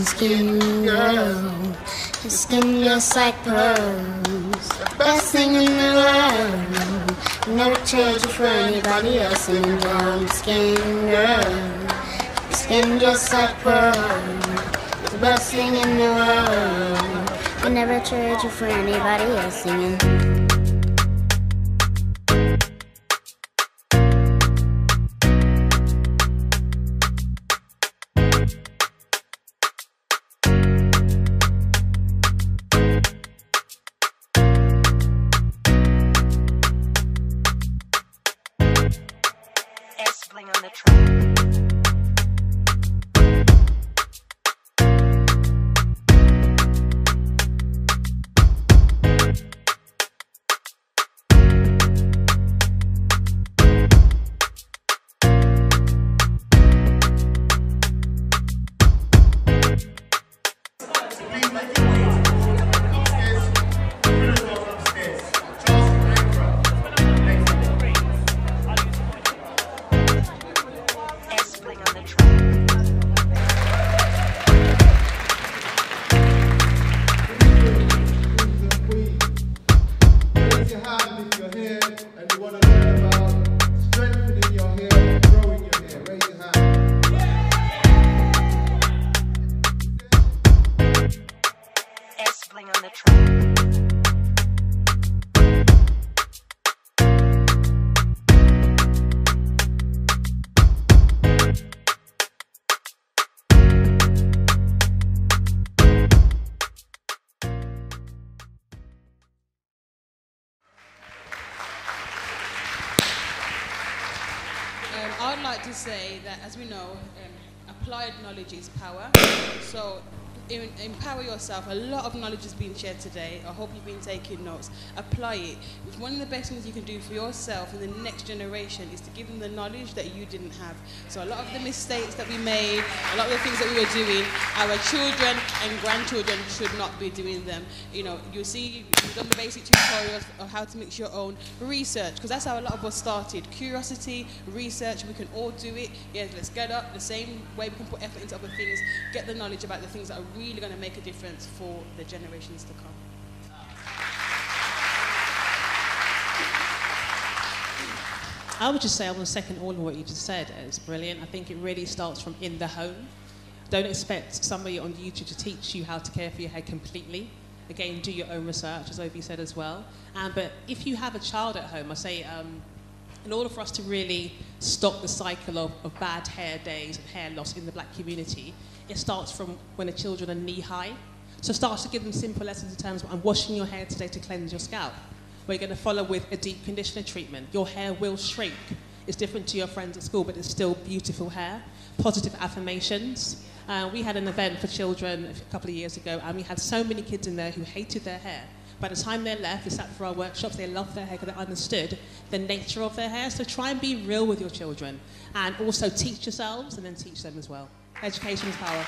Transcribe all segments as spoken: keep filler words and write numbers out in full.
skin, girl. Your skin just like pearls. The best thing in the world. Never trade you for anybody else. And brown skin, girl. Your skin just like pearls. The best thing in the world. I never trade you for anybody else. Singing. S-Bling on the track. S-Bling on the track. Um, I would like to say that, as we know, um, applied knowledge is power. So em empower yourself. A lot of knowledge has been shared today. I hope you've been taking notes. Apply it. One of the best things you can do for yourself and the next generation is to give them the knowledge that you didn't have. So a lot of the mistakes that we made, a lot of the things that we were doing, our children and grandchildren should not be doing them. You know, you'll see, you've done the basic tutorials of how to mix your own research, because that's how a lot of us started. Curiosity, research, we can all do it. Yeah, let's get up the same way we can put effort into other things, get the knowledge about the things that are really going to make a difference for the generations to come. I would just say I want to second all of what you just said. It's brilliant. I think it really starts from in the home. Don't expect somebody on YouTube to teach you how to care for your hair completely. Again, do your own research, as Obi said as well. Um, but if you have a child at home, I say, um, in order for us to really stop the cycle of, of bad hair days and hair loss in the black community, it starts from when the children are knee-high. So start to give them simple lessons in terms of, I'm washing your hair today to cleanse your scalp. We're going to follow with a deep conditioner treatment. Your hair will shrink. It's different to your friends at school, but it's still beautiful hair. Positive affirmations. Uh, we had an event for children a couple of years ago, and we had so many kids in there who hated their hair. By the time they left, they sat for our workshops, they loved their hair because they understood the nature of their hair. So try and be real with your children, and also teach yourselves and then teach them as well. Education is power.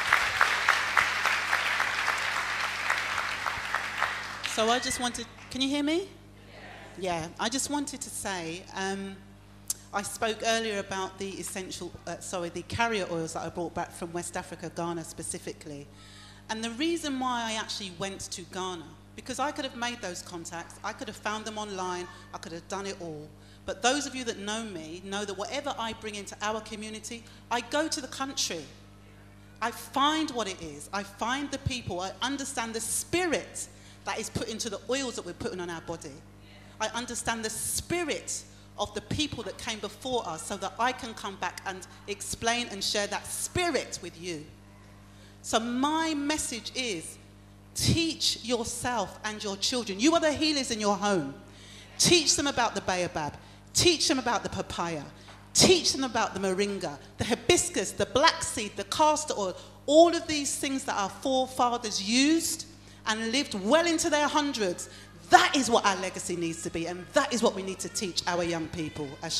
So I just wanted, can you hear me? Yeah, I just wanted to say, um, I spoke earlier about the essential, uh, sorry, the carrier oils that I brought back from West Africa, Ghana specifically. And the reason why I actually went to Ghana, because I could have made those contacts, I could have found them online, I could have done it all. But those of you that know me know that whatever I bring into our community, I go to the country. I find what it is. I find the people. I understand the spirit that is put into the oils that we're putting on our body. I understand the spirit of the people that came before us so that I can come back and explain and share that spirit with you. So my message is, teach yourself and your children. You are the healers in your home. Teach them about the baobab. Teach them about the papaya. Teach them about the moringa, the hibiscus, the black seed, the castor oil, all of these things that our forefathers used and lived well into their hundreds. That is what our legacy needs to be, and that is what we need to teach our young people. Ashe.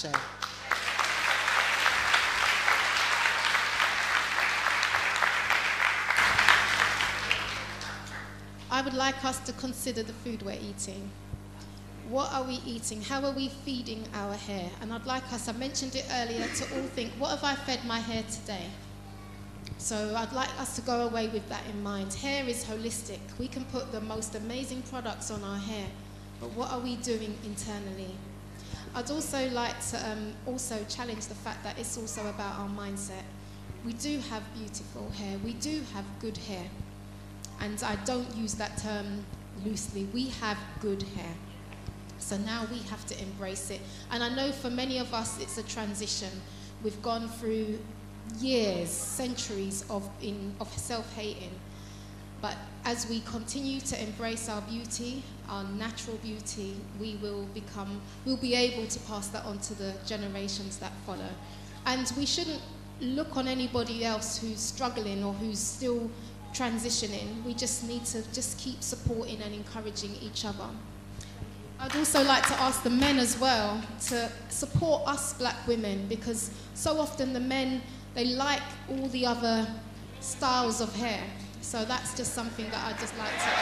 I would like us to consider the food we're eating. What are we eating? How are we feeding our hair? And I'd like us, I mentioned it earlier, to all think, what have I fed my hair today? So I'd like us to go away with that in mind. Hair is holistic. We can put the most amazing products on our hair, but what are we doing internally? I'd also like to um, also challenge the fact that it's also about our mindset. We do have beautiful hair. We do have good hair. And I don't use that term loosely. We have good hair. So now we have to embrace it. And I know for many of us, it's a transition. We've gone through years, centuries of, in, of self-hating. But as we continue to embrace our beauty, our natural beauty, we will become, we'll be able to pass that on to the generations that follow. And we shouldn't look on anybody else who's struggling or who's still transitioning. We just need to just keep supporting and encouraging each other. I'd also like to ask the men as well to support us black women, because so often the men, they like all the other styles of hair. So that's just something that I'd just like to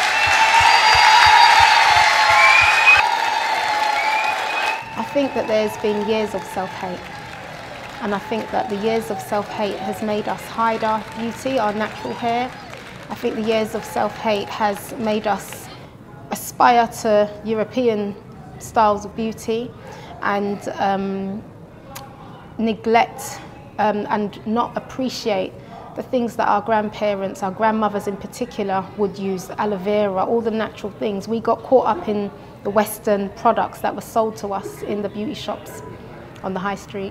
add. I think that there's been years of self-hate. And I think that the years of self-hate has made us hide our beauty, our natural hair. I think the years of self-hate has made us aspire to European styles of beauty and um, neglect um, and not appreciate the things that our grandparents, our grandmothers in particular, would use, aloe vera, all the natural things. We got caught up in the Western products that were sold to us in the beauty shops on the high street.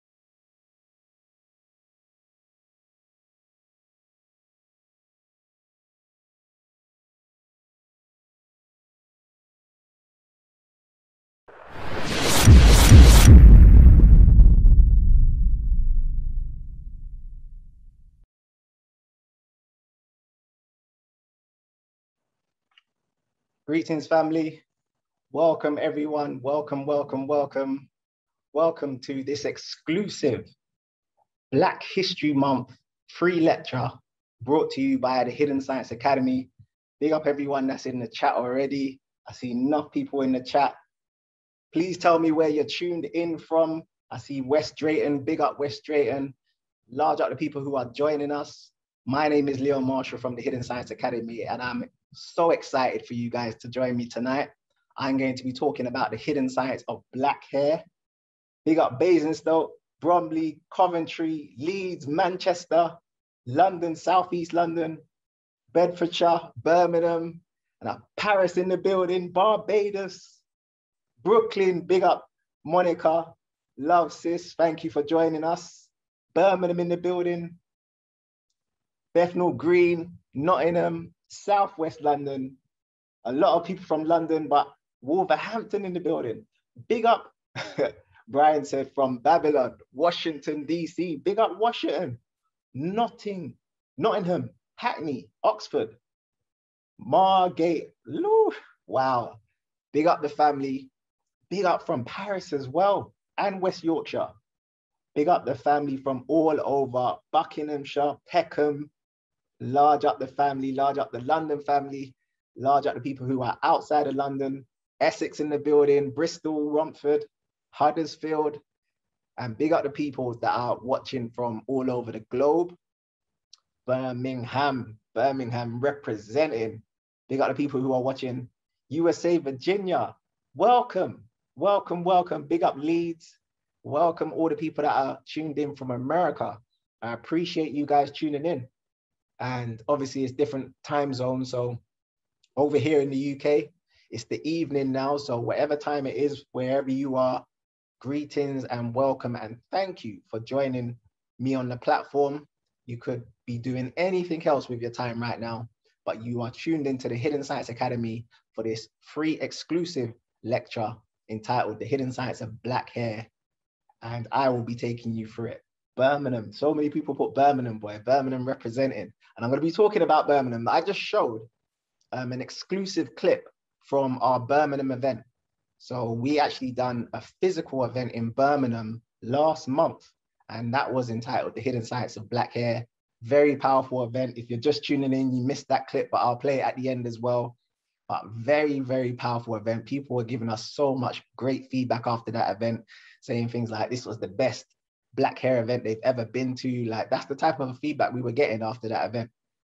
Greetings, family. Welcome, everyone. Welcome, welcome, welcome. Welcome to this exclusive Black History Month free lecture brought to you by the Hidden Science Academy. Big up everyone that's in the chat already. I see enough people in the chat. Please tell me where you're tuned in from. I see West Drayton. Big up West Drayton. Large up the people who are joining us. My name is Leon Marshall from the Hidden Science Academy, and I'm so excited for you guys to join me tonight. I'm going to be talking about the hidden science of black hair. Big up Basingstoke, Bromley, Coventry, Leeds, Manchester, London, Southeast London, Bedfordshire, Birmingham, and uh, Paris in the building, Barbados, Brooklyn. Big up Monica, love sis, thank you for joining us. Birmingham in the building, Bethnal Green, Nottingham, Southwest London, a lot of people from London, but Wolverhampton in the building. Big up, Brian said, from Babylon, Washington, D C. Big up Washington, Notting, Nottingham, Hackney, Oxford, Margate. Loo, wow. Big up the family. Big up from Paris as well, and West Yorkshire. Big up the family from all over, Buckinghamshire, Peckham. Large up the family, large up the London family, large up the people who are outside of London, Essex in the building, Bristol, Romford, Huddersfield, and big up the people that are watching from all over the globe. Birmingham, Birmingham representing. Big up the people who are watching U S A, Virginia. Welcome, welcome, welcome. Big up Leeds. Welcome all the people that are tuned in from America. I appreciate you guys tuning in. And obviously it's different time zones. So over here in the U K, it's the evening now. So whatever time it is, wherever you are, greetings and welcome. And thank you for joining me on the platform. You could be doing anything else with your time right now, but you are tuned into the Hidden Science Academy for this free exclusive lecture entitled The Hidden Science of Black Hair. And I will be taking you through it. Birmingham, so many people put Birmingham, boy, Birmingham representing. And I'm going to be talking about Birmingham. I just showed um, an exclusive clip from our Birmingham event. So we actually done a physical event in Birmingham last month, and that was entitled The Hidden Science of Black Hair. Very powerful event. If you're just tuning in, you missed that clip, but I'll play it at the end as well. But very, very powerful event. People were giving us so much great feedback after that event, saying things like, this was the best black hair event they've ever been to. Like, that's the type of feedback we were getting after that event.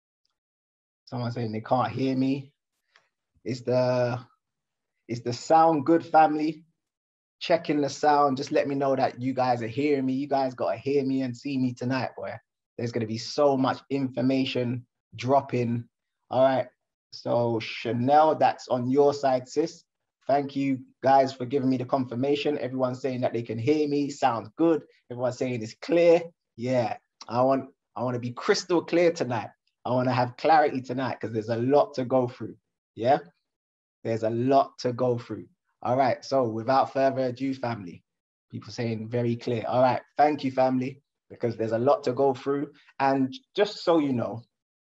Someone saying they can't hear me. Is the, is the sound good, family? Checking the sound. Just let me know that you guys are hearing me. You guys got to hear me and see me tonight, boy. There's going to be so much information dropping. All right. So Chanel, that's on your side, sis. Thank you guys for giving me the confirmation. Everyone's saying that they can hear me. Sounds good. Everyone's saying it's clear. Yeah. I want, I want to be crystal clear tonight. I want to have clarity tonight because there's a lot to go through. Yeah. There's a lot to go through. All right. So without further ado, family, people saying very clear. All right. Thank you, family, because there's a lot to go through. And just so you know,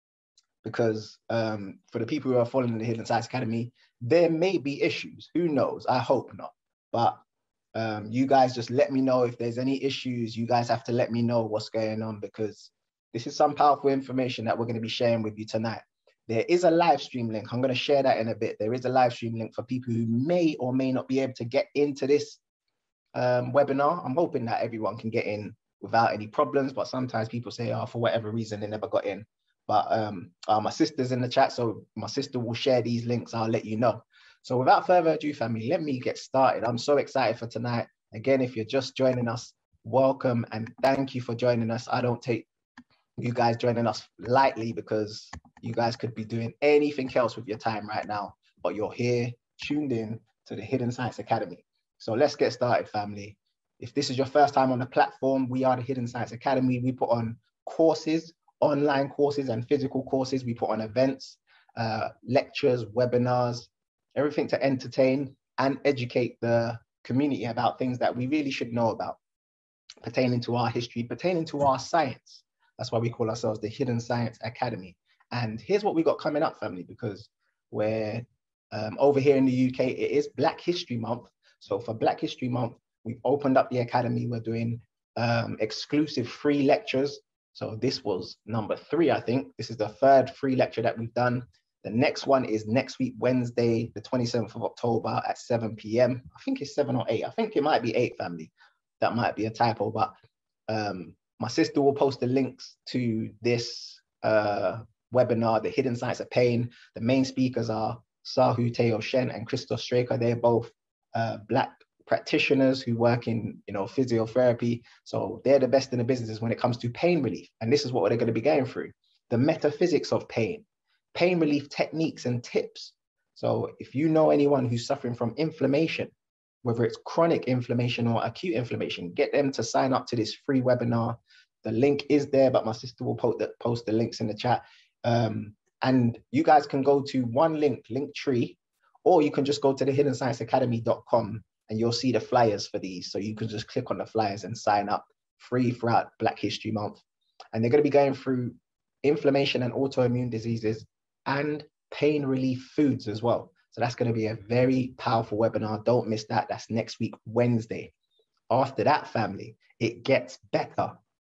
because um, for the people who are following the Hidden Science Academy, there may be issues. Who knows? I hope not. But um, you guys just let me know if there's any issues. You guys have to let me know what's going on, because this is some powerful information that we're going to be sharing with you tonight. There is a live stream link. I'm going to share that in a bit. There is a live stream link for people who may or may not be able to get into this um, webinar. I'm hoping that everyone can get in without any problems, but sometimes people say, oh, for whatever reason, they never got in. But um, uh, my sister's in the chat, so my sister will share these links. I'll let you know. So without further ado, family, let me get started. I'm so excited for tonight. Again, if you're just joining us, welcome and thank you for joining us. I don't take you guys joining us lightly, because you guys could be doing anything else with your time right now, but you're here tuned in to the Hidden Science Academy. So let's get started, family. If this is your first time on the platform, we are the Hidden Science Academy. We put on courses, online courses and physical courses. We put on events, uh, lectures, webinars, everything to entertain and educate the community about things that we really should know about, pertaining to our history, pertaining to our science. That's why we call ourselves the Hidden Science Academy. And here's what we got coming up, family, because we're um, over here in the U K, it is Black History Month. So for Black History Month, we've opened up the Academy. We're doing um, exclusive free lectures. So this was number three, I think. This is the third free lecture that we've done. The next one is next week, Wednesday, the twenty-seventh of October at seven p m I think it's seven or eight. I think it might be eight, family. That might be a typo, but um, my sister will post the links to this uh, webinar, The Hidden Science of Pain. The main speakers are Sahu Teo Shen and Christos Straker. They're both uh, Black practitioners who work in, you know, physiotherapy. So they're the best in the business when it comes to pain relief. And this is what they're going to be going through: the metaphysics of pain, pain relief techniques and tips. So if you know anyone who's suffering from inflammation, whether it's chronic inflammation or acute inflammation, get them to sign up to this free webinar. The link is there, but my sister will post the, post the links in the chat. Um, and you guys can go to one link, Linktree, or you can just go to the hidden science academy dot com and you'll see the flyers for these. So you can just click on the flyers and sign up free throughout Black History Month. And they're going to be going through inflammation and autoimmune diseases and pain relief foods as well. So that's going to be a very powerful webinar. Don't miss that. That's next week, Wednesday. After that, family, it gets better.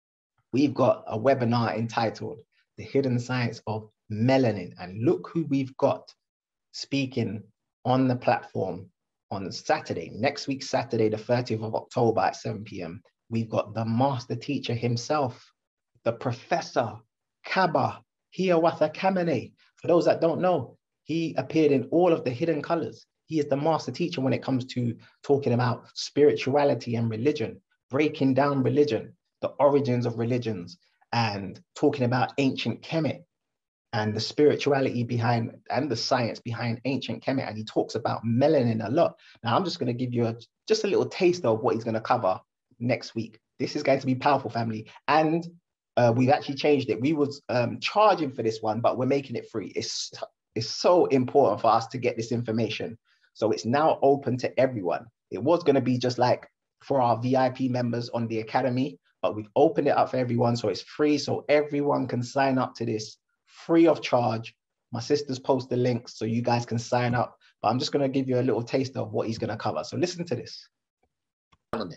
We've got a webinar entitled The Hidden Science of Melanin. And look who we've got speaking on the platform on Saturday, next week, Saturday, the thirtieth of October at seven p m We've got the master teacher himself, the Professor Kaba Hiawatha Kamene. For those that don't know, he appeared in all of the Hidden Colors. He is the master teacher when it comes to talking about spirituality and religion, breaking down religion, the origins of religions, and talking about ancient Kemet and the spirituality behind and the science behind ancient Kemet. And he talks about melanin a lot. Now, I'm just going to give you a, just a little taste of what he's going to cover next week. This is going to be powerful, family. And uh, we've actually changed it. We was um, charging for this one, but we're making it free. It's, it's so important for us to get this information. So it's now open to everyone. It was going to be just like for our V I P members on the Academy, but we've opened it up for everyone. So it's free. So everyone can sign up to this free of charge. My sisters post the links so you guys can sign up. But I'm just going to give you a little taste of what he's going to cover. So listen to this. Melanin.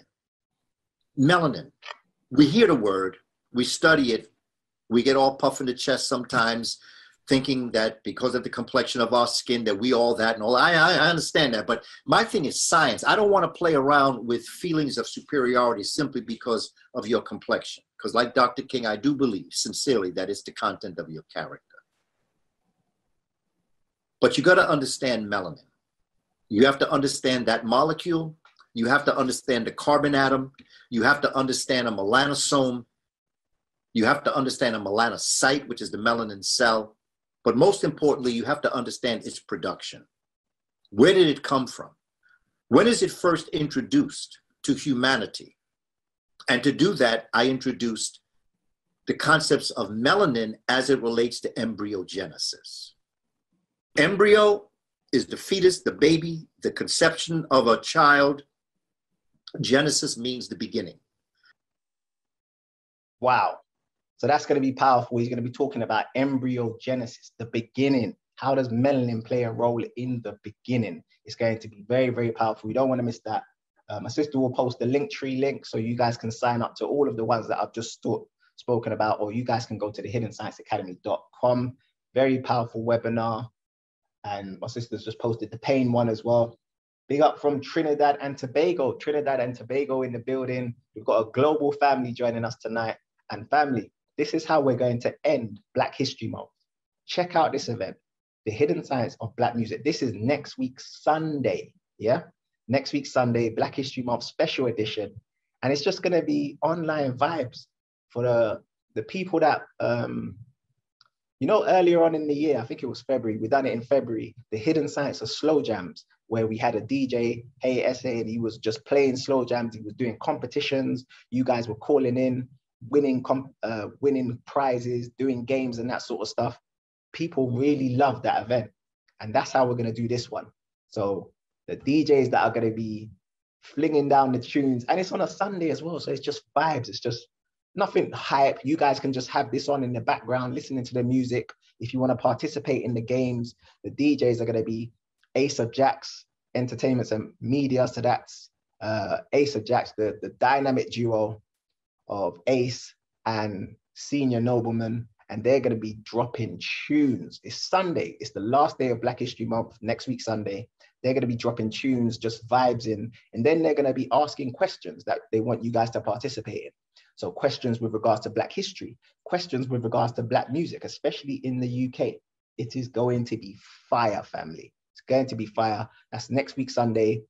Melanin. We hear the word, we study it, we get all puff in the chest sometimes thinking that because of the complexion of our skin that we all that and all. I, I understand that, but my thing is science. I don't want to play around with feelings of superiority simply because of your complexion. Because like Doctor King, I do believe sincerely that it's the content of your character. But you got to understand melanin. You have to understand that molecule. You have to understand the carbon atom. You have to understand a melanosome. You have to understand a melanocyte, which is the melanin cell. But most importantly, you have to understand its production. Where did it come from? When is it first introduced to humanity? And to do that, I introduced the concepts of melanin as it relates to embryogenesis. Embryo is the fetus, the baby, the conception of a child. Genesis means the beginning. Wow. So that's going to be powerful. He's going to be talking about embryogenesis, the beginning. How does melanin play a role in the beginning? It's going to be very, very powerful. We don't want to miss that. Uh, my sister will post the Linktree link so you guys can sign up to all of the ones that I've just st- spoken about, or you guys can go to the hidden science academy dot com. Very powerful webinar. And my sister's just posted the pain one as well. Big up from Trinidad and Tobago. Trinidad and Tobago in the building. We've got a global family joining us tonight. And family, this is how we're going to end Black History Month. Check out this event, The Hidden Science of Black Music. This is next week, Sunday, yeah? Next week, Sunday, Black History Month special edition. And it's just gonna be online vibes for the, the people that, um, you know, earlier on in the year, I think it was February, we done it in February, The Hidden Science of Slow Jams, where we had a D J, Hey S A, and he was just playing slow jams. He was doing competitions. You guys were calling in, winning comp uh, winning prizes, doing games and that sort of stuff. People really love that event. And that's how we're going to do this one. So the D Js that are going to be flinging down the tunes, and it's on a Sunday as well. So it's just vibes. It's just nothing hype. You guys can just have this on in the background, listening to the music. If you want to participate in the games, the D Js are going to be Ace of Jacks Entertainments and Media. So that's uh, Ace of Jacks, the, the dynamic duo of Ace and Senior Nobleman, and they're going to be dropping tunes. It's Sunday. It's the last day of Black History Month, next week, Sunday. They're going to be dropping tunes, just vibes in, and then they're going to be asking questions that they want you guys to participate in. So questions with regards to Black history, questions with regards to Black music, especially in the U K. It is going to be fire, family. It's going to be fire. That's next week, Sunday,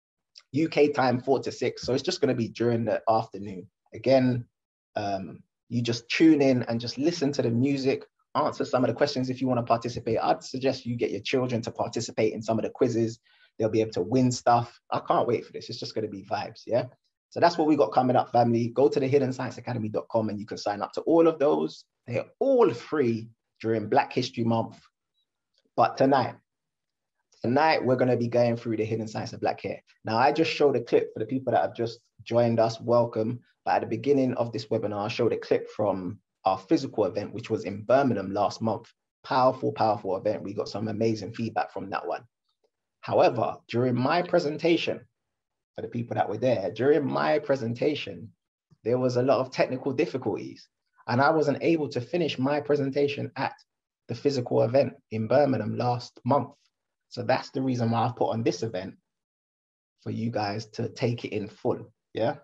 U K time, four to six. So it's just going to be during the afternoon. Again, um, you just tune in and just listen to the music, answer some of the questions if you want to participate. I'd suggest you get your children to participate in some of the quizzes. They'll be able to win stuff. I can't wait for this. It's just going to be vibes, yeah? So that's what we got coming up, family. Go to the hidden science academy dot com and you can sign up to all of those. They're all free during Black History Month. But tonight, tonight we're going to be going through the hidden science of Black hair. Now, I just showed a clip for the people that have just joined us. Welcome. But at the beginning of this webinar, I showed a clip from our physical event, which was in Birmingham last month. Powerful, powerful event. We got some amazing feedback from that one. However, during my presentation, for the people that were there, during my presentation, there was a lot of technical difficulties, and I wasn't able to finish my presentation at the physical event in Birmingham last month. So that's the reason why I've put on this event for you guys to take it in full, yeah?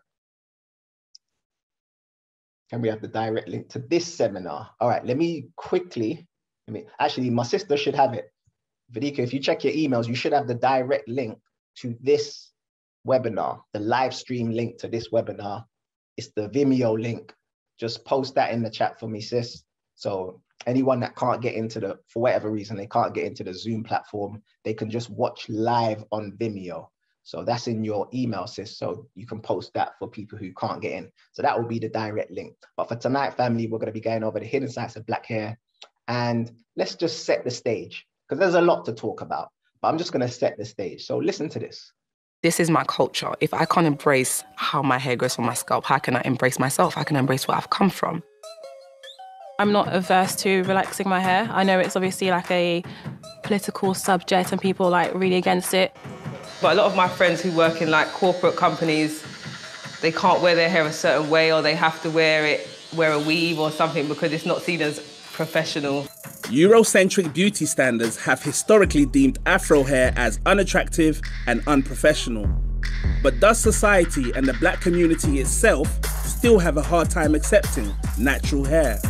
Can we have the direct link to this seminar? All right, let me quickly, let me, actually, my sister should have it. Vidika, if you check your emails, you should have the direct link to this webinar, the live stream link to this webinar. It's the Vimeo link. Just post that in the chat for me, sis. So anyone that can't get into the, for whatever reason, they can't get into the Zoom platform, they can just watch live on Vimeo. So that's in your email, sis. So you can post that for people who can't get in. So that will be the direct link. But for tonight, family, we're going to be going over the hidden science of Black hair. And let's just set the stage, because there's a lot to talk about. But I'm just going to set the stage. So listen to this. This is my culture. If I can't embrace how my hair grows from my scalp, how can I embrace myself? How can I embrace where I've come from? I'm not averse to relaxing my hair. I know it's obviously like a political subject and people like really against it. But a lot of my friends who work in like corporate companies, they can't wear their hair a certain way, or they have to wear it, wear a weave or something because it's not seen as professional. Eurocentric beauty standards have historically deemed Afro hair as unattractive and unprofessional. But does society and the black community itself still have a hard time accepting natural hair?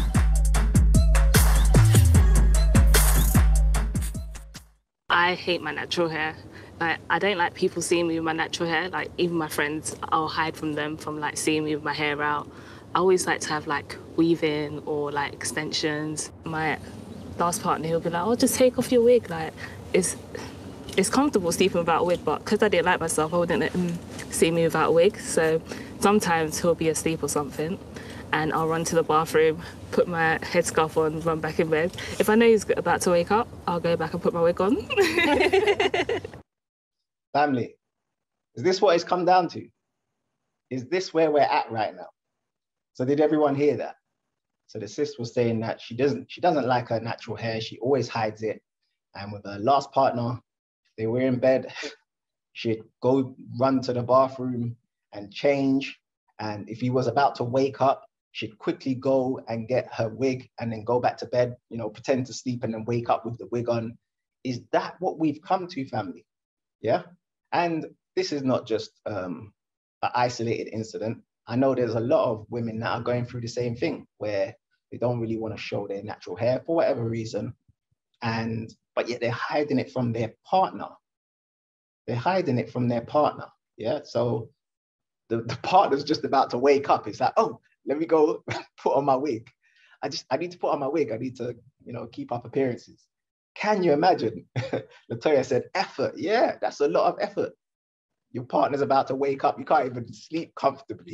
I hate my natural hair. Like, I don't like people seeing me with my natural hair. Like, even my friends, I'll hide from them from like seeing me with my hair out. I always like to have like weave-in or like extensions. My last partner, he'll be like, "Oh, just take off your wig." Like, it's it's comfortable sleeping without a wig, but because I didn't like myself, I wouldn't let him see me without a wig. So sometimes he'll be asleep or something, and I'll run to the bathroom, put my headscarf on, run back in bed. If I know he's about to wake up, I'll go back and put my wig on. Family, is this what it's come down to? Is this where we're at right now? So did everyone hear that? So the sis was saying that she doesn't, she doesn't like her natural hair. She always hides it. And with her last partner, if they were in bed, she'd go run to the bathroom and change. And if he was about to wake up, she'd quickly go and get her wig and then go back to bed, you know, pretend to sleep and then wake up with the wig on. Is that what we've come to, family? Yeah. And this is not just um, an isolated incident. I know there's a lot of women that are going through the same thing where they don't really want to show their natural hair for whatever reason. And, but yet they're hiding it from their partner. They're hiding it from their partner. Yeah. So the, the partner's just about to wake up. It's like, oh, let me go put on my wig. I just, I need to put on my wig. I need to, you know, keep up appearances. Can you imagine? Latoya said, effort. Yeah, that's a lot of effort. Your partner's about to wake up. You can't even sleep comfortably.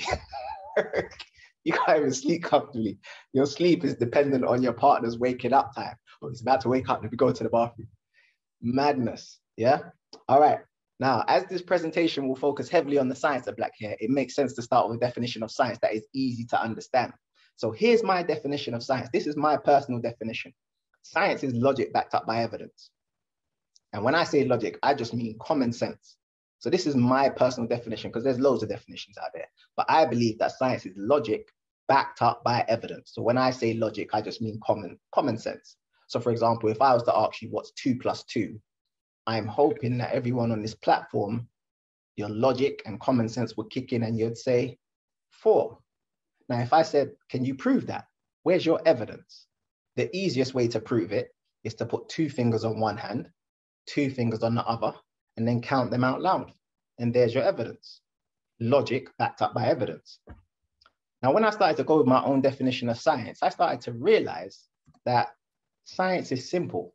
You can't even sleep comfortably. Your sleep is dependent on your partner's waking up time. Oh, he's about to wake up. Let me go to the bathroom. Madness. Yeah. All right. Now, as this presentation will focus heavily on the science of black hair, it makes sense to start with a definition of science that is easy to understand. So here's my definition of science. This is my personal definition. Science is logic backed up by evidence. And when I say logic, I just mean common sense. So this is my personal definition, because there's loads of definitions out there. But I believe that science is logic backed up by evidence. So when I say logic, I just mean common, common sense. So for example, if I was to ask you what's two plus two, I'm hoping that everyone on this platform, your logic and common sense would kick in and you'd say four. Now, if I said, can you prove that? Where's your evidence? The easiest way to prove it is to put two fingers on one hand, two fingers on the other, and then count them out loud. And there's your evidence. Logic backed up by evidence. Now, when I started to go with my own definition of science, I started to realize that science is simple,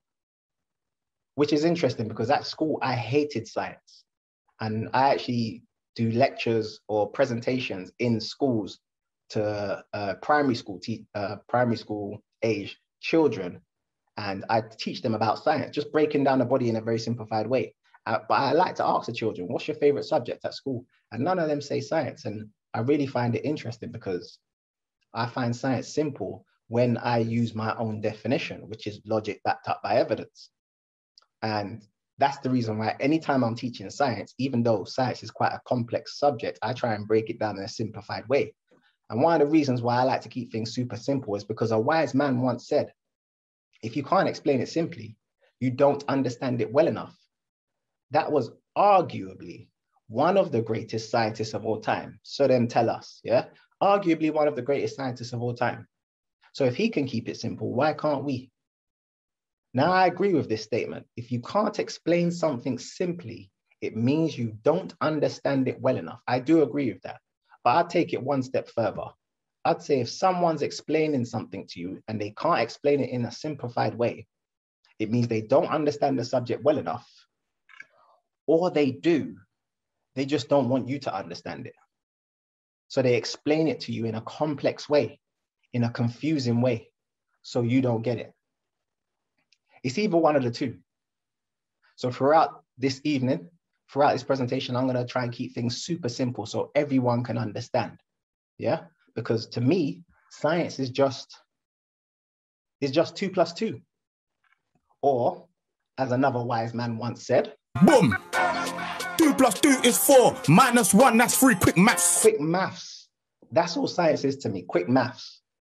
which is interesting because at school, I hated science. And I actually do lectures or presentations in schools to uh, primary school, te uh, primary school age children. And I teach them about science, just breaking down the body in a very simplified way. Uh, but I like to ask the children, what's your favorite subject at school? And none of them say science. And I really find it interesting because I find science simple when I use my own definition, which is logic backed up by evidence. And that's the reason why anytime I'm teaching science, even though science is quite a complex subject, I try and break it down in a simplified way. And one of the reasons why I like to keep things super simple is because a wise man once said, if you can't explain it simply, you don't understand it well enough. That was arguably one of the greatest scientists of all time. So then tell us, yeah? Arguably one of the greatest scientists of all time. So if he can keep it simple, why can't we? Now I agree with this statement. If you can't explain something simply, it means you don't understand it well enough. I do agree with that, but I'd take it one step further. I'd say if someone's explaining something to you and they can't explain it in a simplified way, it means they don't understand the subject well enough, or they do, they just don't want you to understand it. So they explain it to you in a complex way, in a confusing way, so you don't get it. It's either one of the two. So throughout this evening, throughout this presentation, I'm gonna try and keep things super simple so everyone can understand, yeah? Because to me, science is just, is just two plus two. Or, as another wise man once said, boom! Two plus two is four, minus one, that's three, quick maths. Quick maths. That's all science is to me, quick maths.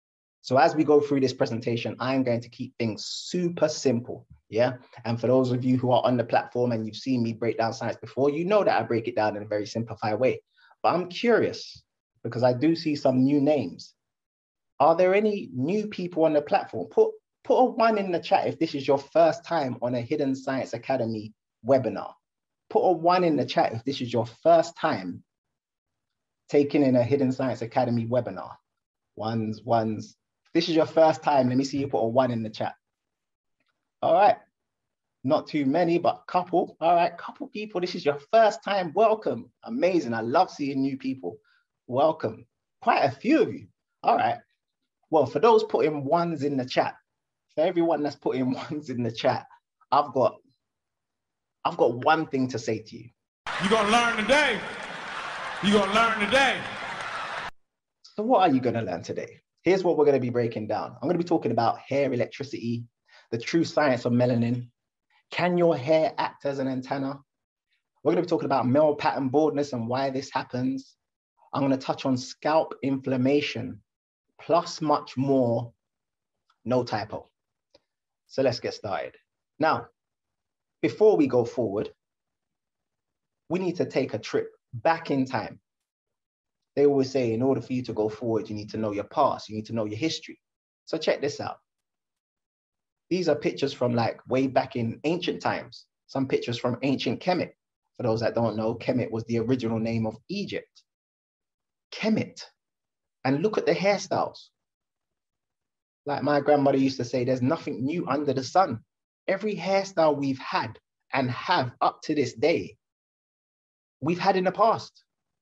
So as we go through this presentation, I'm going to keep things super simple, yeah? And for those of you who are on the platform and you've seen me break down science before, you know that I break it down in a very simplified way. But I'm curious, because I do see some new names. Are there any new people on the platform? Put, put a one in the chat if this is your first time on a Hidden Science Academy webinar. Put a one in the chat if this is your first time taking in a Hidden Science Academy webinar. Ones, ones. This is your first time, let me see you put a one in the chat. All right, not too many, but couple. All right, couple people, this is your first time, welcome. Amazing, I love seeing new people. Welcome, quite a few of you. All right, well, for those putting ones in the chat, for everyone that's putting ones in the chat, I've got, I've got one thing to say to you. You're gonna learn today. You're gonna learn today. So what are you gonna learn today? Here's what we're going to be breaking down. I'm going to be talking about hair electricity, the true science of melanin. Can your hair act as an antenna? We're going to be talking about male pattern baldness and why this happens. I'm going to touch on scalp inflammation, plus much more, no typo. So let's get started. Now, before we go forward, we need to take a trip back in time. They always say, in order for you to go forward, you need to know your past, you need to know your history. So check this out. These are pictures from like way back in ancient times, some pictures from ancient Kemet. For those that don't know, Kemet was the original name of Egypt. Kemet. And look at the hairstyles. Like my grandmother used to say, there's nothing new under the sun. Every hairstyle we've had and have up to this day, we've had in the past.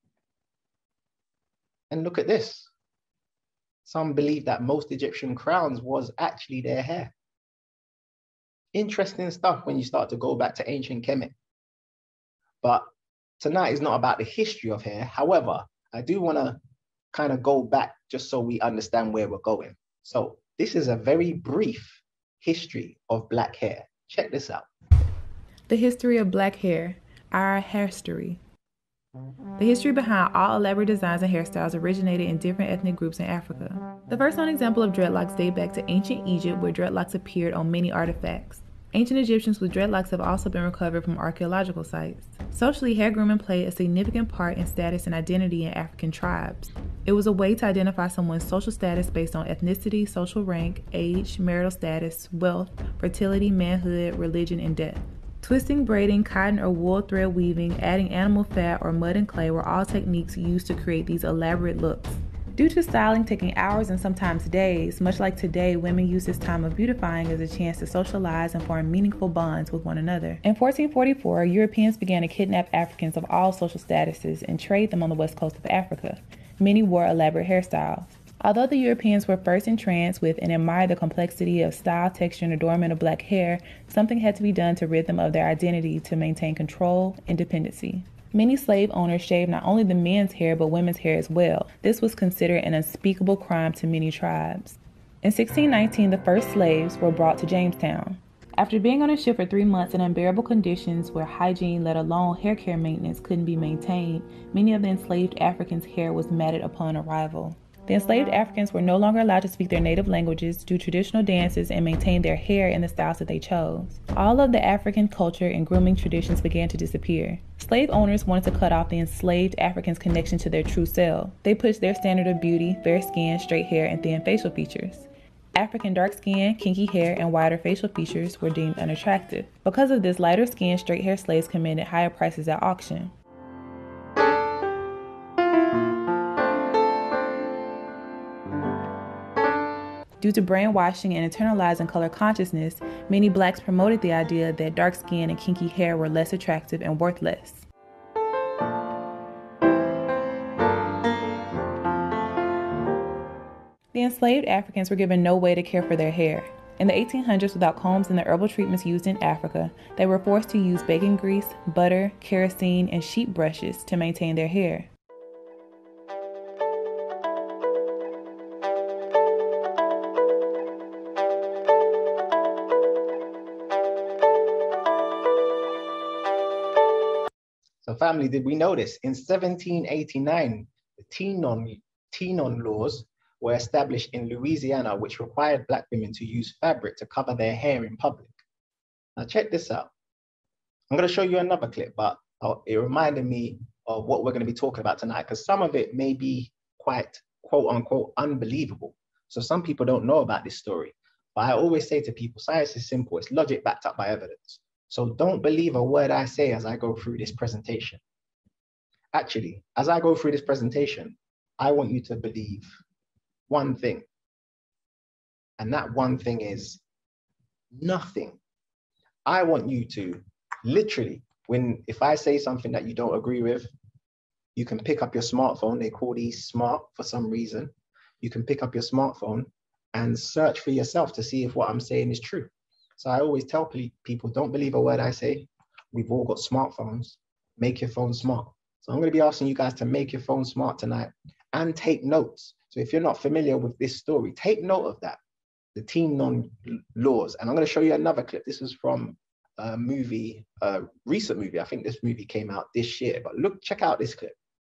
And look at this. Some believe that most Egyptian crowns was actually their hair. Interesting stuff when you start to go back to ancient Kemet. But tonight is not about the history of hair. However, I do want to kind of go back just so we understand where we're going. So this is a very brief history of black hair. Check this out. The history of black hair, our hairstory. The history behind all elaborate designs and hairstyles originated in different ethnic groups in Africa. The first known example of dreadlocks date back to ancient Egypt, where dreadlocks appeared on many artifacts. Ancient Egyptians with dreadlocks have also been recovered from archaeological sites. Socially, hair grooming played a significant part in status and identity in African tribes. It was a way to identify someone's social status based on ethnicity, social rank, age, marital status, wealth, fertility, manhood, religion, and death. Twisting, braiding, cotton or wool thread weaving, adding animal fat, or mud and clay were all techniques used to create these elaborate looks. Due to styling taking hours and sometimes days, much like today, women use this time of beautifying as a chance to socialize and form meaningful bonds with one another. In fourteen forty-four, Europeans began to kidnap Africans of all social statuses and trade them on the west coast of Africa. Many wore elaborate hairstyles. Although the Europeans were first entranced with and admired the complexity of style, texture, and adornment of black hair, something had to be done to rid them of their identity to maintain control and dependency. Many slave owners shaved not only the men's hair but women's hair as well. This was considered an unspeakable crime to many tribes. In sixteen nineteen, the first slaves were brought to Jamestown. After being on a ship for three months in unbearable conditions where hygiene, let alone hair care maintenance, couldn't be maintained, many of the enslaved Africans' hair was matted upon arrival. The enslaved Africans were no longer allowed to speak their native languages, do traditional dances, and maintain their hair in the styles that they chose. All of the African culture and grooming traditions began to disappear. Slave owners wanted to cut off the enslaved Africans' connection to their true self. They pushed their standard of beauty, fair skin, straight hair, and thin facial features. African dark skin, kinky hair, and wider facial features were deemed unattractive. Because of this, lighter skinned, straight hair slaves commanded higher prices at auction. Due to brainwashing and internalizing color consciousness, many blacks promoted the idea that dark skin and kinky hair were less attractive and worth less. The enslaved Africans were given no way to care for their hair. In the eighteen hundreds, without combs and the herbal treatments used in Africa, they were forced to use bacon grease, butter, kerosene, and sheep brushes to maintain their hair. So family, did we know this? In seventeen eighty-nine, the Tenon, Tenon laws were established in Louisiana, which required Black women to use fabric to cover their hair in public. Now check this out. I'm going to show you another clip, but it reminded me of what we're going to be talking about tonight, because some of it may be quite quote unquote unbelievable. So some people don't know about this story. But I always say to people, science is simple. It's logic backed up by evidence. So don't believe a word I say as I go through this presentation. Actually, as I go through this presentation, I want you to believe one thing. And that one thing is nothing. I want you to literally, when if I say something that you don't agree with, you can pick up your smartphone. They call these smart for some reason. You can pick up your smartphone and search for yourself to see if what I'm saying is true. So I always tell people, don't believe a word I say. We've all got smartphones. Make your phone smart. So I'm going to be asking you guys to make your phone smart tonight and take notes. So if you're not familiar with this story, take note of that, the Teen Non laws. And I'm going to show you another clip. This is from a movie, a recent movie. I think this movie came out this year, but look, check out this clip.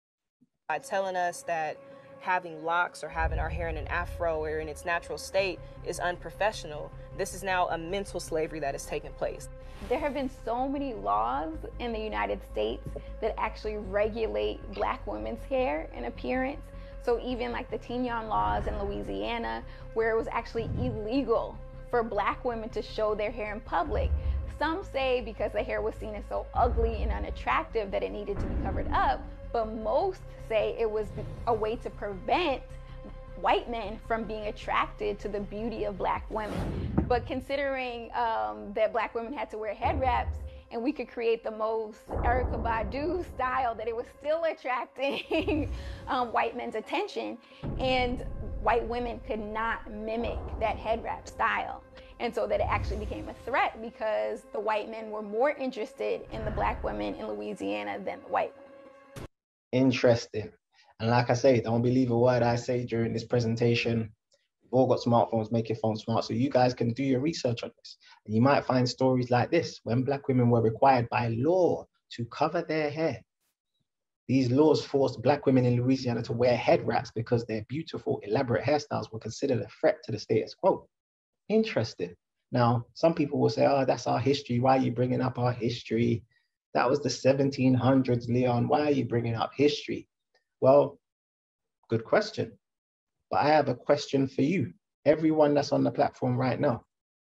By telling us that having locks or having our hair in an afro or in its natural state is unprofessional. This is now a mental slavery that has taken place. There have been so many laws in the United States that actually regulate Black women's hair and appearance. So even like the Teen Non laws in Louisiana, where it was actually illegal for Black women to show their hair in public. Some say because the hair was seen as so ugly and unattractive that it needed to be covered up, but most say it was a way to prevent white men from being attracted to the beauty of Black women. But considering um, that Black women had to wear head wraps, and we could create the most Erykah Badu style, that it was still attracting um, white men's attention, and white women could not mimic that head wrap style. And so that it actually became a threat because the white men were more interested in the Black women in Louisiana than the white women. Interesting. And like I say, don't believe a word I say during this presentation. We've all got smartphones, make your phone smart, so you guys can do your research on this. And you might find stories like this, when Black women were required by law to cover their hair. These laws forced Black women in Louisiana to wear head wraps because their beautiful, elaborate hairstyles were considered a threat to the status quo. Interesting. Now, some people will say, oh, that's our history. Why are you bringing up our history? That was the seventeen hundreds, Leon. Why are you bringing up history? Well, good question. But I have a question for you, everyone that's on the platform right now.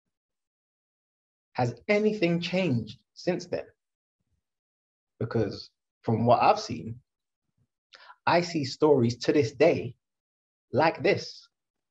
Has anything changed since then? Because from what I've seen, I see stories to this day like this.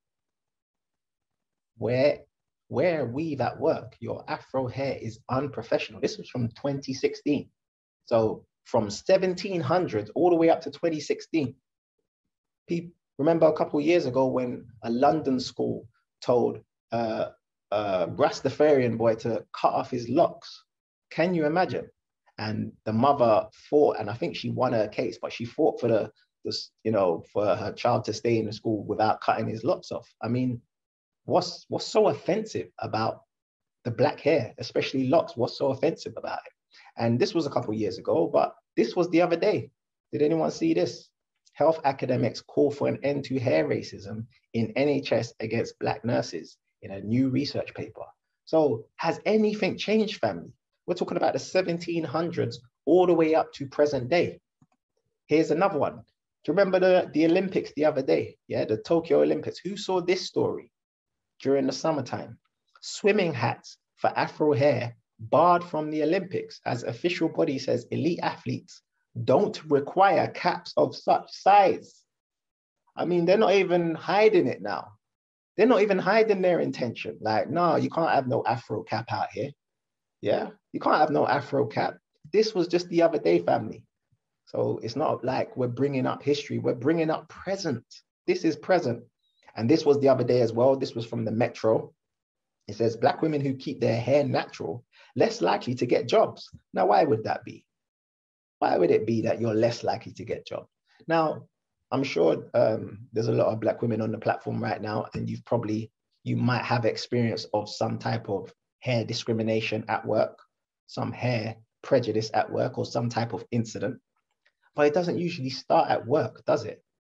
Where, where weave at work, your afro hair is unprofessional. This was from twenty sixteen. So from seventeen hundreds all the way up to twenty sixteen. People, remember a couple of years ago when a London school told uh, a Rastafarian boy to cut off his locks? Can you imagine? And the mother fought, and I think she won her case, but she fought for the, the you know, for her child to stay in the school without cutting his locks off. I mean, What's, what's so offensive about the Black hair, especially locks? What's so offensive about it? And this was a couple of years ago, but this was the other day. Did anyone see this? Health academics call for an end to hair racism in N H S against Black nurses in a new research paper. So has anything changed, family? We're talking about the seventeen hundreds all the way up to present day. Here's another one. Do you remember the, the Olympics the other day? Yeah, the Tokyo Olympics. Who saw this story? During the summertime, swimming hats for afro hair barred from the Olympics as official body says elite athletes don't require caps of such size. I mean, they're not even hiding it now. They're not even hiding their intention. Like, no, you can't have no afro cap out here. Yeah, you can't have no afro cap. This was just the other day, family. So it's not like we're bringing up history. We're bringing up present. This is present. And this was the other day as well. This was from the Metro. It says, Black women who keep their hair natural, less likely to get jobs. Now, why would that be? Why would it be that you're less likely to get jobs? Now, I'm sure um, there's a lot of Black women on the platform right now, and you've probably, you might have experience of some type of hair discrimination at work, some hair prejudice at work, or some type of incident. But it doesn't usually start at work, does it?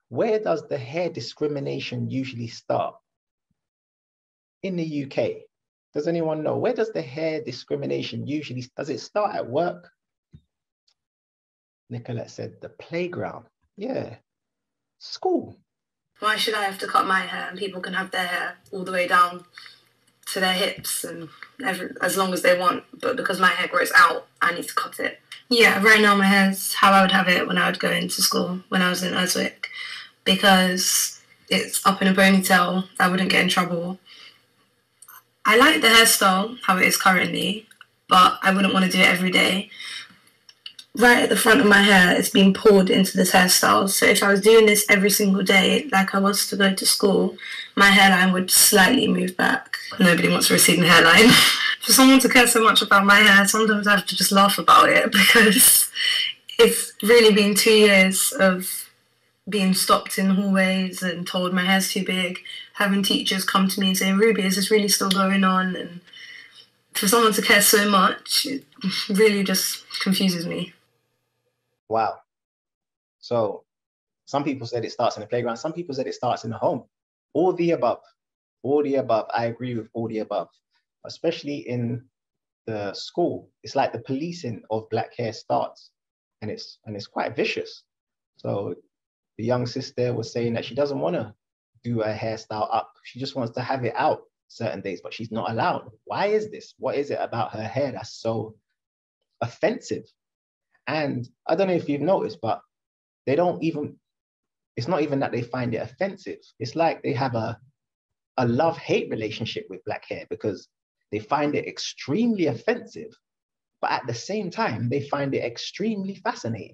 where does the hair discrimination usually start? In the U K. Does anyone know? Where does the hair discrimination usually, does it start at work? Nicolette said the playground. Yeah. School. Why should I have to cut my hair and people can have their hair all the way down to their hips and every, as long as they want, but because my hair grows out, I need to cut it. Yeah, right now my hair's how I would have it when I would go into school when I was in Urswick, because it's up in a ponytail, I wouldn't get in trouble. I like the hairstyle, how it is currently, but I wouldn't want to do it every day. Right at the front of my hair, it's been pulled into this hairstyle, so if I was doing this every single day, like I was to go to school, my hairline would slightly move back. Nobody wants a receding hairline. For someone to care so much about my hair, sometimes I have to just laugh about it, because it's really been two years of being stopped in hallways and told my hair's too big, having teachers come to me and say, Ruby, is this really still going on? And for someone to care so much, it really just confuses me. Wow. So some people said it starts in the playground. Some people said it starts in the home. All the above. All the above. I agree with all the above. Especially in the school. It's like the policing of black hair starts. And it's and it's quite vicious. So the young sister was saying that she doesn't want to do her hairstyle up. She just wants to have it out certain days, but she's not allowed. Why is this? What is it about her hair that's so offensive? And I don't know if you've noticed, but they don't even, it's not even that they find it offensive. It's like they have a, a love-hate relationship with black hair, because they find it extremely offensive, but at the same time, they find it extremely fascinating.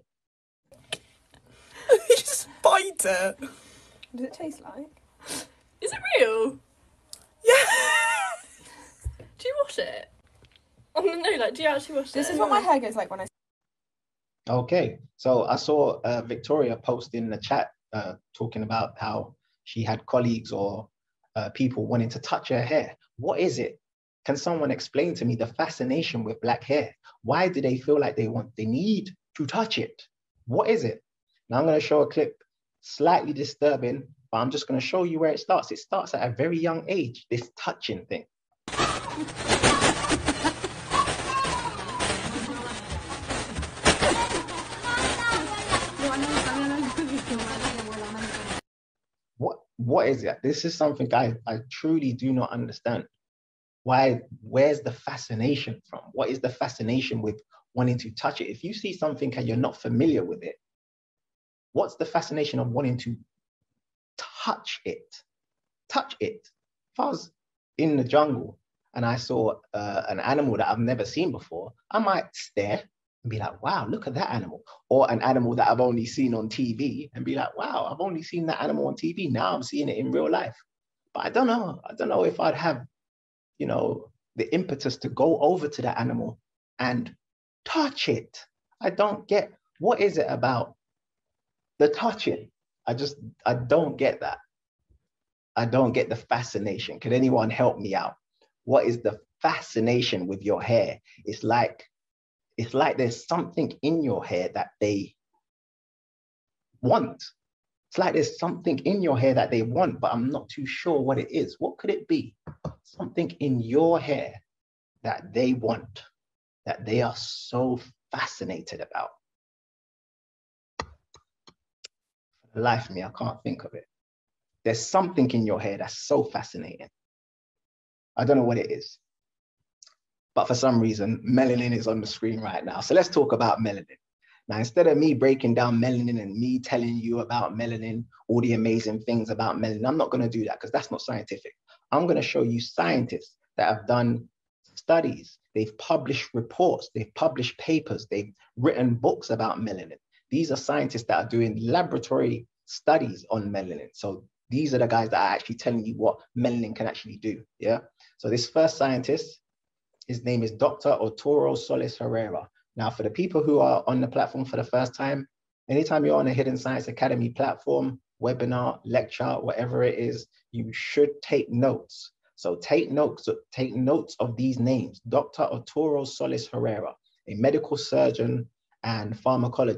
Spider. What does it taste like? Is it real? Yeah. Do you wash it? Oh no, like, do you actually wash it? This is what my hair goes like when I... Okay, so I saw uh, Victoria post in the chat uh, talking about how she had colleagues or uh, people wanting to touch her hair. What is it? Can someone explain to me the fascination with black hair? Why do they feel like they want, they need to touch it? What is it? Now I'm going to show a clip, slightly disturbing, but I'm just going to show you where it starts. It starts at a very young age, this touching thing. What, what is it? This is something I, I truly do not understand. Why, where's the fascination from? What is the fascination with wanting to touch it? If you see something and you're not familiar with it, what's the fascination of wanting to touch it? Touch it. If I was in the jungle and I saw uh, an animal that I've never seen before, I might stare and be like, wow, look at that animal. Or an animal that I've only seen on T V and be like, wow, I've only seen that animal on T V. Now I'm seeing it in real life. But I don't know. I don't know if I'd have, you know, the impetus to go over to that animal and touch it. I don't get, what is it about the touching? I just, I don't get that. I don't get the fascination. Can anyone help me out? What is the fascination with your hair? It's like, it's like there's something in your hair that they want. It's like there's something in your hair that they want, but I'm not too sure what it is. What could it be? Something in your hair that they want, that they are so fascinated about. For the life of me, I can't think of it. There's something in your hair that's so fascinating. I don't know what it is. But for some reason, melanin is on the screen right now. So let's talk about melanin. Now, instead of me breaking down melanin and me telling you about melanin, all the amazing things about melanin, I'm not going to do that because that's not scientific. I'm going to show you scientists that have done studies. They've published reports. They've published papers. They've written books about melanin. These are scientists that are doing laboratory studies on melanin. So these are the guys that are actually telling you what melanin can actually do. Yeah. So this first scientist, his name is Doctor Arturo Solis Herrera. Now, for the people who are on the platform for the first time, anytime you're on a Hidden Science Academy platform, webinar, lecture, whatever it is, you should take notes. So take notes, take notes of these names. Doctor Arturo Solis Herrera, a medical surgeon and pharmacologist.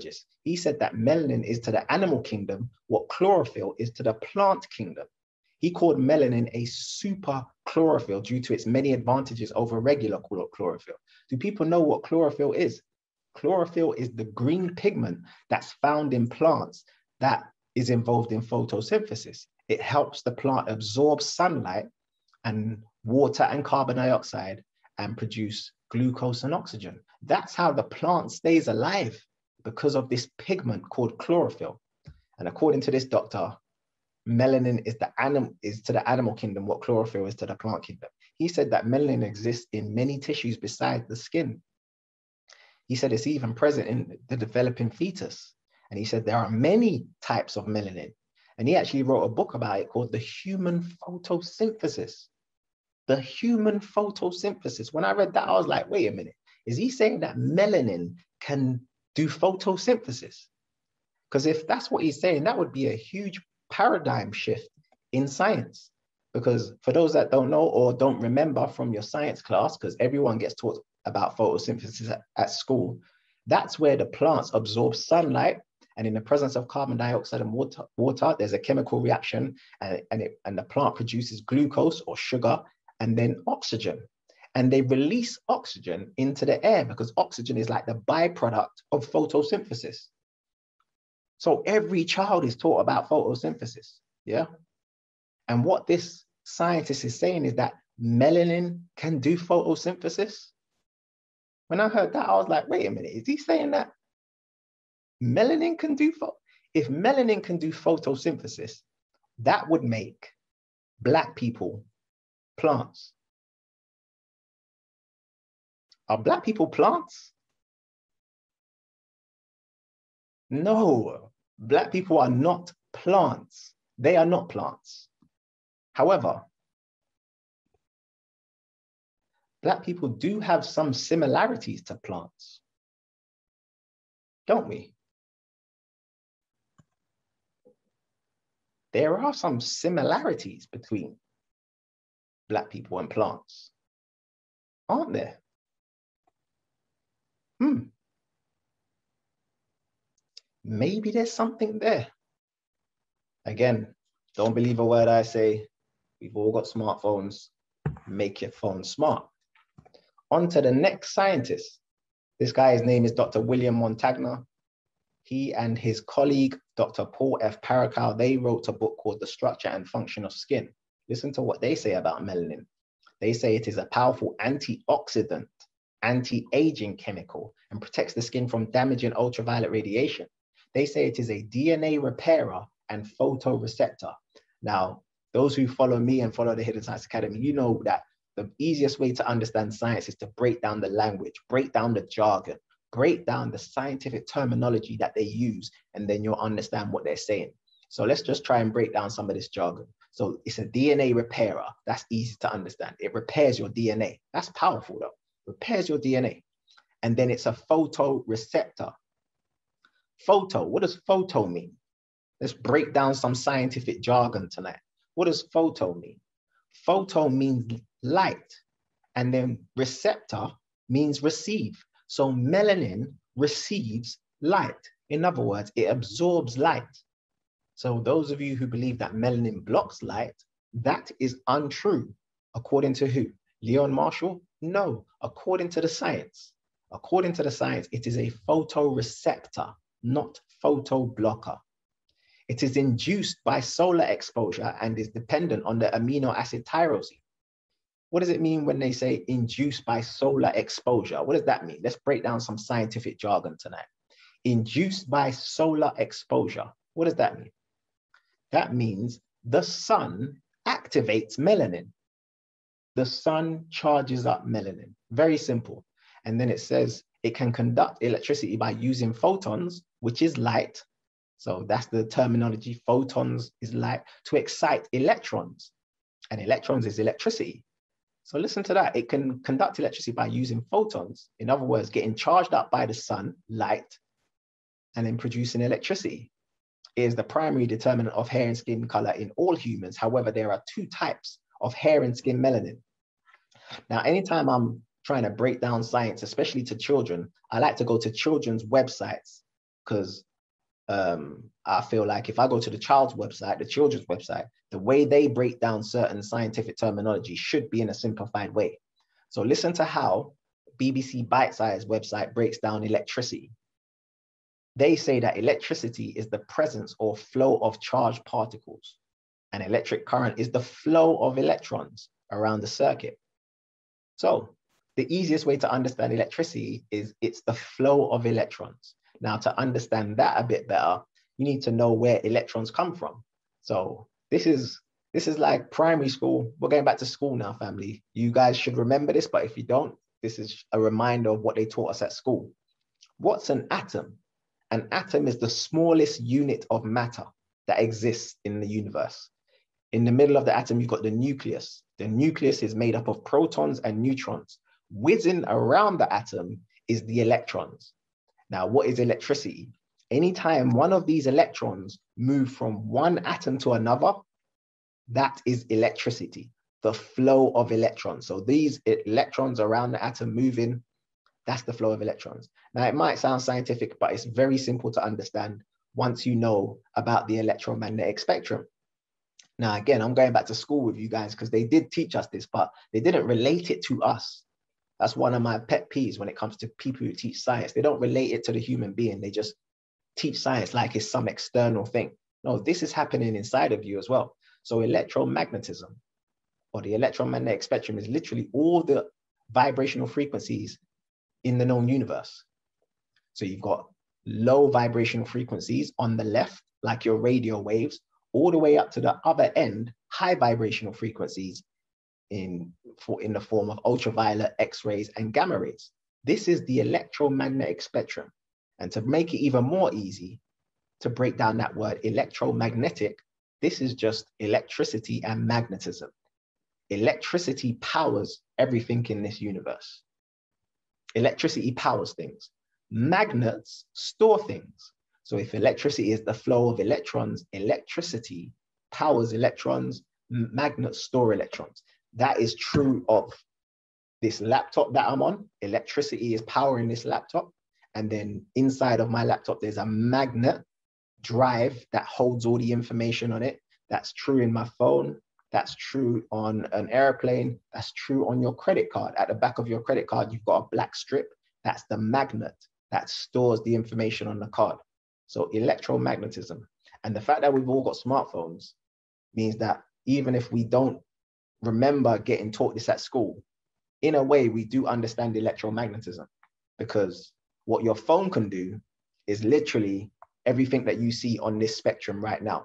He said that melanin is to the animal kingdom what chlorophyll is to the plant kingdom. He called melanin a super chlorophyll due to its many advantages over regular chlorophyll. Do people know what chlorophyll is? Chlorophyll is the green pigment that's found in plants that is involved in photosynthesis. It helps the plant absorb sunlight and water and carbon dioxide and produce glucose and oxygen. That's how the plant stays alive, because of this pigment called chlorophyll. And according to this doctor, melanin is the animal is to the animal kingdom what chlorophyll is to the plant kingdom. He said that melanin exists in many tissues besides the skin. He said it's even present in the developing fetus. And he said there are many types of melanin. And he actually wrote a book about it called The Human Photosynthesis. The Human Photosynthesis. When I read that, I was like, wait a minute. Is he saying that melanin can do photosynthesis? Because if that's what he's saying, that would be a huge paradigm shift in science. Because for those that don't know or don't remember from your science class, because everyone gets taught about photosynthesis at, at school, that's where the plants absorb sunlight, and in the presence of carbon dioxide and water, water there's a chemical reaction, and, and, it, and the plant produces glucose or sugar, and then oxygen. And they release oxygen into the air because oxygen is like the byproduct of photosynthesis. So every child is taught about photosynthesis, yeah? And what this scientist is saying is that melanin can do photosynthesis. When I heard that, I was like, wait a minute, is he saying that melanin can do, pho- if melanin can do photosynthesis, that would make Black people plants. Are Black people plants? No, Black people are not plants. They are not plants. However, Black people do have some similarities to plants, don't we? There are some similarities between Black people and plants, aren't there? Hmm. Maybe there's something there. Again, don't believe a word I say. We've all got smartphones. Make your phone smart. On to the next scientist. This guy's name is Doctor William Montagna. He and his colleague, Doctor Paul F. Parakow, they wrote a book called The Structure and Function of Skin. Listen to what they say about melanin. They say it is a powerful antioxidant, anti-aging chemical, and protects the skin from damaging ultraviolet radiation. They say it is a D N A repairer and photoreceptor. Now, those who follow me and follow the Hidden Science Academy, you know that the easiest way to understand science is to break down the language, break down the jargon, break down the scientific terminology that they use, and then you'll understand what they're saying. So let's just try and break down some of this jargon. So it's a D N A repairer. That's easy to understand. It repairs your D N A. That's powerful though. Repairs your D N A. And then it's a photoreceptor. Photo, what does photo mean? Let's break down some scientific jargon tonight. What does photo mean? Photo means light, and then receptor means receive. So melanin receives light. In other words, it absorbs light. So those of you who believe that melanin blocks light, that is untrue. According to who? Leon Marshall? No, according to the science. According to the science, it is a photoreceptor, not photoblocker. It is induced by solar exposure and is dependent on the amino acid tyrosine. What does it mean when they say induced by solar exposure? What does that mean? Let's break down some scientific jargon tonight. Induced by solar exposure. What does that mean? That means the sun activates melanin. The sun charges up melanin. Very simple. And then it says it can conduct electricity by using photons, which is light. So that's the terminology. Photons is light to excite electrons. And electrons is electricity. So listen to that. It can conduct electricity by using photons. In other words, getting charged up by the sun, light, and then producing electricity. It is the primary determinant of hair and skin color in all humans. However, there are two types of hair and skin melanin. Now, anytime I'm trying to break down science, especially to children, I like to go to children's websites because Um, I feel like if I go to the child's website, the children's website, the way they break down certain scientific terminology should be in a simplified way. So listen to how B B C Bitesize website breaks down electricity. They say that electricity is the presence or flow of charged particles, and electric current is the flow of electrons around the circuit. So the easiest way to understand electricity is it's the flow of electrons. Now, to understand that a bit better, you need to know where electrons come from. So this is this is like primary school. We're going back to school now, family. You guys should remember this, but if you don't, this is a reminder of what they taught us at school. What's an atom? An atom is the smallest unit of matter that exists in the universe. In the middle of the atom, you've got the nucleus. The nucleus is made up of protons and neutrons. Whizzing around the atom is the electrons. Now, what is electricity? Anytime one of these electrons move from one atom to another, that is electricity, the flow of electrons. So these electrons around the atom moving, that's the flow of electrons. Now, it might sound scientific, but it's very simple to understand once you know about the electromagnetic spectrum. Now, again, I'm going back to school with you guys because they did teach us this, but they didn't relate it to us. That's one of my pet peeves when it comes to people who teach science. They don't relate it to the human being. They just teach science like it's some external thing. No, this is happening inside of you as well. So electromagnetism, or the electromagnetic spectrum, is literally all the vibrational frequencies in the known universe. So you've got low vibrational frequencies on the left, like your radio waves, all the way up to the other end, high vibrational frequencies in, for, in the form of ultraviolet, X-rays, and gamma rays. This is the electromagnetic spectrum. And to make it even more easy to break down that word electromagnetic, this is just electricity and magnetism. Electricity powers everything in this universe. Electricity powers things. Magnets store things. So if electricity is the flow of electrons, electricity powers electrons, magnets store electrons. That is true of this laptop that I'm on. Electricity is powering this laptop. And then inside of my laptop, there's a magnet drive that holds all the information on it. That's true in my phone. That's true on an airplane. That's true on your credit card. At the back of your credit card, you've got a black strip. That's the magnet that stores the information on the card. So electromagnetism. And the fact that we've all got smartphones means that even if we don't remember getting taught this at school, in a way, we do understand electromagnetism, because what your phone can do is literally everything that you see on this spectrum right now.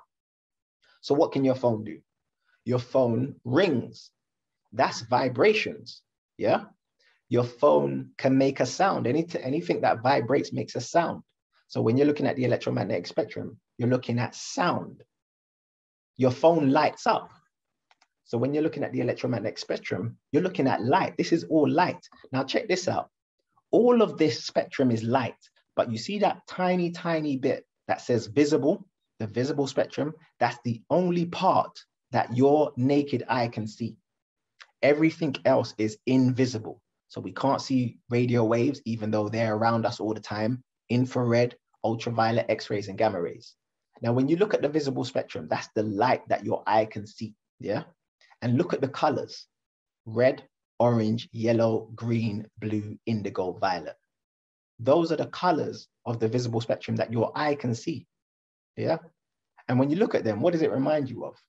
So what can your phone do? Your phone rings. That's vibrations, yeah? Your phone can make a sound. Any, anything that vibrates makes a sound. So when you're looking at the electromagnetic spectrum, you're looking at sound. Your phone lights up. So when you're looking at the electromagnetic spectrum, you're looking at light. This is all light. Now check this out. All of this spectrum is light, but you see that tiny, tiny bit that says visible, the visible spectrum, that's the only part that your naked eye can see. Everything else is invisible. So we can't see radio waves, even though they're around us all the time, infrared, ultraviolet, X-rays, and gamma rays. Now, when you look at the visible spectrum, that's the light that your eye can see, yeah? And look at the colors: red, orange, yellow, green, blue, indigo, violet. Those are the colors of the visible spectrum that your eye can see, yeah? And when you look at them, what does it remind you of?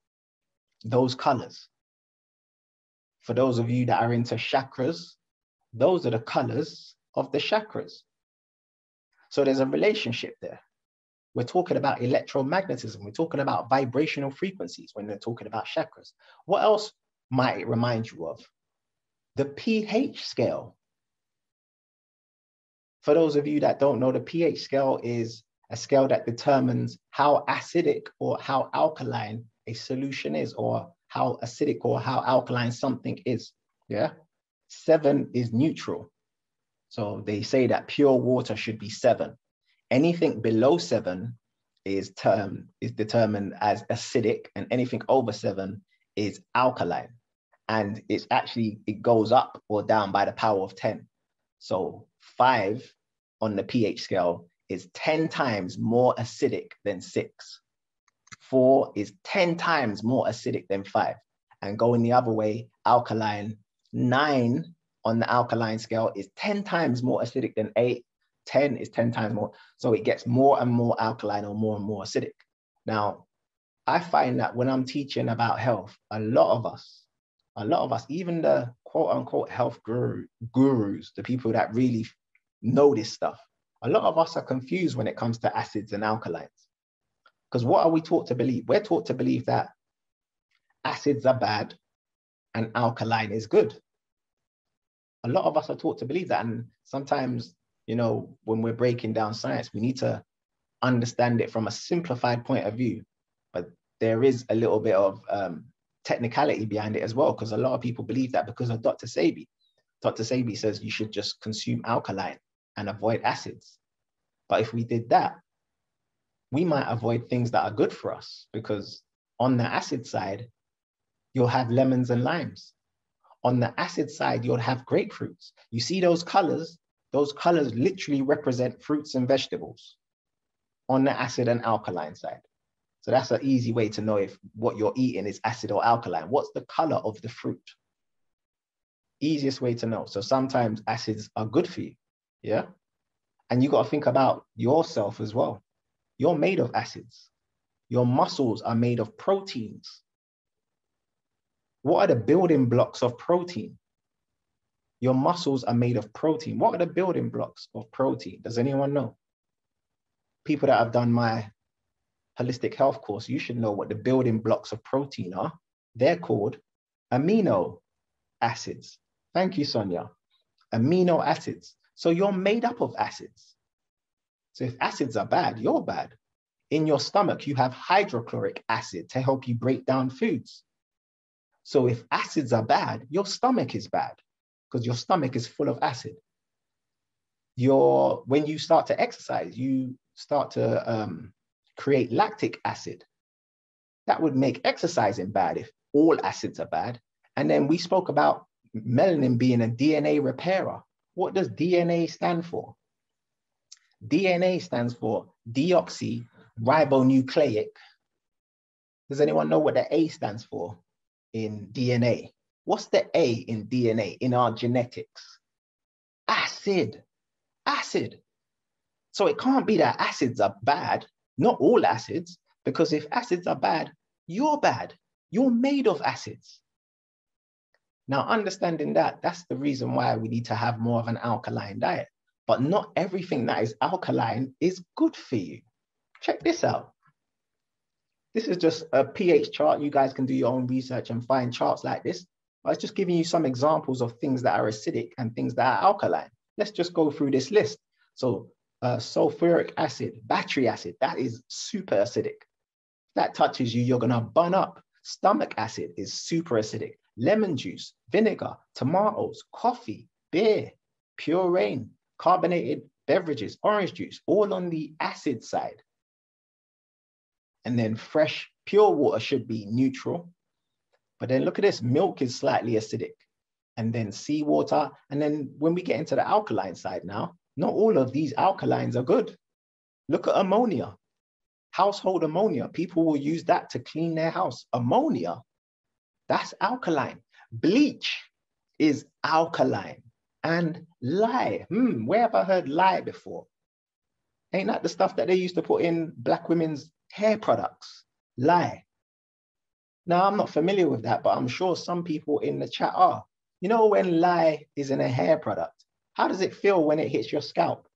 Those colors. For those of you that are into chakras, those are the colors of the chakras. So there's a relationship there. We're talking about electromagnetism. We're talking about vibrational frequencies when they're talking about chakras. What else might it remind you of? The pH scale. For those of you that don't know, the pH scale is a scale that determines how acidic or how alkaline a solution is, or how acidic or how alkaline something is, yeah? Seven is neutral. So they say that pure water should be seven. Anything below seven is termed, is determined as acidic, and anything over seven is alkaline. And it's actually, it goes up or down by the power of ten. So five on the pH scale is ten times more acidic than six. Four is ten times more acidic than five. And going the other way, alkaline, nine on the alkaline scale is ten times more acidic than eight. ten is ten times more. So it gets more and more alkaline or more and more acidic. Now, I find that when I'm teaching about health, a lot of us, a lot of us, even the quote unquote health guru, gurus, the people that really know this stuff, a lot of us are confused when it comes to acids and alkalines. Because what are we taught to believe? We're taught to believe that acids are bad and alkaline is good. A lot of us are taught to believe that. And sometimes, you know, when we're breaking down science, we need to understand it from a simplified point of view. But there is a little bit of um, technicality behind it as well, because a lot of people believe that because of Doctor Sebi. Doctor Sebi says you should just consume alkaline and avoid acids. But if we did that, we might avoid things that are good for us, because on the acid side, you'll have lemons and limes. On the acid side, you'll have grapefruits. You see those colors? Those colors literally represent fruits and vegetables on the acid and alkaline side. So that's an easy way to know if what you're eating is acid or alkaline. What's the color of the fruit? Easiest way to know. So sometimes acids are good for you, yeah? And you got to think about yourself as well. You're made of acids. Your muscles are made of proteins. What are the building blocks of protein? Your muscles are made of protein. What are the building blocks of protein? Does anyone know? People that have done my holistic health course, you should know what the building blocks of protein are. They're called amino acids. Thank you, Sonia. Amino acids. So you're made up of acids. So if acids are bad, you're bad. In your stomach, you have hydrochloric acid to help you break down foods. So if acids are bad, your stomach is bad, because your stomach is full of acid. Your, when you start to exercise, you start to um, create lactic acid. That would make exercising bad if all acids are bad. And then we spoke about melanin being a D N A repairer. What does D N A stand for? D N A stands for deoxyribonucleic. Does anyone know what the A stands for in D N A? What's the A in D N A, in our genetics? Acid, acid. So it can't be that acids are bad, not all acids, because if acids are bad, you're bad. You're made of acids. Now, understanding that, that's the reason why we need to have more of an alkaline diet. But not everything that is alkaline is good for you. Check this out. This is just a pH chart. You guys can do your own research and find charts like this. I was just giving you some examples of things that are acidic and things that are alkaline. Let's just go through this list. So uh, sulfuric acid, battery acid, that is super acidic. If that touches you, you're gonna burn up. Stomach acid is super acidic. Lemon juice, vinegar, tomatoes, coffee, beer, pure rain, carbonated beverages, orange juice, all on the acid side. And then fresh, pure water should be neutral. But then look at this, milk is slightly acidic. And then seawater. And then when we get into the alkaline side now, not all of these alkalines are good. Look at ammonia, household ammonia. People will use that to clean their house. Ammonia, that's alkaline. Bleach is alkaline. And lye, hmm, where have I heard lye before? Ain't that the stuff that they used to put in black women's hair products? Lye. Now, I'm not familiar with that, but I'm sure some people in the chat are. You know, when lye is in a hair product, how does it feel when it hits your scalp?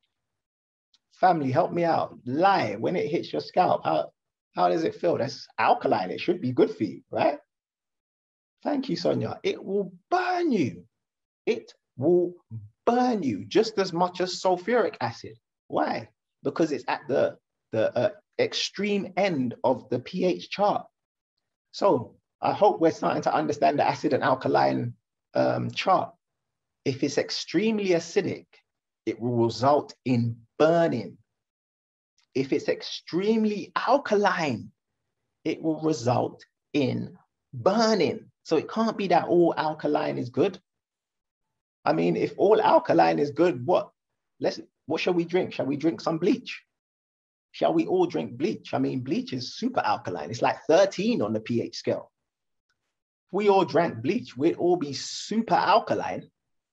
Family, help me out. Lye, when it hits your scalp, how, how does it feel? That's alkaline. It should be good for you, right? Thank you, Sonia. It will burn you. It will burn you just as much as sulfuric acid. Why? Because it's at the, the uh, extreme end of the pH chart. So I hope we're starting to understand the acid and alkaline um, chart. If it's extremely acidic, it will result in burning. If it's extremely alkaline, it will result in burning. So it can't be that all alkaline is good. I mean, if all alkaline is good, what? Let's What shall we drink? Shall we drink some bleach? Shall we all drink bleach? I mean, bleach is super alkaline. It's like thirteen on the pH scale. If we all drank bleach, we'd all be super alkaline,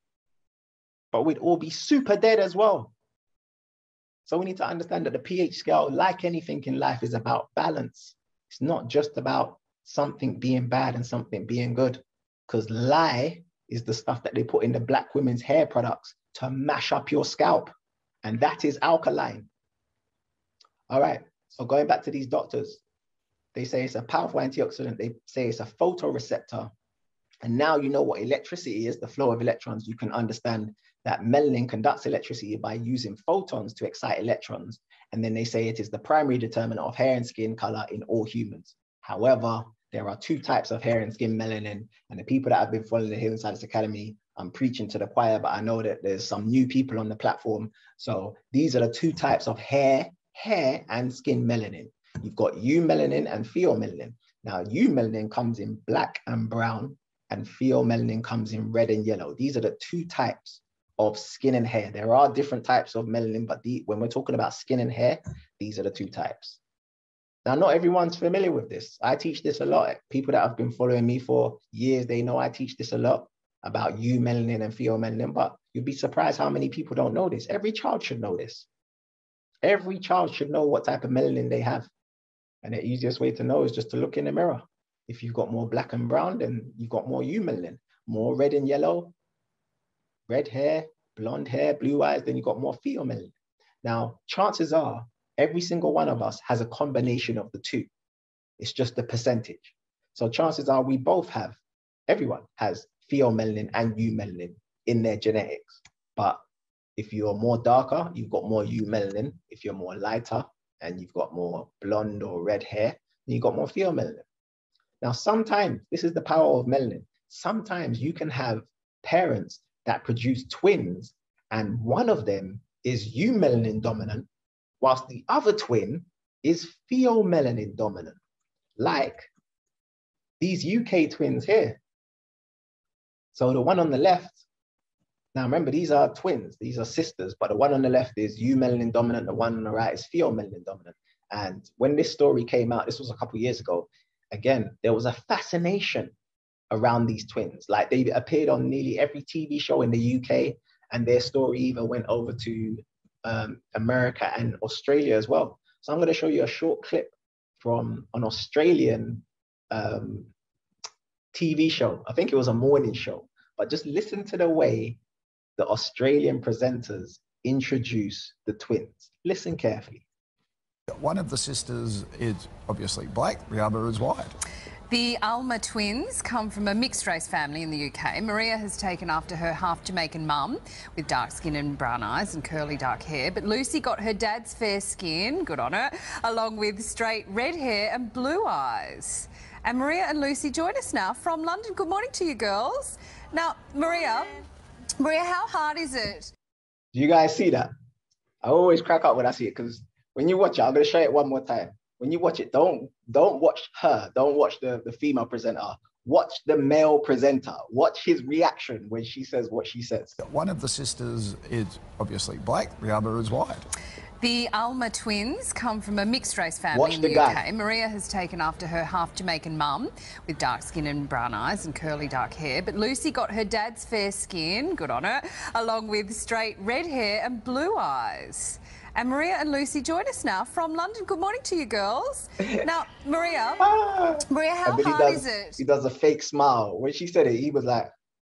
but we'd all be super dead as well. So we need to understand that the pH scale, like anything in life, is about balance. It's not just about something being bad and something being good, because lye is the stuff that they put in the black women's hair products to mash up your scalp. And that is alkaline. All right, so going back to these doctors, they say it's a powerful antioxidant. They say it's a photoreceptor. And now you know what electricity is, the flow of electrons. You can understand that melanin conducts electricity by using photons to excite electrons. And then they say it is the primary determinant of hair and skin color in all humans. However, there are two types of hair and skin melanin. And the people that have been following the Healing Science Academy, I'm preaching to the choir, but I know that there's some new people on the platform. So these are the two types of hair, hair and skin melanin. You've got eumelanin and pheomelanin. Now, eumelanin comes in black and brown, and pheomelanin comes in red and yellow. These are the two types of skin and hair. There are different types of melanin, but the, when we're talking about skin and hair, these are the two types. Now, not everyone's familiar with this. I teach this a lot. People that have been following me for years, they know I teach this a lot about eumelanin and pheomelanin, but you'd be surprised how many people don't know this. Every child should know this. Every child should know what type of melanin they have. And the easiest way to know is just to look in the mirror. If you've got more black and brown, then you've got more eumelanin. More red and yellow, red hair, blonde hair, blue eyes, then you've got more pheomelanin. Now, chances are every single one of us has a combination of the two. It's just the percentage. So chances are we both have, everyone has pheomelanin and eumelanin in their genetics. But if you're more darker, you've got more eumelanin. If you're more lighter and you've got more blonde or red hair, then you've got more pheomelanin. Now, sometimes, this is the power of melanin. Sometimes you can have parents that produce twins, and one of them is eumelanin dominant, whilst the other twin is pheomelanin dominant, like these U K twins here. So the one on the left, now remember, these are twins, these are sisters, but the one on the left is eumelanin dominant, the one on the right is pheomelanin dominant. And when this story came out, this was a couple of years ago, again, there was a fascination around these twins. Like, they appeared on nearly every T V show in the U K, and their story even went over to um, America and Australia as well. So I'm going to show you a short clip from an Australian um, T V show. I think it was a morning show, but just listen to the way the Australian presenters introduce the twins. Listen carefully. One of the sisters is obviously black, the other is white. The Alma twins come from a mixed-race family in the U K. Maria has taken after her half-Jamaican mum with dark skin and brown eyes and curly dark hair. But Lucy got her dad's fair skin, good on her, along with straight red hair and blue eyes. And Maria and Lucy join us now from London. Good morning to you girls. Now, Maria, Maria, how hard is it? Do you guys see that? I always crack up when I see it, because when you watch it, I'm going to show it one more time. When you watch it, don't don't watch her. Don't watch the, the female presenter. Watch the male presenter. Watch his reaction when she says what she says. One of the sisters is obviously black, the other is white. The Alma twins come from a mixed-race family Watch in the the, guy. U K. Maria has taken after her half-Jamaican mum with dark skin and brown eyes and curly dark hair. But Lucy got her dad's fair skin, good on her, along with straight red hair and blue eyes. And Maria and Lucy join us now from London. Good morning to you girls. Now, Maria, Maria, how And then he hard does- is it? He does a fake smile. When she said it, he was like,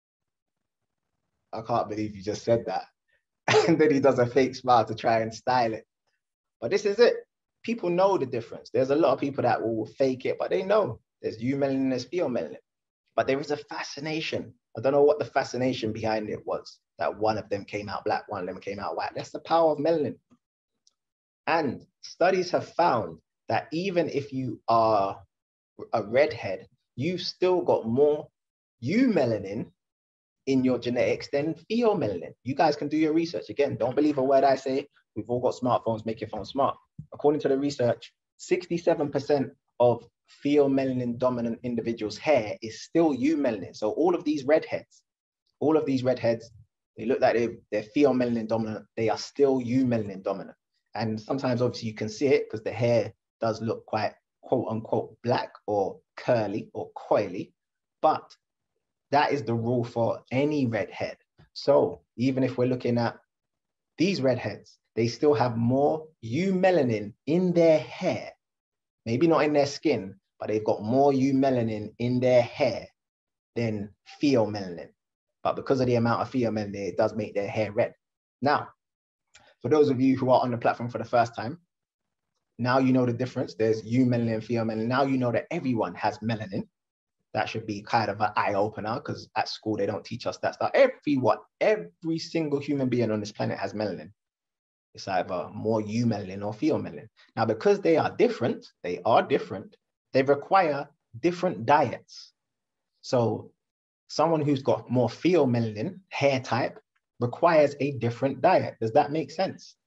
I can't believe you just said that. And then he does a fake smile to try and style it. But this is it. People know the difference. There's a lot of people that will fake it, but they know there's eumelanin and there's pheomelanin. But there is a fascination. I don't know what the fascination behind it was, that one of them came out black, one of them came out white. That's the power of melanin. And studies have found that even if you are a redhead, you've still got more eumelanin in your genetics than pheomelanin. You guys can do your research. Again, don't believe a word I say. We've all got smartphones, make your phone smart. According to the research, sixty-seven percent of pheomelanin dominant individuals' hair is still eumelanin. So all of these redheads, all of these redheads, They look like they, they're pheomelanin dominant. They are still eumelanin dominant. And sometimes, obviously, you can see it because the hair does look quite, quote unquote, black or curly or coily. But that is the rule for any redhead. So even if we're looking at these redheads, they still have more eumelanin in their hair. Maybe not in their skin, but they've got more eumelanin in their hair than pheomelanin. But because of the amount of pheomelanin, it does make their hair red. Now, for those of you who are on the platform for the first time, now you know the difference. There's eumelanin and pheomelanin. Now you know that everyone has melanin. That should be kind of an eye-opener, because at school they don't teach us that stuff. Everyone, every single human being on this planet has melanin. It's either more eumelanin or pheomelanin. Now, because they are different, they are different, they require different diets. So someone who's got more pheomelanin hair type requires a different diet. Does that make sense?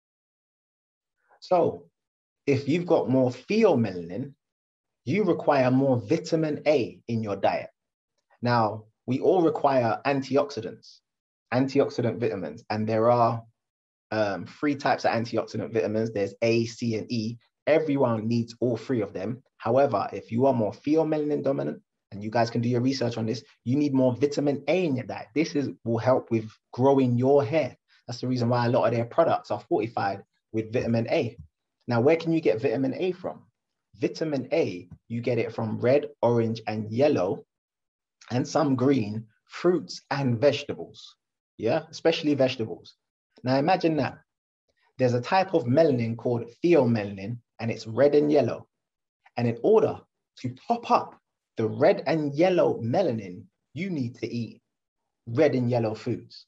So if you've got more pheomelanin, you require more vitamin A in your diet. Now, we all require antioxidants, antioxidant vitamins, and there are um, three types of antioxidant vitamins. There's A, C, and E. Everyone needs all three of them. However, if you are more pheomelanin dominant, and you guys can do your research on this, you need more vitamin A in your diet. This is will help with growing your hair. That's the reason why a lot of their products are fortified with vitamin A. Now, where can you get vitamin A from? Vitamin A, you get it from red, orange, and yellow, and some green fruits and vegetables. Yeah, especially vegetables. Now imagine that. There's a type of melanin called pheomelanin, and it's red and yellow. And in order to top up the red and yellow melanin, you need to eat red and yellow foods.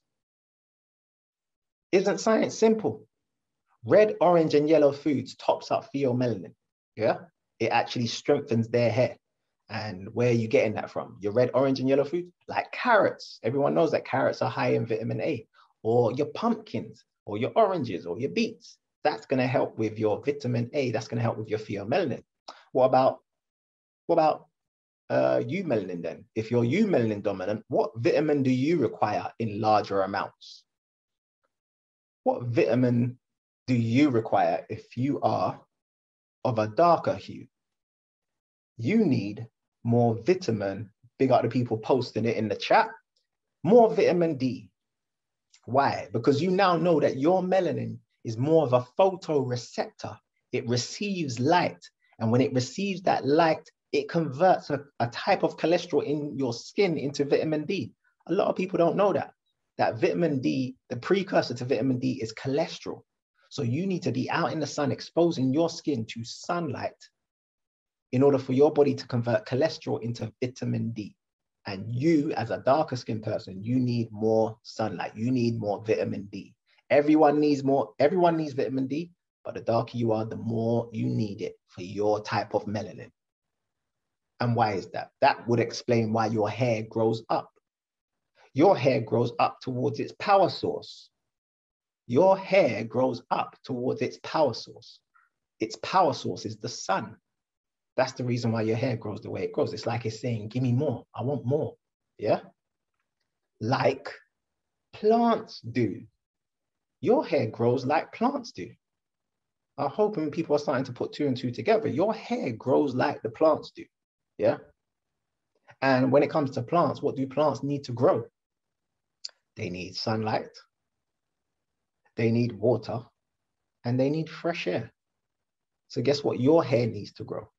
Isn't science simple? Red, orange, and yellow foods tops up pheomelanin. Yeah, it actually strengthens their hair. And where are you getting that from? Your red, orange, and yellow foods, like carrots. Everyone knows that carrots are high in vitamin A, or your pumpkins, or your oranges, or your beets. That's going to help with your vitamin A. That's going to help with your pheomelanin. What about, what about uh, eumelanin then? If you're eumelanin dominant, what vitamin do you require in larger amounts? What vitamin do you require if you are of a darker hue? You need more vitamin, big up the people posting it in the chat, more vitamin D. Why? Because you now know that your melanin is more of a photoreceptor. It receives light. And when it receives that light, it converts a, a type of cholesterol in your skin into vitamin D. A lot of people don't know that. That vitamin D, the precursor to vitamin D is cholesterol. So you need to be out in the sun, exposing your skin to sunlight in order for your body to convert cholesterol into vitamin D. And you, as a darker skinned person, you need more sunlight. You need more vitamin D. Everyone needs more, everyone needs vitamin D, but the darker you are, the more you need it for your type of melanin. And why is that? That would explain why your hair grows up. Your hair grows up towards its power source. Your hair grows up towards its power source. Its power source is the sun. That's the reason why your hair grows the way it grows. It's like it's saying, give me more. I want more. Yeah? Like plants do. Your hair grows like plants do. I'm hoping people are starting to put two and two together. Your hair grows like the plants do. Yeah? And when it comes to plants, what do plants need to grow? They need sunlight. They need water. And they need fresh air. So guess what? Your hair needs to grow.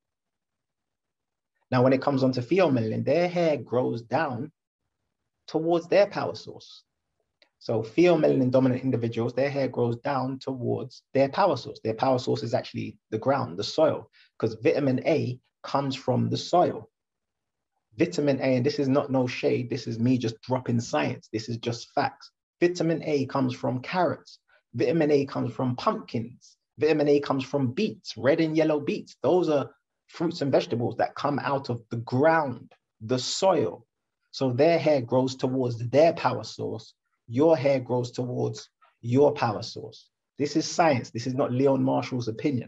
Now, when it comes on to pheomelanin, their hair grows down towards their power source. So pheomelanin dominant individuals, their hair grows down towards their power source. Their power source is actually the ground, the soil, because vitamin A comes from the soil. Vitamin A, and this is not no shade, this is me just dropping science. This is just facts. Vitamin A comes from carrots. Vitamin A comes from pumpkins. Vitamin A comes from beets, red and yellow beets. Those are fruits and vegetables that come out of the ground, the soil. So their hair grows towards their power source. Your hair grows towards your power source. This is science. This is not Leon Marshall's opinion.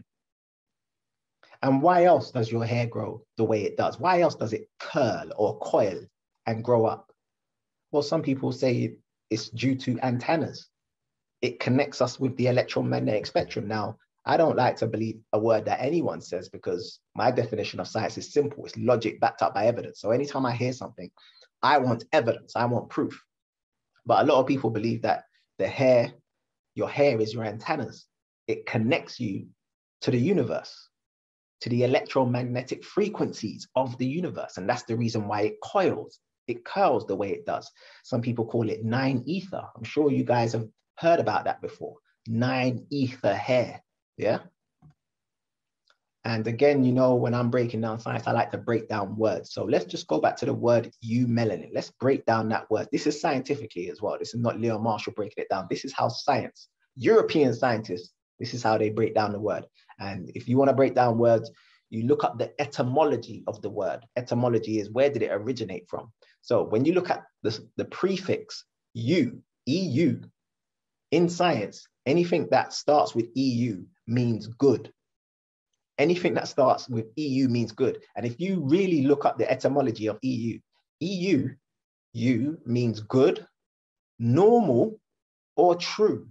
And why else does your hair grow the way it does? Why else does it curl or coil and grow up? Well, some people say it's due to antennas. It connects us with the electromagnetic spectrum. Now, I don't like to believe a word that anyone says because my definition of science is simple. It's logic backed up by evidence. So anytime I hear something, I want evidence, I want proof. But a lot of people believe that the hair, your hair is your antennas. It connects you to the universe, to the electromagnetic frequencies of the universe. And that's the reason why it coils. It curls the way it does. Some people call it nine ether. I'm sure you guys have heard about that before. Nine ether hair, yeah? And again, you know, when I'm breaking down science, I like to break down words. So let's just go back to the word eumelanin. Let's break down that word. This is scientifically as well. This is not Leo Marshall breaking it down. This is how science, European scientists, this is how they break down the word. And if you want to break down words, you look up the etymology of the word. Etymology is where did it originate from? So when you look at the, the prefix U, E U, in science, anything that starts with E U means good. Anything that starts with E U means good. And if you really look up the etymology of E U, E U, U means good, normal, or true.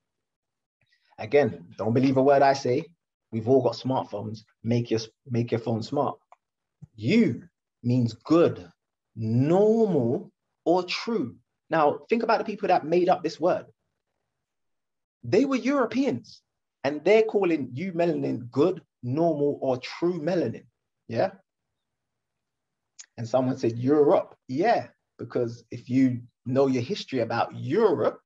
Again, don't believe a word I say. We've all got smartphones. Make your, make your phone smart. U means good, normal, or true. Now, think about the people that made up this word. They were Europeans, and they're calling eumelanin good, normal, or true melanin, yeah? And someone said Europe, yeah, because if you know your history about Europe,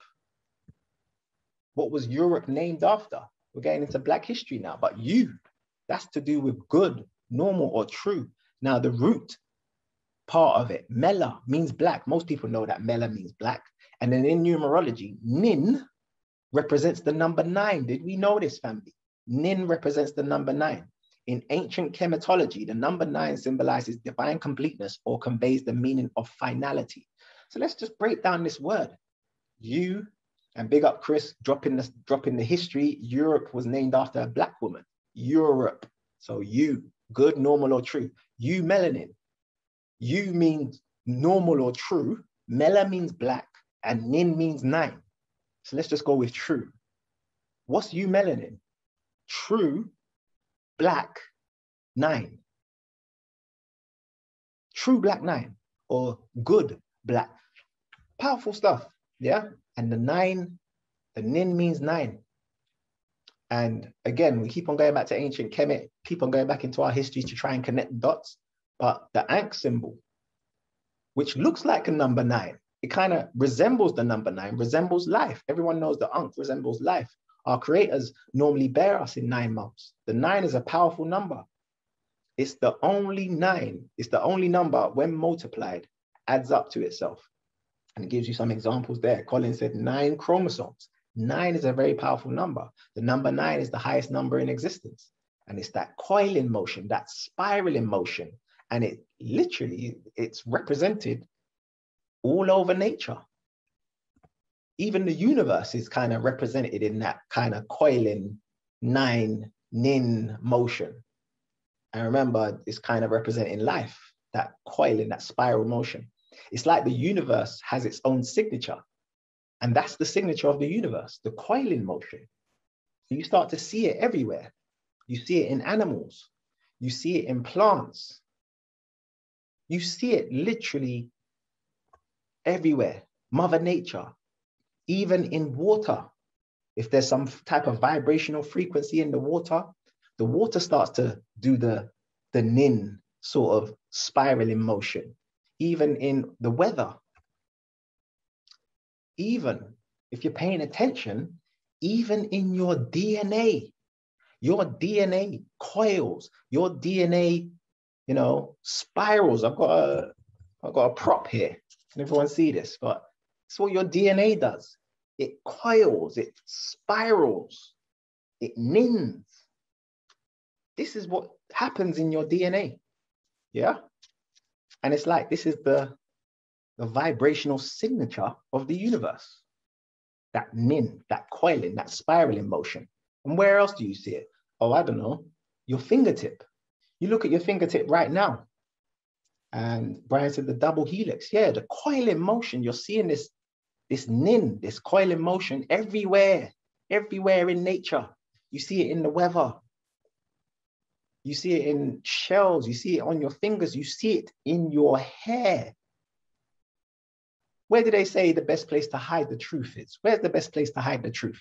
what was Europe named after? We're getting into Black history now, but you, that's to do with good, normal, or true. Now, the root part of it, mela, means black. Most people know that mela means black. And then in numerology, nin represents the number nine. Did we know this, family? Nin represents the number nine. In ancient chematology, the number nine symbolizes divine completeness or conveys the meaning of finality. So let's just break down this word. You, and big up Chris, dropping the, dropping the history. Europe was named after a Black woman. Europe. So you, good, normal, or true. Eumelanin. You means normal or true. Mela means black, and nin means nine. So let's just go with true. What's eumelanin? True, black, nine. True black nine, or good black. Powerful stuff, yeah? And the nine, the nin means nine. And again, we keep on going back to ancient Kemet, keep on going back into our history to try and connect the dots. But the Ankh symbol, which looks like a number nine, it kind of resembles the number nine, resembles life. Everyone knows the Ankh resembles life. Our creators normally bear us in nine months. The nine is a powerful number. It's the only nine, it's the only number when multiplied adds up to itself. And it gives you some examples there. Colin said nine chromosomes. Nine is a very powerful number. The number nine is the highest number in existence. And it's that coiling motion, that spiraling motion. And it literally, it's represented all over nature. Even the universe is kind of represented in that kind of coiling nine nin motion. And remember, it's kind of representing life, that coiling, that spiral motion. It's like the universe has its own signature. And that's the signature of the universe, the coiling motion. So you start to see it everywhere. You see it in animals. You see it in plants. You see it literally everywhere. Mother Nature, even in water. If there's some type of vibrational frequency in the water, the water starts to do the, the nin sort of spiraling motion. Even in the weather. Even if you're paying attention, even in your D N A, your D N A coils, your D N A, you know, spirals. I've got a, I've got a prop here. Can everyone see this? But it's what your D N A does. It coils, it spirals, it nins. This is what happens in your D N A. Yeah? And it's like, this is the, the vibrational signature of the universe. That nin, that coiling, that spiraling motion. And where else do you see it? Oh, I don't know, your fingertip. You look at your fingertip right now. And Brian said the double helix. Yeah, the coiling motion, you're seeing this this nin, this coiling motion everywhere, everywhere in nature. You see it in the weather. You see it in shells. You see it on your fingers. You see it in your hair. Where do they say the best place to hide the truth is? Where's the best place to hide the truth?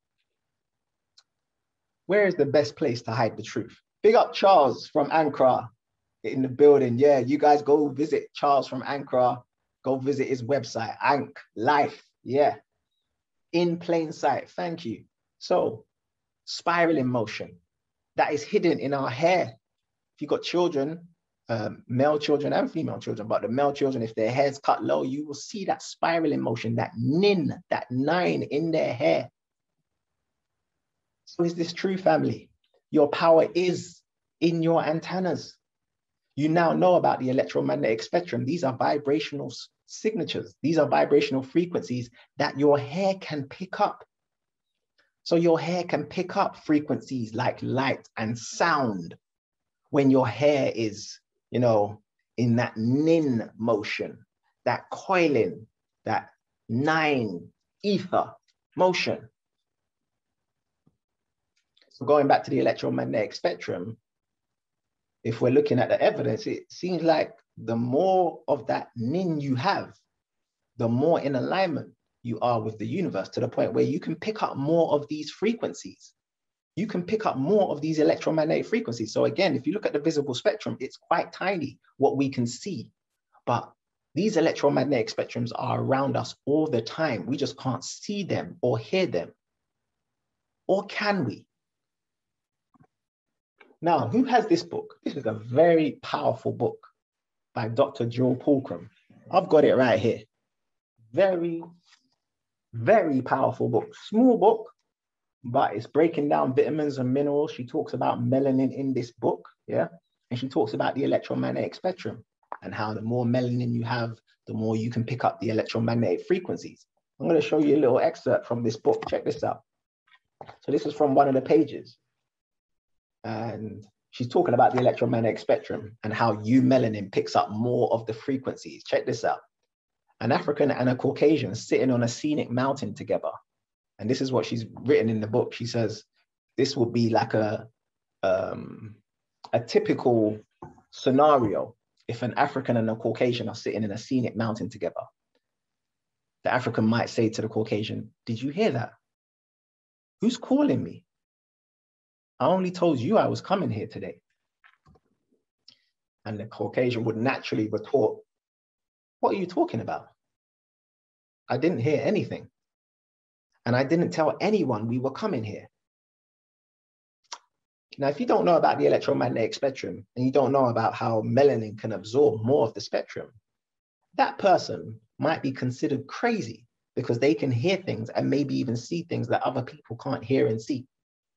Where is the best place to hide the truth? Big up Charles from Ankara in the building. Yeah, you guys go visit Charles from Ankara. Go visit his website, Ank Life. Yeah, in plain sight. Thank you. So, spiraling motion that is hidden in our hair. If you've got children, um, male children and female children, but the male children, if their hair's cut low, you will see that spiraling motion, that nin, that nine in their hair. So is this true, family? Your power is in your antennas. You now know about the electromagnetic spectrum. These are vibrational signatures. These are vibrational frequencies that your hair can pick up. So your hair can pick up frequencies like light and sound when your hair is, you know, in that nin motion, that coiling, that nine ether motion. So going back to the electromagnetic spectrum, if we're looking at the evidence, it seems like the more of that nin you have, the more in alignment you are with the universe, to the point where you can pick up more of these frequencies. You can pick up more of these electromagnetic frequencies. So again, if you look at the visible spectrum, it's quite tiny what we can see. But these electromagnetic spectrums are around us all the time. We just can't see them or hear them. Or can we? Now, who has this book? This is a very powerful book by Doctor Joel Poulcrum. I've got it right here. Very, very powerful book. Small book, but it's breaking down vitamins and minerals. She talks about melanin in this book, yeah? And she talks about the electromagnetic spectrum and how the more melanin you have, the more you can pick up the electromagnetic frequencies. I'm going to show you a little excerpt from this book. Check this out. So this is from one of the pages. And she's talking about the electromagnetic spectrum and how eumelanin picks up more of the frequencies. Check this out. An African and a Caucasian sitting on a scenic mountain together. And this is what she's written in the book. She says, this will be like a, um, a typical scenario if an African and a Caucasian are sitting in a scenic mountain together. The African might say to the Caucasian, did you hear that? Who's calling me? I only told you I was coming here today. And the Caucasian would naturally retort, what are you talking about? I didn't hear anything. And I didn't tell anyone we were coming here. Now, if you don't know about the electromagnetic spectrum and you don't know about how melanin can absorb more of the spectrum, that person might be considered crazy because they can hear things and maybe even see things that other people can't hear and see.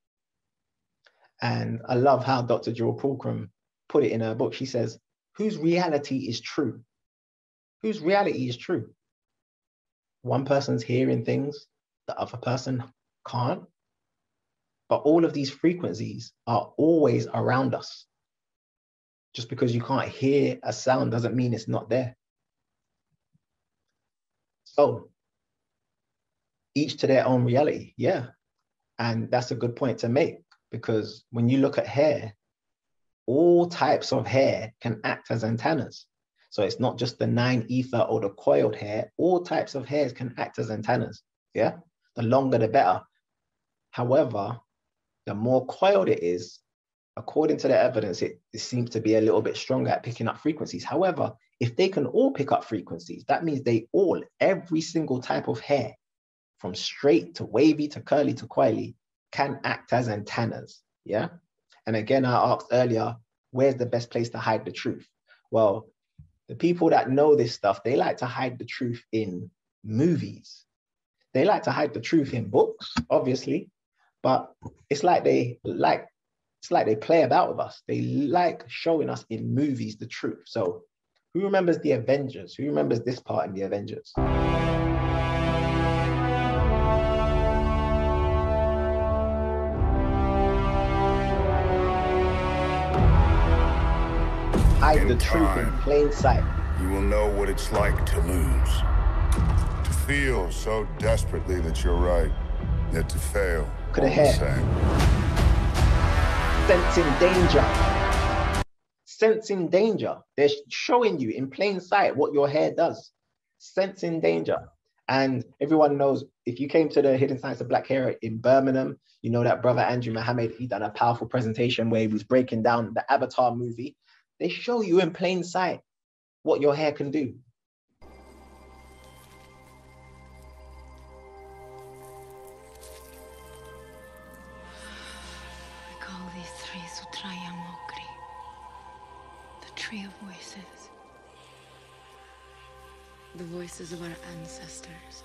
And I love how Doctor Joel Poulcrum put it in her book. She says, whose reality is true? Whose reality is true? One person's hearing things, the other person can't. But all of these frequencies are always around us. Just because you can't hear a sound doesn't mean it's not there. So, each to their own reality, yeah. And that's a good point to make. Because when you look at hair, all types of hair can act as antennas. So it's not just the nine ether or the coiled hair, all types of hairs can act as antennas, yeah? The longer, the better. However, the more coiled it is, according to the evidence, it, it seems to be a little bit stronger at picking up frequencies. However, if they can all pick up frequencies, that means they all, every single type of hair, from straight to wavy to curly to coily, can act as antennas, yeah? And again, I asked earlier, where's the best place to hide the truth? Well, the people that know this stuff, they like to hide the truth in movies. They like to hide the truth in books, obviously, but it's like they like, it's like they play about with us. They like showing us in movies the truth. So who remembers the Avengers? Who remembers this part in the Avengers? Hide the truth in plain sight. You will know what it's like to lose, to feel so desperately that you're right, yet to fail Could all have the hair. same. Sensing danger. Sensing danger. They're showing you in plain sight what your hair does. Sensing danger. And everyone knows, if you came to the Hidden Science of Black Hair in Birmingham, you know that brother Andrew Mohammed, he done a powerful presentation where he was breaking down the Avatar movie. They show you in plain sight what your hair can do. We call these trees Sutraya Mokri, the tree of voices. The voices of our ancestors.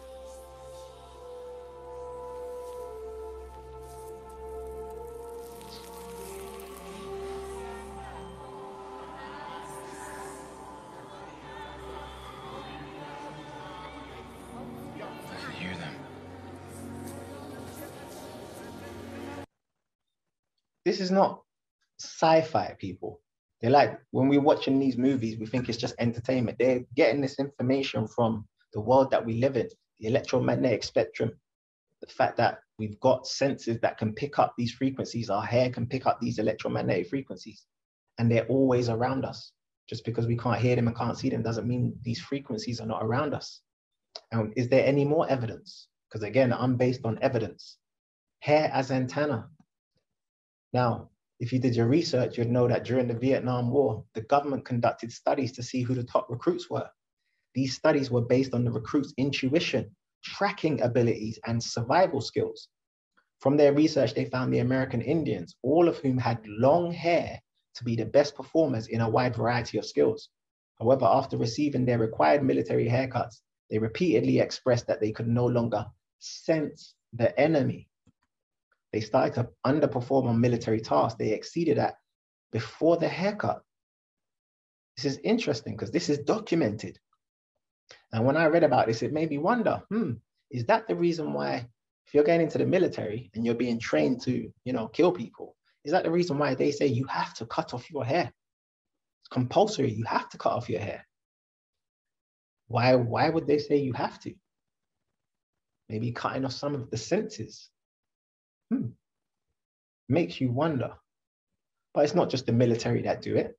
This is not sci-fi, people. They're like, when we're watching these movies, we think it's just entertainment. They're getting this information from the world that we live in, the electromagnetic spectrum, the fact that we've got senses that can pick up these frequencies. Our hair can pick up these electromagnetic frequencies, and they're always around us. Just because we can't hear them and can't see them doesn't mean these frequencies are not around us. And is there any more evidence? Because again, I'm based on evidence. Hair as antenna. Now, if you did your research, you'd know that during the Vietnam War, the government conducted studies to see who the top recruits were. These studies were based on the recruits' intuition, tracking abilities, and survival skills. From their research, they found the American Indians, all of whom had long hair, to be the best performers in a wide variety of skills. However, after receiving their required military haircuts, they repeatedly expressed that they could no longer sense the enemy. They started to underperform on military tasks. They exceeded that before the haircut. This is interesting because this is documented. And when I read about this, it made me wonder, hmm, is that the reason why, if you're going into the military and you're being trained to, you know, kill people, is that the reason why they say you have to cut off your hair? It's compulsory, you have to cut off your hair. Why, why would they say you have to? Maybe cutting off some of the senses. Hmm. Makes you wonder. But it's not just the military that do it.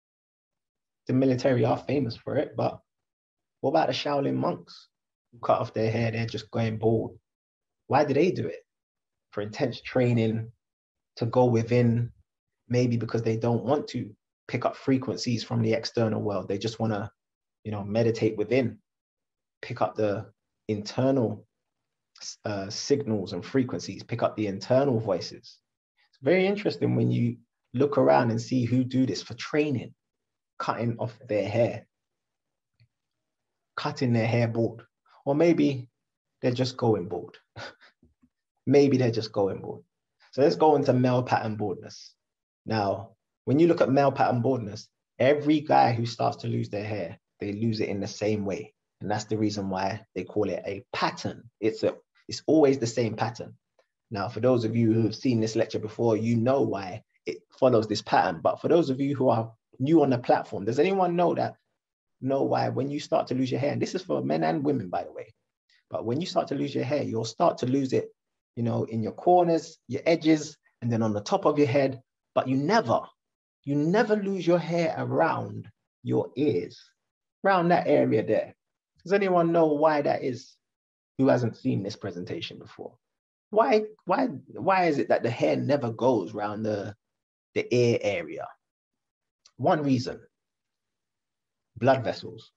The military are famous for it, but what about the Shaolin monks who cut off their hair? They're just going bald. Why do they do it? For intense training, to go within, maybe because they don't want to pick up frequencies from the external world. They just want to, you know, meditate within, pick up the internal uh, signals and frequencies, pick up the internal voices. It's very interesting when you look around and see who do this for training, cutting off their hair, cutting their hair bald, or maybe they're just going bald. Maybe they're just going bald. So let's go into male pattern baldness. Now, when you look at male pattern baldness, every guy who starts to lose their hair, they lose it in the same way. And that's the reason why they call it a pattern. It's, a, it's always the same pattern. Now, for those of you who have seen this lecture before, you know why it follows this pattern. But for those of you who are new on the platform, does anyone know that, know why when you start to lose your hair, and this is for men and women, by the way, but when you start to lose your hair, you'll start to lose it, you know, in your corners, your edges, and then on the top of your head, but you never, you never lose your hair around your ears, around that area there. Does anyone know why that is, who hasn't seen this presentation before? Why, why, why is it that the hair never goes around the, the ear area? One reason, blood vessels.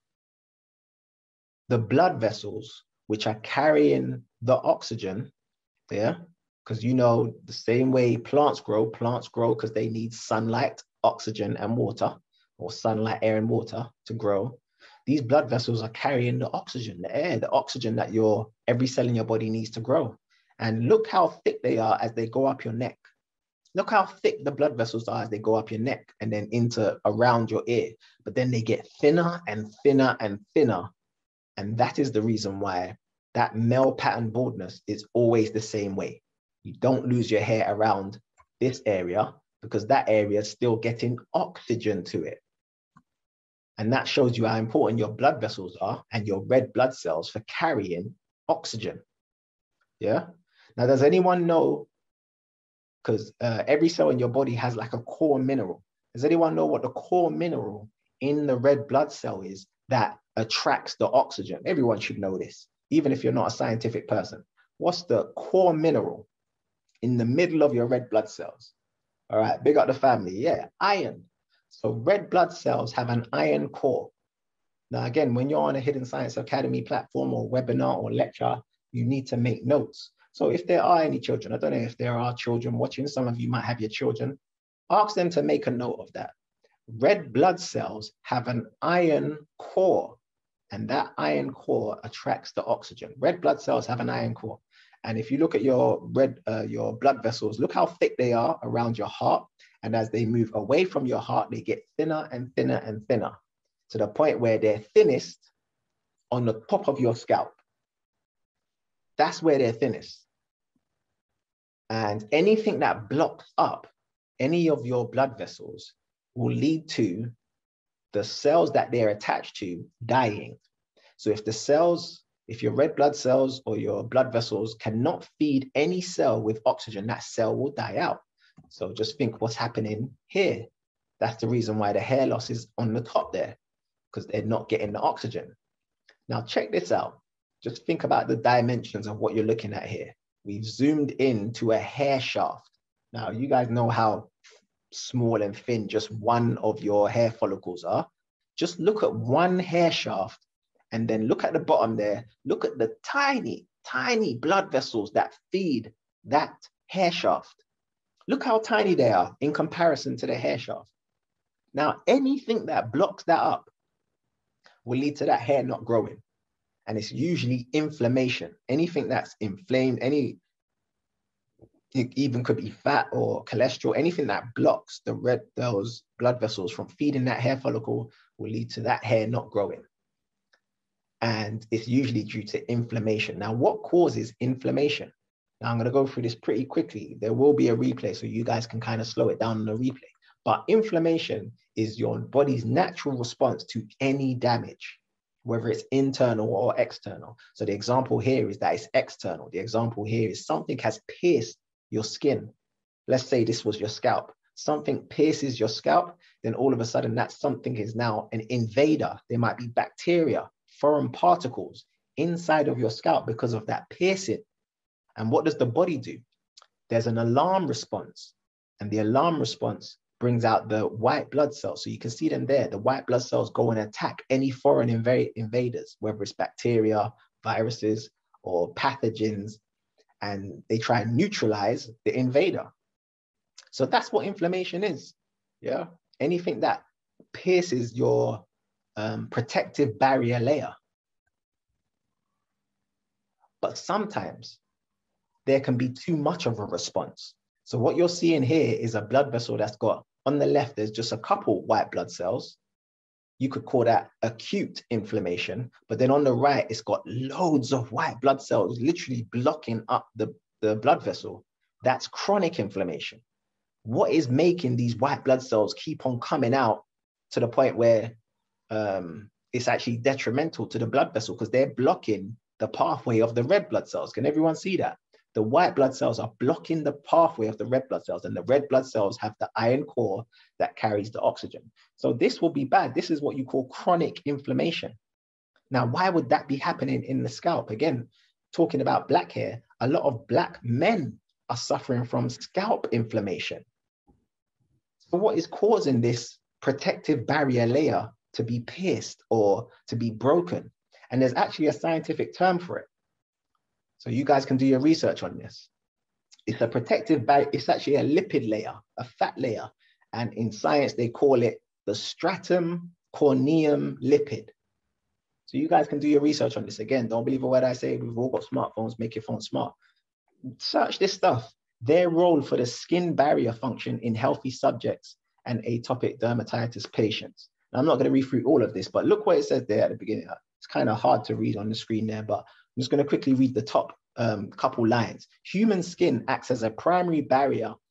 The blood vessels, which are carrying the oxygen, yeah, because you know the same way plants grow, plants grow because they need sunlight, oxygen, and water, or sunlight, air, and water to grow. These blood vessels are carrying the oxygen, the air, the oxygen that your every cell in your body needs to grow. And look how thick they are as they go up your neck. Look how thick the blood vessels are as they go up your neck and then into around your ear. But then they get thinner and thinner and thinner. And that is the reason why that male pattern baldness is always the same way. You don't lose your hair around this area because that area is still getting oxygen to it. And that shows you how important your blood vessels are and your red blood cells for carrying oxygen. Yeah. Now, does anyone know, because uh, every cell in your body has like a core mineral. Does anyone know what the core mineral in the red blood cell is that attracts the oxygen? Everyone should know this, even if you're not a scientific person. What's the core mineral in the middle of your red blood cells? All right, big up the family. Yeah, iron. So red blood cells have an iron core. Now, again, when you're on a Hidden Science Academy platform or webinar or lecture, you need to make notes. So if there are any children, I don't know if there are children watching, some of you might have your children, ask them to make a note of that. Red blood cells have an iron core, and that iron core attracts the oxygen. Red blood cells have an iron core. And if you look at your red, uh, your blood vessels, look how thick they are around your heart. And as they move away from your heart, they get thinner and thinner and thinner to the point where they're thinnest on the top of your scalp. That's where they're thinnest. And anything that blocks up any of your blood vessels will lead to the cells that they're attached to dying. So if the cells, if your red blood cells or your blood vessels cannot feed any cell with oxygen, that cell will die out. So just think what's happening here. That's the reason why the hair loss is on the top there, because they're not getting the oxygen. Now check this out. Just think about the dimensions of what you're looking at here. We've zoomed in to a hair shaft. Now you guys know how small and thin just one of your hair follicles are. Just look at one hair shaft and then look at the bottom there. Look at the tiny, tiny blood vessels that feed that hair shaft. Look how tiny they are in comparison to the hair shaft. Now, anything that blocks that up will lead to that hair not growing. And it's usually inflammation. Anything that's inflamed, any, it even could be fat or cholesterol, anything that blocks the red, those blood vessels from feeding that hair follicle will lead to that hair not growing. And it's usually due to inflammation. Now, what causes inflammation? Now, I'm going to go through this pretty quickly. There will be a replay, so you guys can kind of slow it down on the replay. But inflammation is your body's natural response to any damage, whether it's internal or external. So the example here is that it's external. The example here is something has pierced your skin. Let's say this was your scalp. Something pierces your scalp, then all of a sudden that something is now an invader. There might be bacteria, foreign particles inside of your scalp because of that piercing. And what does the body do? There's an alarm response, and the alarm response brings out the white blood cells. So you can see them there. The white blood cells go and attack any foreign inv invaders, whether it's bacteria, viruses, or pathogens, and they try and neutralize the invader. So that's what inflammation is. Yeah, anything that pierces your um, protective barrier layer. But sometimes there can be too much of a response. So what you're seeing here is a blood vessel that's got, on the left, there's just a couple white blood cells. You could call that acute inflammation. But then on the right, it's got loads of white blood cells literally blocking up the, the blood vessel. That's chronic inflammation. What is making these white blood cells keep on coming out to the point where um, it's actually detrimental to the blood vessel because they're blocking the pathway of the red blood cells? Can everyone see that? The white blood cells are blocking the pathway of the red blood cells, and the red blood cells have the iron core that carries the oxygen. So this will be bad. This is what you call chronic inflammation. Now, why would that be happening in the scalp? Again, talking about black hair, a lot of black men are suffering from scalp inflammation. So what is causing this protective barrier layer to be pierced or to be broken? And there's actually a scientific term for it. So you guys can do your research on this. It's a protective barrier. It's actually a lipid layer, a fat layer. And in science, they call it the stratum corneum lipid. So you guys can do your research on this. Again, don't believe a word I say. We've all got smartphones. Make your phone smart. Search this stuff. Their role for the skin barrier function in healthy subjects and atopic dermatitis patients. Now, I'm not going to read through all of this, but look what it says there at the beginning. It's kind of hard to read on the screen there, but I'm just going to quickly read the top um, couple lines. Human skin acts as a primary barrier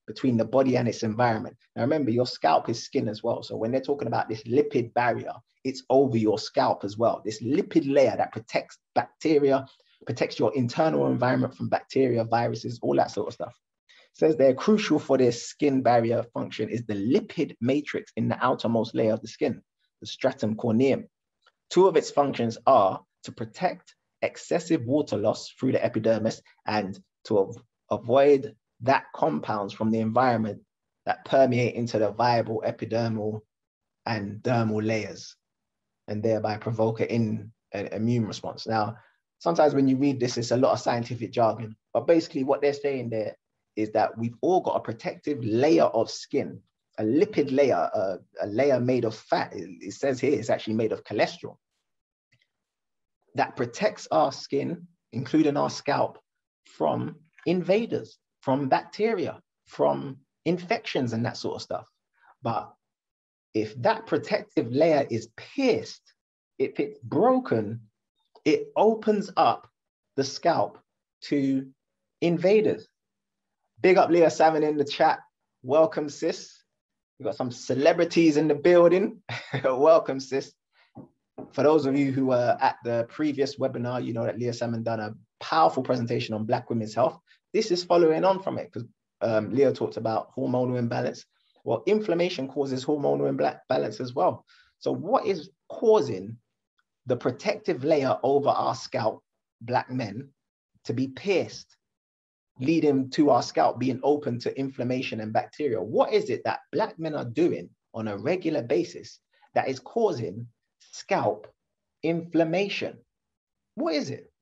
between the body and its environment. Now remember, your scalp is skin as well. So when they're talking about this lipid barrier, it's over your scalp as well. This lipid layer that protects bacteria, protects your internal environment from bacteria, viruses, all that sort of stuff. It says they're crucial for their skin barrier function is the lipid matrix in the outermost layer of the skin, the stratum corneum. Two of its functions are to protect excessive water loss through the epidermis and to av avoid that compounds from the environment that permeate into the viable epidermal and dermal layers and thereby provoke an, in, an immune response. Now, sometimes when you read this, it's a lot of scientific jargon, but basically what they're saying there is that we've all got a protective layer of skin, a lipid layer, a, a layer made of fat. It, it says here it's actually made of cholesterol that protects our skin, including our scalp, from invaders, from bacteria, from infections and that sort of stuff. But if that protective layer is pierced, if it's broken, it opens up the scalp to invaders. Big up Leah Salmon in the chat. Welcome, sis. We've got some celebrities in the building. Welcome, sis. For those of you who were at the previous webinar, you know that Leah Salmon done a powerful presentation on Black women's health. This is following on from it because um, Leah talked about hormonal imbalance. Well, inflammation causes hormonal imbalance as well. So what is causing the protective layer over our scalp, Black men, to be pierced, leading to our scalp being open to inflammation and bacteria? What is it that Black men are doing on a regular basis that is causing scalp inflammation? What is it?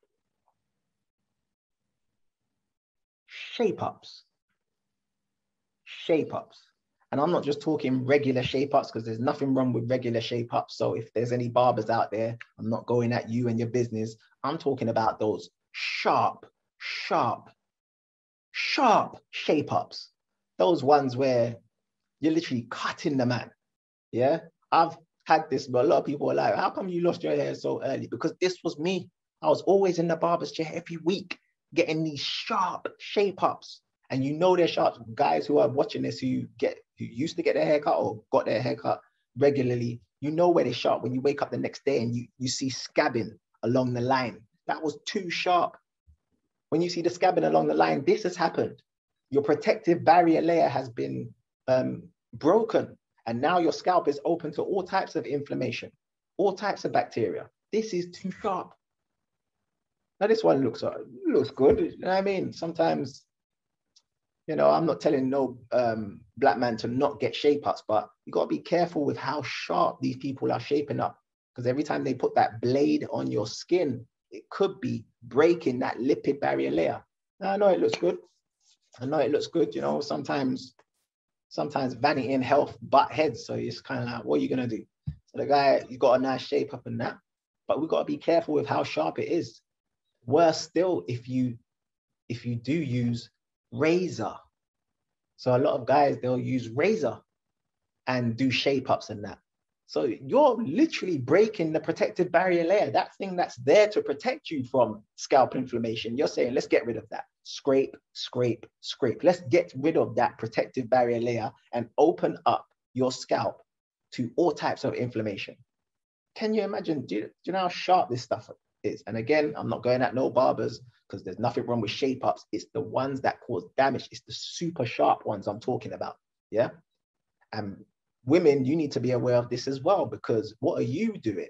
Shape-ups. Shape-ups. And I'm not just talking regular shape-ups because there's nothing wrong with regular shape-ups. So if there's any barbers out there, I'm not going at you and your business. I'm talking about those sharp, sharp, sharp shape-ups. Those ones where you're literally cutting the man. Yeah? I've had this, but a lot of people are like, how come you lost your hair so early? Because this was me. I was always in the barber's chair every week, getting these sharp shape-ups. And you know they're sharp. Guys who are watching this, who get who used to get their hair cut or got their hair cut regularly, you know where they're sharp. When you wake up the next day and you, you see scabbing along the line, that was too sharp. When you see the scabbing along the line, this has happened. Your protective barrier layer has been um, broken. And now your scalp is open to all types of inflammation, all types of bacteria. This is too sharp. Now this one looks, uh, looks good. You know what I mean? Sometimes, you know, I'm not telling no um, Black man to not get shape-ups, but you got to be careful with how sharp these people are shaping up. Because every time they put that blade on your skin, it could be breaking that lipid barrier layer. Now, I know it looks good. I know it looks good. You know, sometimes, sometimes vanity and health butt heads. So it's kind of like, what are you going to do? So the guy, you got a nice shape up and that, but we got to be careful with how sharp it is. Worse still, if you, if you do use razor. So a lot of guys, they'll use razor and do shape ups and that. So you're literally breaking the protective barrier layer, that thing that's there to protect you from scalp inflammation. You're saying, let's get rid of that. Scrape, scrape, scrape. Let's get rid of that protective barrier layer and open up your scalp to all types of inflammation. Can you imagine, do you, do you know how sharp this stuff is? And again, I'm not going at no barbers because there's nothing wrong with shape ups. It's the ones that cause damage. It's the super sharp ones I'm talking about. Yeah. And women, you need to be aware of this as well, because what are you doing?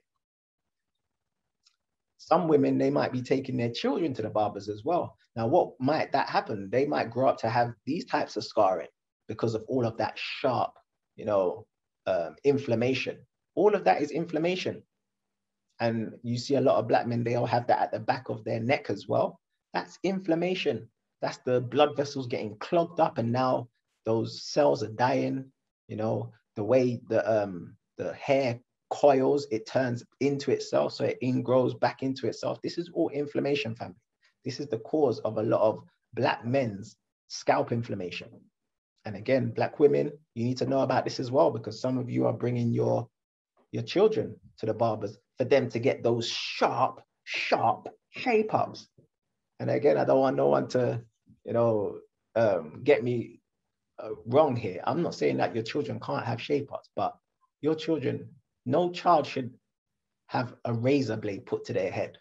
Some women, they might be taking their children to the barbers as well. Now, what might that happen? They might grow up to have these types of scarring because of all of that sharp, you know, um, inflammation. All of that is inflammation. And you see a lot of Black men, they all have that at the back of their neck as well. That's inflammation. That's the blood vessels getting clogged up, and now those cells are dying. You know, the way the um the hair coils, it turns into itself, so it ingrows back into itself. This is all inflammation, family. This is the cause of a lot of Black men's scalp inflammation. And again, Black women, you need to know about this as well, because some of you are bringing your your children to the barbers for them to get those sharp, sharp shape-ups. And again, I don't want no one to, you know, um, get me uh, wrong here. I'm not saying that your children can't have shape ups, but your children, no child should have a razor blade put to their head.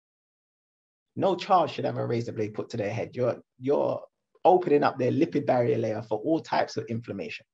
No child should have a razor blade put to their head. You're, you're opening up their lipid barrier layer for all types of inflammation.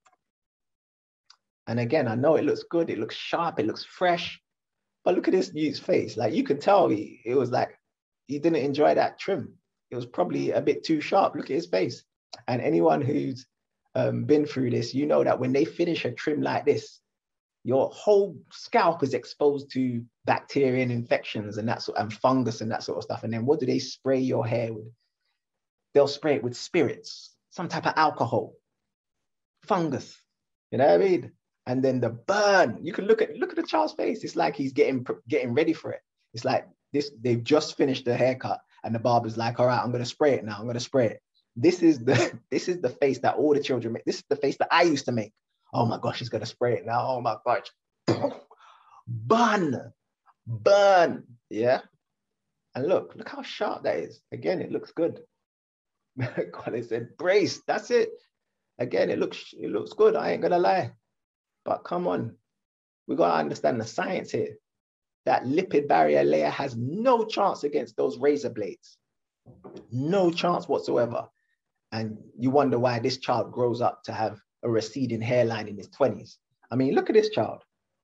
And again, I know it looks good, it looks sharp, it looks fresh, but look at this youth's face. Like, you can tell he, it was like, he didn't enjoy that trim. It was probably a bit too sharp. Look at his face. And anyone who's um, been through this, you know that when they finish a trim like this, your whole scalp is exposed to bacteria and infections and that sort, and fungus and that sort of stuff. And then what do they spray your hair with? They'll spray it with spirits, some type of alcohol, fungus. You know what I mean? And then the burn. You can look at look at the child's face. It's like he's getting getting ready for it. It's like this. They've just finished the haircut, and the barber's like, "All right, I'm gonna spray it now. I'm gonna spray it." This is the this is the face that all the children make. This is the face that I used to make. Oh my gosh, he's gonna spray it now. Oh my gosh, burn, burn. Yeah. And look, look how sharp that is. Again, it looks good. God, they said brace. That's it. Again, it looks it looks good. I ain't gonna lie. But come on, we got to understand the science here. That lipid barrier layer has no chance against those razor blades. No chance whatsoever. And you wonder why this child grows up to have a receding hairline in his twenties. I mean, look at this child.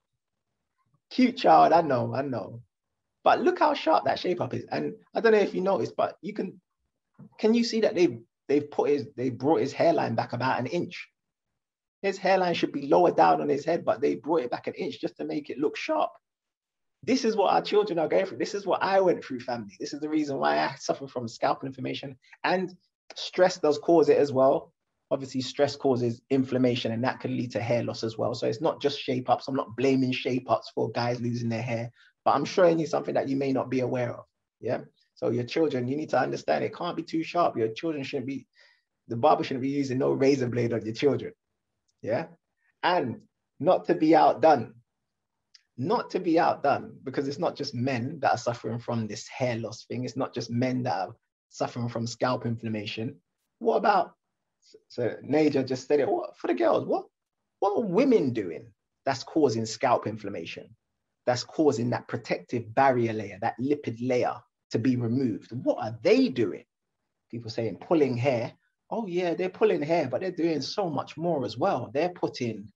Cute child, I know, I know. But look how sharp that shape up is. And I don't know if you noticed, but you can, can you see that they've, they've put his, they brought his hairline back about an inch. His hairline should be lower down on his head, but they brought it back an inch just to make it look sharp. This is what our children are going through. This is what I went through, family. This is the reason why I suffer from scalp inflammation, and stress does cause it as well. Obviously, stress causes inflammation, and that can lead to hair loss as well. So it's not just shape ups. I'm not blaming shape ups for guys losing their hair, but I'm showing you something that you may not be aware of. Yeah. So your children, you need to understand it can't be too sharp. Your children shouldn't be, the barber shouldn't be using no razor blade on your children. Yeah. And not to be outdone, not to be outdone, because it's not just men that are suffering from this hair loss thing. It's not just men that are suffering from scalp inflammation. What about, so Naja just said it, what for the girls? What, what are women doing that's causing scalp inflammation? That's causing that protective barrier layer, that lipid layer to be removed. What are they doing? People saying pulling hair. Oh yeah, they're pulling hair, but they're doing so much more as well. They're putting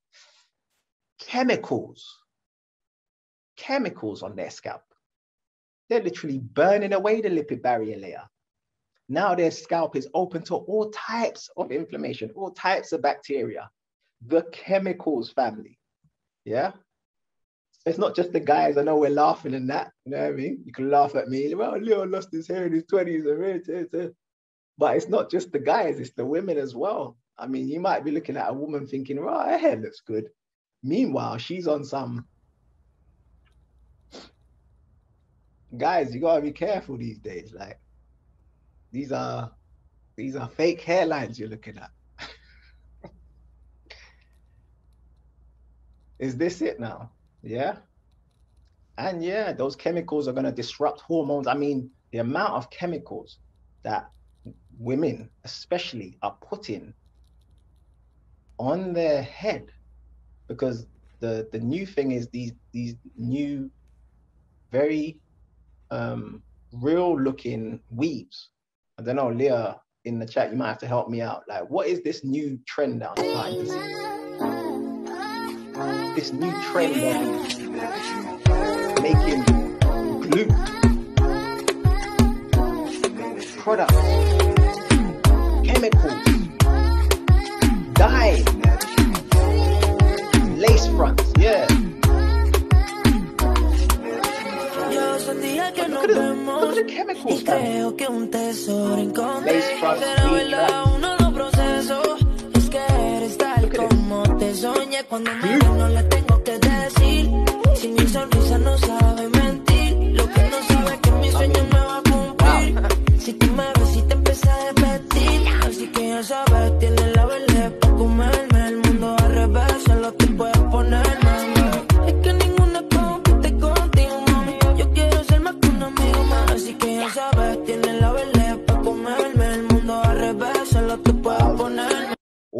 chemicals, chemicals on their scalp. They're literally burning away the lipid barrier layer. Now their scalp is open to all types of inflammation, all types of bacteria. The chemicals, family. Yeah. It's not just the guys. I know we're laughing and that. You know what I mean? You can laugh at me. Well, Leo lost his hair in his twenties. But it's not just the guys, it's the women as well. I mean, you might be looking at a woman thinking, well, her hair looks good. Meanwhile, she's on some... Guys, you gotta be careful these days. Like, these are, these are fake hairlines you're looking at. Is this it now? Yeah. And yeah, those chemicals are gonna disrupt hormones. I mean, the amount of chemicals that women especially are putting on their head, because the the new thing is these these new very um real looking weaves. I don't know, Leah, in the chat, you might have to help me out. Like, what is this new trend that I'm starting to see? This new trend of making glue products, chemicals, dye, lace fronts, yeah. But look at the, look at the chemicals, man. Lace fronts, weed tracks. Look at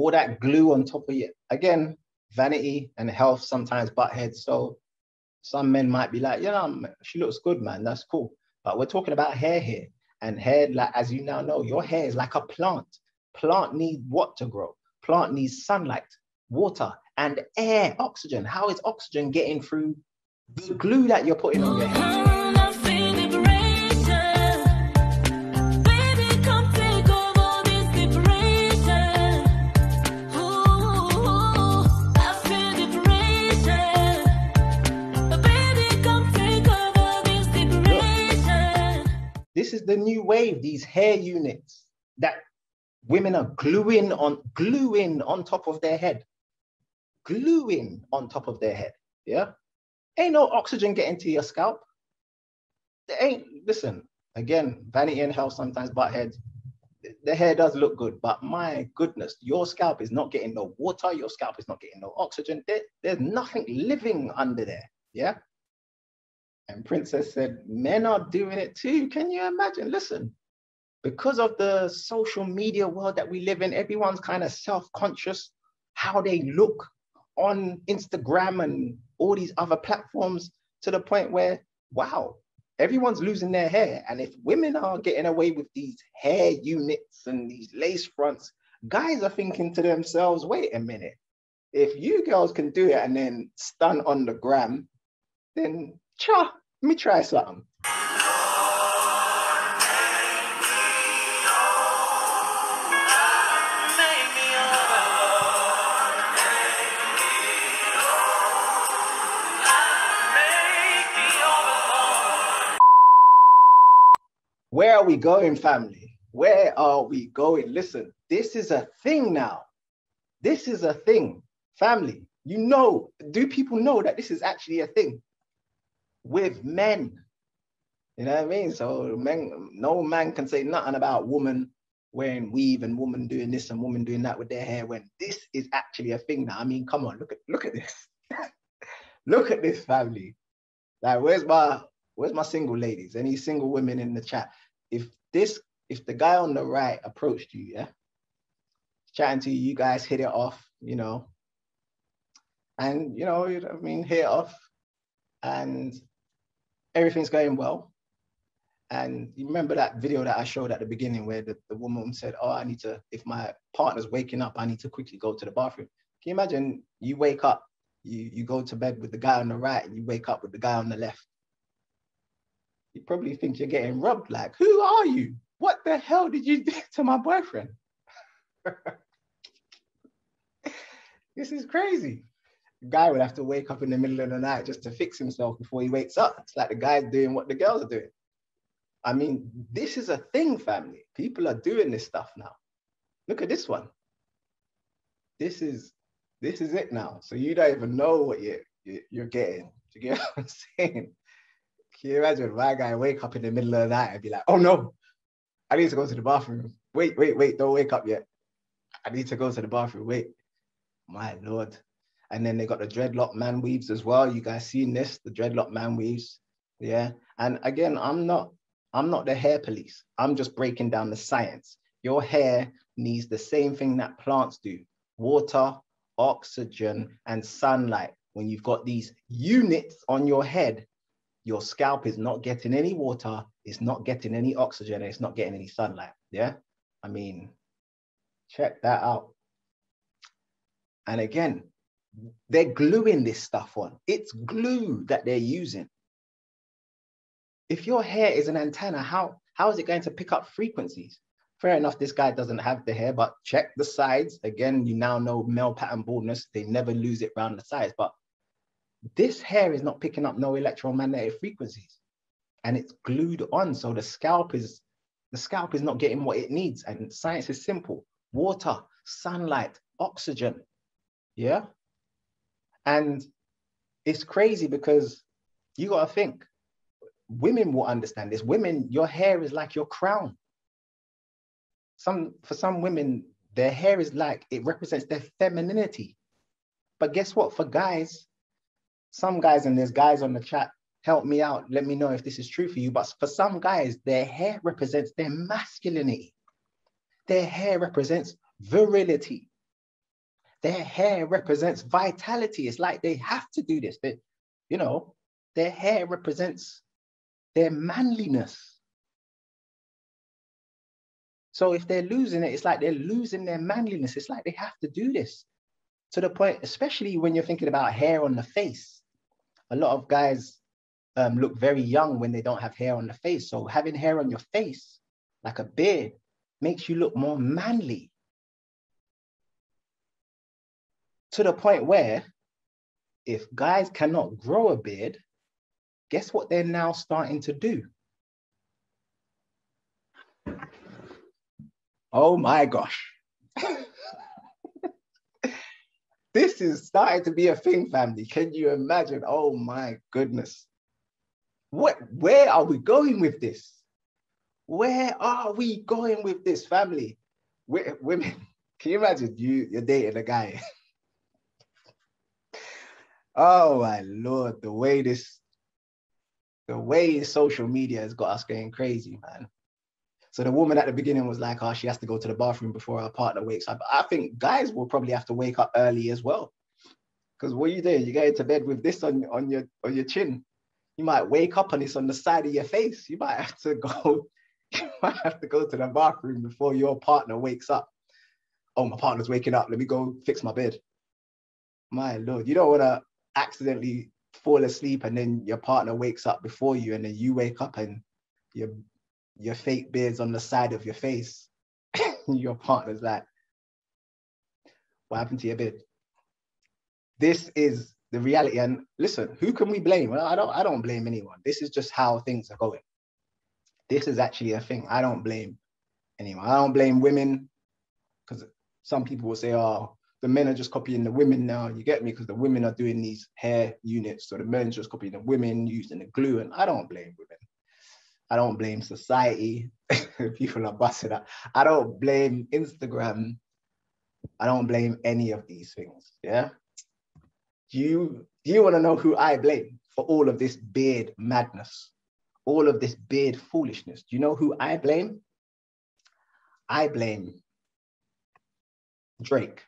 all that glue on top of you. Again, vanity and health sometimes butt heads. So some men might be like, you know, she looks good, man. That's cool. But we're talking about hair here. And hair, like as you now know, your hair is like a plant. Plant needs what to grow? Plant needs sunlight, water, and air, oxygen. How is oxygen getting through the glue that you're putting on your hair? This is the new wave, these hair units that women are gluing on, gluing on top of their head. Gluing on top of their head, yeah? Ain't no oxygen getting to your scalp. There ain't, listen, again, vanity and health sometimes butt heads. The hair does look good, but my goodness, your scalp is not getting no water, your scalp is not getting no oxygen. There, there's nothing living under there, yeah? And Princess said, men are doing it too. Can you imagine? Listen, because of the social media world that we live in, everyone's kind of self-conscious how they look on Instagram and all these other platforms, to the point where, wow, everyone's losing their hair. And if women are getting away with these hair units and these lace fronts, guys are thinking to themselves, wait a minute, if you girls can do it and then stun on the gram, then cha, let me try something. Where are we going, family? Where are we going? Listen, this is a thing now. This is a thing, family. You know, do people know that this is actually a thing with men? You know what I mean? So men, no man can say nothing about woman wearing weave and woman doing this and woman doing that with their hair, when this is actually a thing now. I mean, come on, look at look at this. Look at this, family. Like, where's my where's my single ladies? Any single women in the chat? If this, if the guy on the right approached you, yeah, chatting to you, you guys hit it off, you know, and you know, I mean, hit it off, and everything's going well. And you remember that video that I showed at the beginning where the, the woman said, oh, I need to, if my partner's waking up, I need to quickly go to the bathroom. Can you imagine you wake up, you, you go to bed with the guy on the right, and you wake up with the guy on the left? You probably think you're getting robbed. Like, who are you? What the hell did you do to my boyfriend? This is crazy. The guy would have to wake up in the middle of the night just to fix himself before he wakes up. It's like the guy's doing what the girls are doing. I mean, this is a thing, family. People are doing this stuff now. Look at this one. This is this is it now. So you don't even know what you're, you're getting. Do you get what I'm saying? Can you imagine my guy wake up in the middle of the night and be like, oh no, I need to go to the bathroom. Wait, wait, wait, don't wake up yet. I need to go to the bathroom, wait. My Lord. And then they got the dreadlock man weaves as well. You guys seen this, the dreadlock man weaves, yeah? And again, I'm not, I'm not the hair police. I'm just breaking down the science. Your hair needs the same thing that plants do: water, oxygen, and sunlight. When you've got these units on your head, your scalp is not getting any water, it's not getting any oxygen, it's not getting any sunlight, yeah? I mean, check that out. And again, they're gluing this stuff on. It's glue that they're using. If your hair is an antenna, how, how is it going to pick up frequencies? Fair enough, this guy doesn't have the hair, but check the sides. Again, you now know male pattern baldness, they never lose it around the sides, but this hair is not picking up no electromagnetic frequencies, and it's glued on. So the scalp is, the scalp is not getting what it needs. And science is simple: water, sunlight, oxygen, yeah? And it's crazy because you gotta think, women will understand this. Women, your hair is like your crown. Some, for some women, their hair is like, it represents their femininity. But guess what, for guys, some guys, and there's guys on the chat, help me out, let me know if this is true for you, but for some guys, their hair represents their masculinity. Their hair represents virility. Their hair represents vitality. It's like they have to do this. They, you know, their hair represents their manliness. So if they're losing it, it's like they're losing their manliness. It's like they have to do this. To the point, especially when you're thinking about hair on the face. A lot of guys um, look very young when they don't have hair on the face. So having hair on your face, like a beard, makes you look more manly. To the point where if guys cannot grow a beard, guess what they're now starting to do? Oh my gosh. This is starting to be a thing, family. Can you imagine? Oh my goodness. What, where are we going with this? Where are we going with this, family? We're, women, can you imagine you, you're dating a guy? Oh my Lord, the way this, the way social media has got us going crazy, man. So the woman at the beginning was like, oh, she has to go to the bathroom before her partner wakes up. I think guys will probably have to wake up early as well. Because what are you doing? You go into bed with this on, on, your, on your chin. You might wake up and it's on the side of your face. You might have to go, you might have to go to the bathroom before your partner wakes up. Oh, my partner's waking up. Let me go fix my bed. My Lord, you don't want to accidentally fall asleep and then your partner wakes up before you and then you wake up and your, your fake beard's on the side of your face. Your partner's like, what happened to your beard? This is the reality. And listen, who can we blame? Well, I don't, I don't blame anyone. This is just how things are going. This is actually a thing. I don't blame anyone. I don't blame women because some people will say, oh, the men are just copying the women now. You get me? Because the women are doing these hair units. So the men just copying the women using the glue. And I don't blame women. I don't blame society. People are busted up. I don't blame Instagram. I don't blame any of these things. Yeah. Do you, do you want to know who I blame for all of this beard madness? All of this beard foolishness? Do you know who I blame? I blame Drake.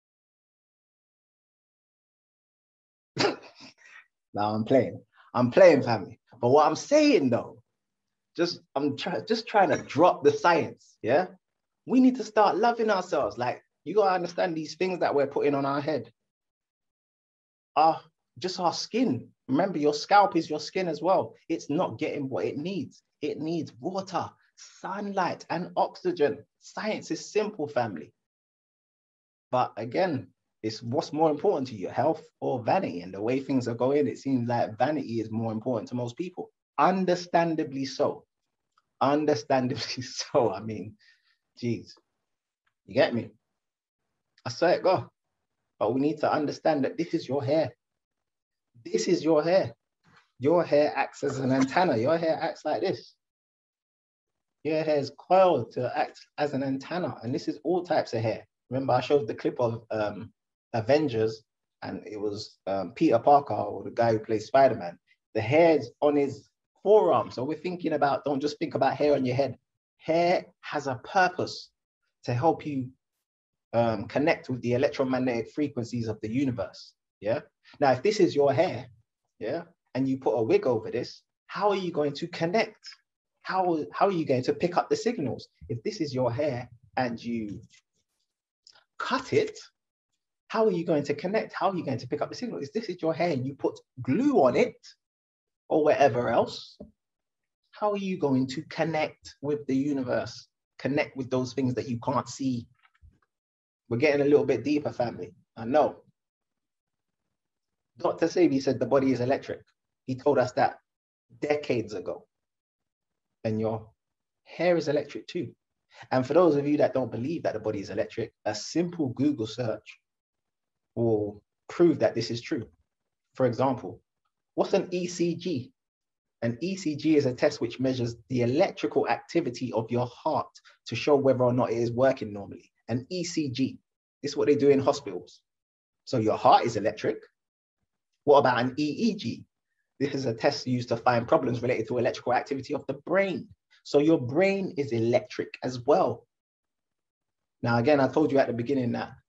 Now I'm playing. I'm playing, family. But what I'm saying though, just I'm trying just trying to drop the science. Yeah. We need to start loving ourselves. Like, you gotta understand these things that we're putting on our head. Our just our skin. Remember, your scalp is your skin as well. It's not getting what it needs. It needs water, sunlight, and oxygen. Science is simple, family. But again, it's what's more important to you, health or vanity? And the way things are going, it seems like vanity is more important to most people. Understandably so. Understandably so. I mean, geez, you get me? I saw it go. But we need to understand that this is your hair. This is your hair. Your hair acts as an antenna. Your hair acts like this. Your hair is coiled to act as an antenna. And this is all types of hair. Remember, I showed the clip of um, Avengers, and it was um, Peter Parker, or the guy who plays Spider-Man. The hair's on his forearm. So we're thinking about, don't just think about hair on your head. Hair has a purpose to help you um, connect with the electromagnetic frequencies of the universe. Yeah. Now, if this is your hair, yeah, and you put a wig over this, how are you going to connect? How, how are you going to pick up the signals? If this is your hair and you cut it, how are you going to connect? How are you going to pick up the signal? If this is your hair and you put glue on it or wherever else, how are you going to connect with the universe? Connect with those things that you can't see. We're getting a little bit deeper, family. I know. Doctor Sebi said the body is electric. He told us that decades ago. And your hair is electric too. And for those of you that don't believe that the body is electric, a simple Google search will prove that this is true. For example, what's an E C G? An E C G is a test which measures the electrical activity of your heart to show whether or not it is working normally. An E C G, this is what they do in hospitals. So your heart is electric. What about an E E G? This is a test used to find problems related to electrical activity of the brain. So your brain is electric as well. Now, again, I told you at the beginning that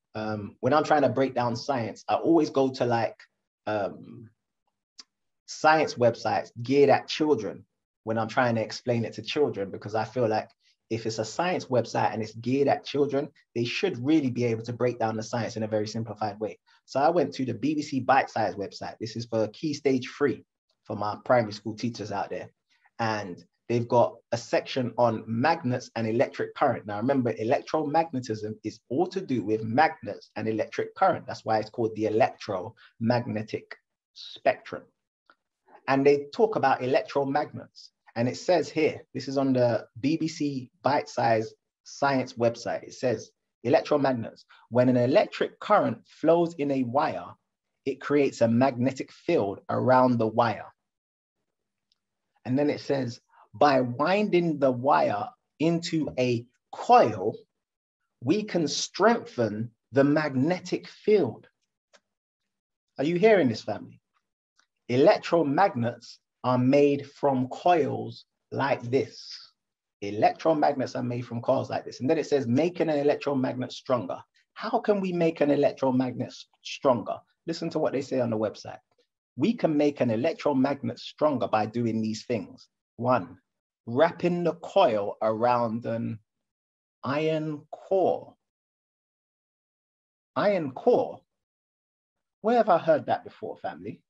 Um, when I'm trying to break down science, I always go to like um, science websites geared at children when I'm trying to explain it to children, because I feel like if it's a science website and it's geared at children, they should really be able to break down the science in a very simplified way. So I went to the B B C Bitesize website. This is for Key Stage three for my primary school teachers out there. And they've got a section on magnets and electric current. Now remember, electromagnetism is all to do with magnets and electric current. That's why it's called the electromagnetic spectrum. And they talk about electromagnets. And it says here, this is on the B B C Bitesize science website. It says, electromagnets, when an electric current flows in a wire, it creates a magnetic field around the wire. And then it says, by winding the wire into a coil, we can strengthen the magnetic field. Are you hearing this, family? Electromagnets are made from coils like this. Electromagnets are made from coils like this. And then it says, making an electromagnet stronger. How can we make an electromagnet stronger? Listen to what they say on the website. We can make an electromagnet stronger by doing these things. One, wrapping the coil around an iron core. Iron core? Where have I heard that before, family?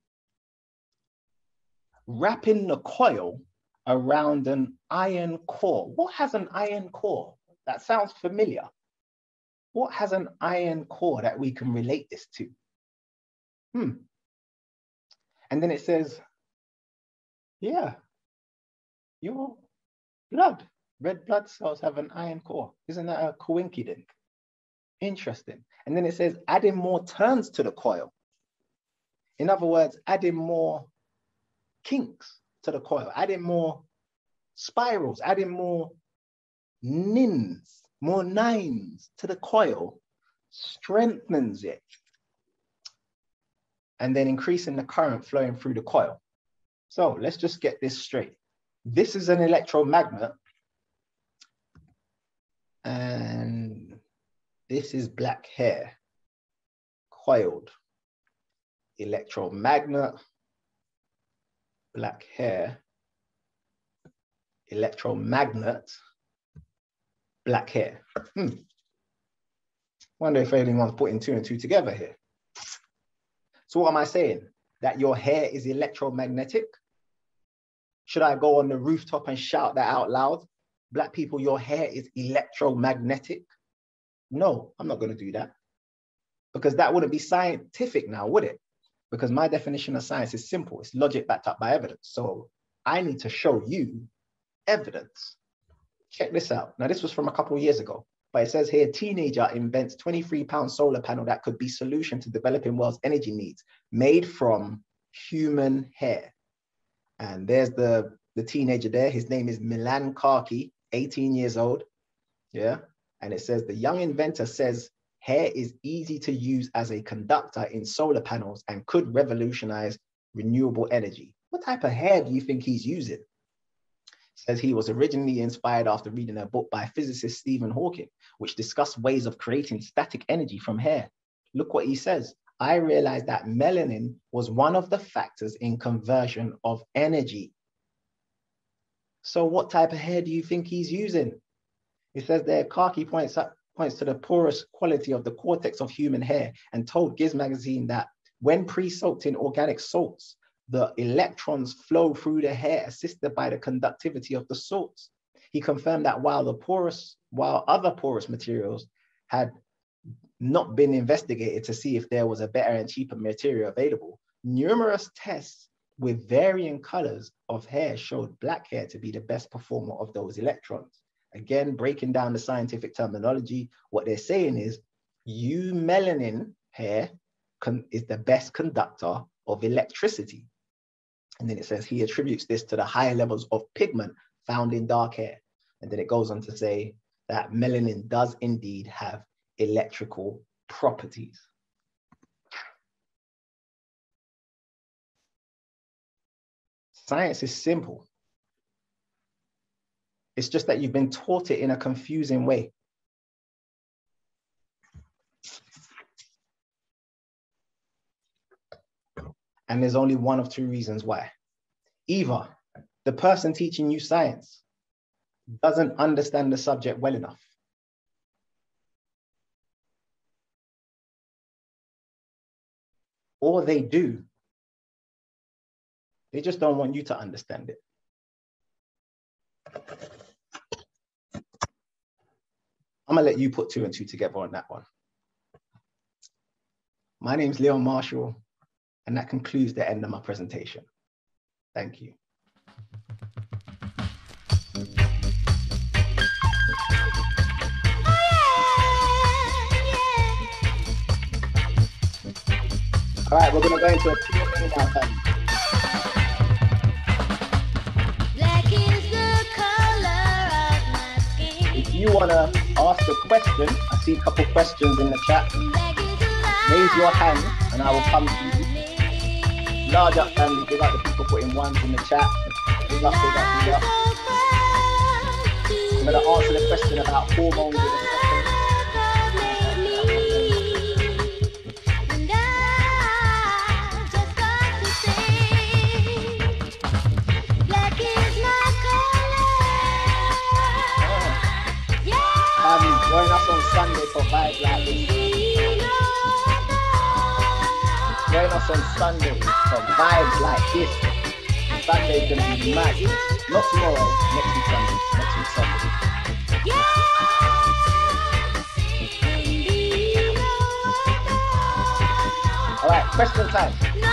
Wrapping the coil around an iron core. What has an iron core? That sounds familiar. What has an iron core that we can relate this to? Hmm. And then it says, yeah, your blood, red blood cells have an iron core. Isn't that a coinkydink? Interesting. And then it says, adding more turns to the coil. In other words, adding more kinks to the coil, adding more spirals, adding more nins, more nines to the coil strengthens it. And then increasing the current flowing through the coil. So let's just get this straight. This is an electromagnet. And this is black hair, coiled. Electromagnet, black hair, electromagnet, black hair. Hmm. Wonder if anyone's putting two and two together here. So what am I saying? That your hair is electromagnetic? Should I go on the rooftop and shout that out loud? Black people, your hair is electromagnetic? No, I'm not going to do that. Because that wouldn't be scientific now, would it? Because my definition of science is simple. It's logic backed up by evidence. So I need to show you evidence. Check this out. Now, this was from a couple of years ago. But it says here, teenager invents twenty-three pound solar panel that could be solution to developing world's energy needs, made from human hair. And there's the, the teenager there. His name is Milan Karki, eighteen years old. Yeah. And it says the young inventor says hair is easy to use as a conductor in solar panels and could revolutionize renewable energy. What type of hair do you think he's using? Says he was originally inspired after reading a book by physicist Stephen Hawking, which discussed ways of creating static energy from hair. Look what he says. I realized that melanin was one of the factors in conversion of energy. So what type of hair do you think he's using? It says there, Karki points, up, points to the porous quality of the cortex of human hair and told Giz magazine that when pre-soaked in organic salts, the electrons flow through the hair assisted by the conductivity of the salts. He confirmed that while the porous, while other porous materials had not been investigated to see if there was a better and cheaper material available, numerous tests with varying colors of hair showed black hair to be the best performer of those electrons. Again, breaking down the scientific terminology, what they're saying is eumelanin hair is the best conductor of electricity. And then it says he attributes this to the higher levels of pigment found in dark hair. And then it goes on to say that melanin does indeed have electrical properties. Science is simple. It's just that you've been taught it in a confusing way. And there's only one of two reasons why. Either the person teaching you science doesn't understand the subject well enough. Or they do. They just don't want you to understand it. I'm gonna let you put two and two together on that one. My name's Leon Marshall, and that concludes the end of my presentation. Thank you. All right, we're gonna go into a Q and A now, family. If you wanna ask a question, I see a couple questions in the chat. Raise your hand and I will come to you. Large up family, big up the people putting ones in the chat. Big up, big up, big up. I'm gonna answer the question about hormones in a second. Join us on Sunday for vibes like this. Join us on Sunday for vibes like this. Sunday can be mad. Not tomorrow, next week Sunday. Next week Sunday. All right, question time.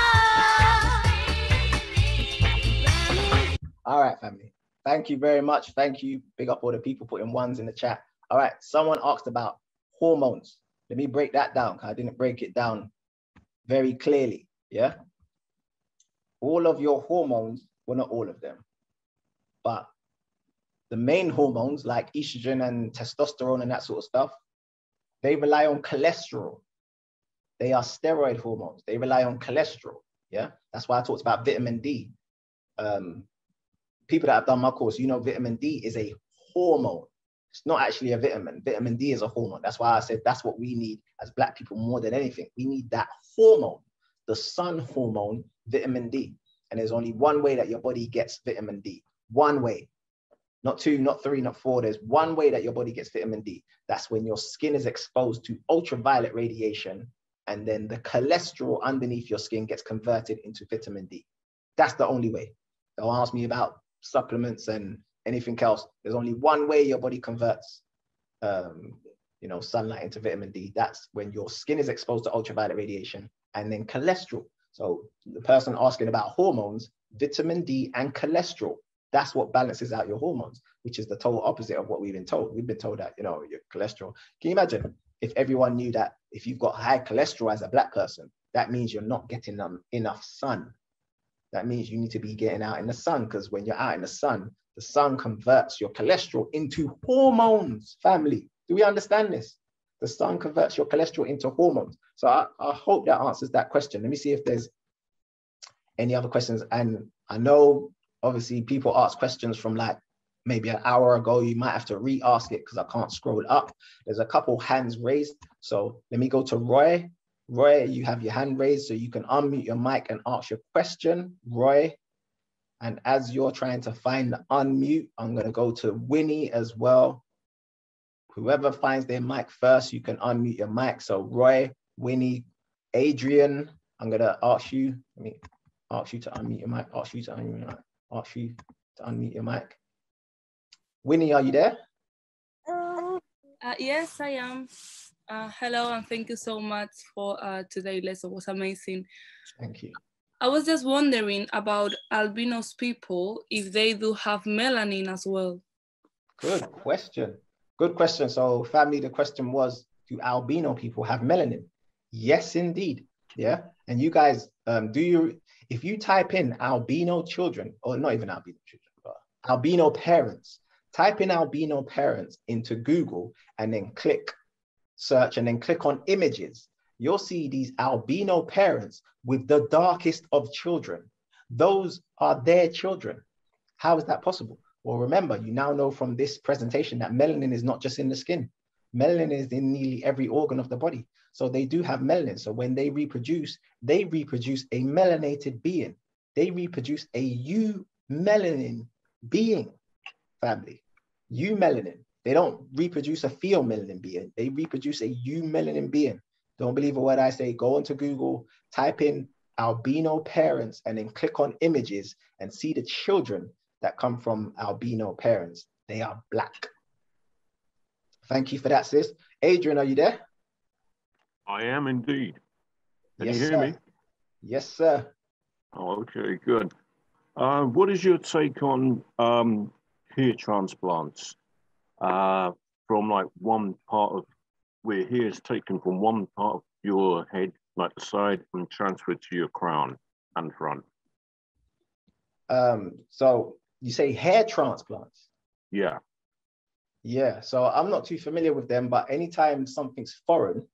All right, family. Thank you very much. Thank you. Big up all the people putting ones in the chat. All right, someone asked about hormones. Let me break that down, because I didn't break it down very clearly, yeah? All of your hormones, well, not all of them, but the main hormones like estrogen and testosterone and that sort of stuff, they rely on cholesterol. They are steroid hormones. They rely on cholesterol, yeah? That's why I talked about vitamin D. Um, people that have done my course, you know vitamin D is a hormone. It's not actually a vitamin. Vitamin D is a hormone. That's why I said that's what we need as Black people more than anything. We need that hormone, the sun hormone, vitamin D. And there's only one way that your body gets vitamin D. One way. Not two, not three, not four. There's one way that your body gets vitamin D. That's when your skin is exposed to ultraviolet radiation, and then the cholesterol underneath your skin gets converted into vitamin D. That's the only way. Don't ask me about supplements and anything else. There's only one way your body converts um, you know, sunlight into vitamin D. That's when your skin is exposed to ultraviolet radiation, and then cholesterol. So the person asking about hormones, vitamin D and cholesterol, that's what balances out your hormones, which is the total opposite of what we've been told. We've been told that, you know, your cholesterol. Can you imagine if everyone knew that if you've got high cholesterol as a Black person, that means you're not getting um, enough sun. That means you need to be getting out in the sun, because when you're out in the sun, the sun converts your cholesterol into hormones, family. Do we understand this? The sun converts your cholesterol into hormones. So I, I hope that answers that question. Let me see if there's any other questions. And I know, obviously, people ask questions from like maybe an hour ago. You might have to re-ask it because I can't scroll up. There's a couple hands raised. So let me go to Roy. Roy, you have your hand raised, so you can unmute your mic and ask your question, Roy. And as you're trying to find the unmute, I'm going to go to Winnie as well. Whoever finds their mic first, you can unmute your mic. So Roy, Winnie, Adrian, I'm going to ask you, let me ask you to unmute your mic, ask you to unmute your mic, ask you to unmute your mic. Winnie, are you there? Uh, yes, I am. Uh, hello, and thank you so much for uh, today's lesson. It was amazing. Thank you. I was just wondering about albinos people, if they do have melanin as well. Good question. Good question. So family, the question was, do albino people have melanin? Yes, indeed. Yeah. And you guys, um, do you, if you type in albino children, or not even albino children, but albino parents, type in albino parents into Google and then click search and then click on images, you'll see these albino parents with the darkest of children. Those are their children. How is that possible? Well, remember, you now know from this presentation that melanin is not just in the skin. Melanin is in nearly every organ of the body. So they do have melanin. So when they reproduce, they reproduce a melanated being. They reproduce a eumelanin being, family. Eumelanin. They don't reproduce a pheomelanin being. They reproduce a eumelanin being. Don't believe a word I say. Go onto Google, type in albino parents, and then click on images and see the children that come from albino parents. They are black. Thank you for that, sis. Adrian, are you there? I am indeed. Can Yes, you hear sir. me? Yes, sir. Oh, okay, good. Uh, what is your take on um, hair transplants uh, from like one part of where hair is taken from one part of your head, like the side, and transferred to your crown and front? Um, so you say hair transplants? Yeah. Yeah, so I'm not too familiar with them, but anytime something's foreign,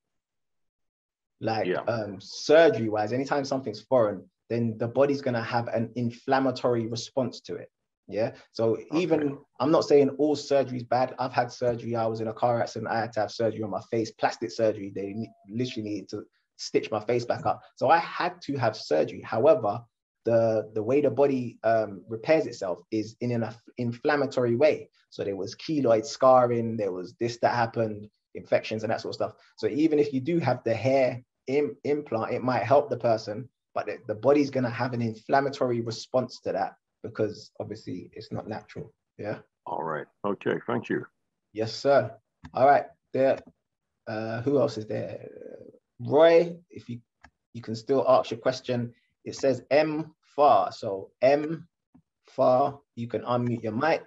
like Yeah. um, surgery-wise, anytime something's foreign, then the body's gonna have an inflammatory response to it. Yeah. So even, I'm not saying all surgery is bad. I've had surgery. I was in a car accident. I had to have surgery on my face, plastic surgery. They ne- literally needed to stitch my face back up. So I had to have surgery. However, the, the way the body um, repairs itself is in an inflammatory way. So there was keloid scarring, there was this that happened, infections and that sort of stuff. So even if you do have the hair im- implant, it might help the person, but the, the body's gonna have an inflammatory response to that, because obviously it's not natural. Yeah. All right. Okay. Thank you. Yes, sir. All right. There. Uh, who else is there? Roy, if you you can still ask your question. It says M Far. So M Far, you can unmute your mic.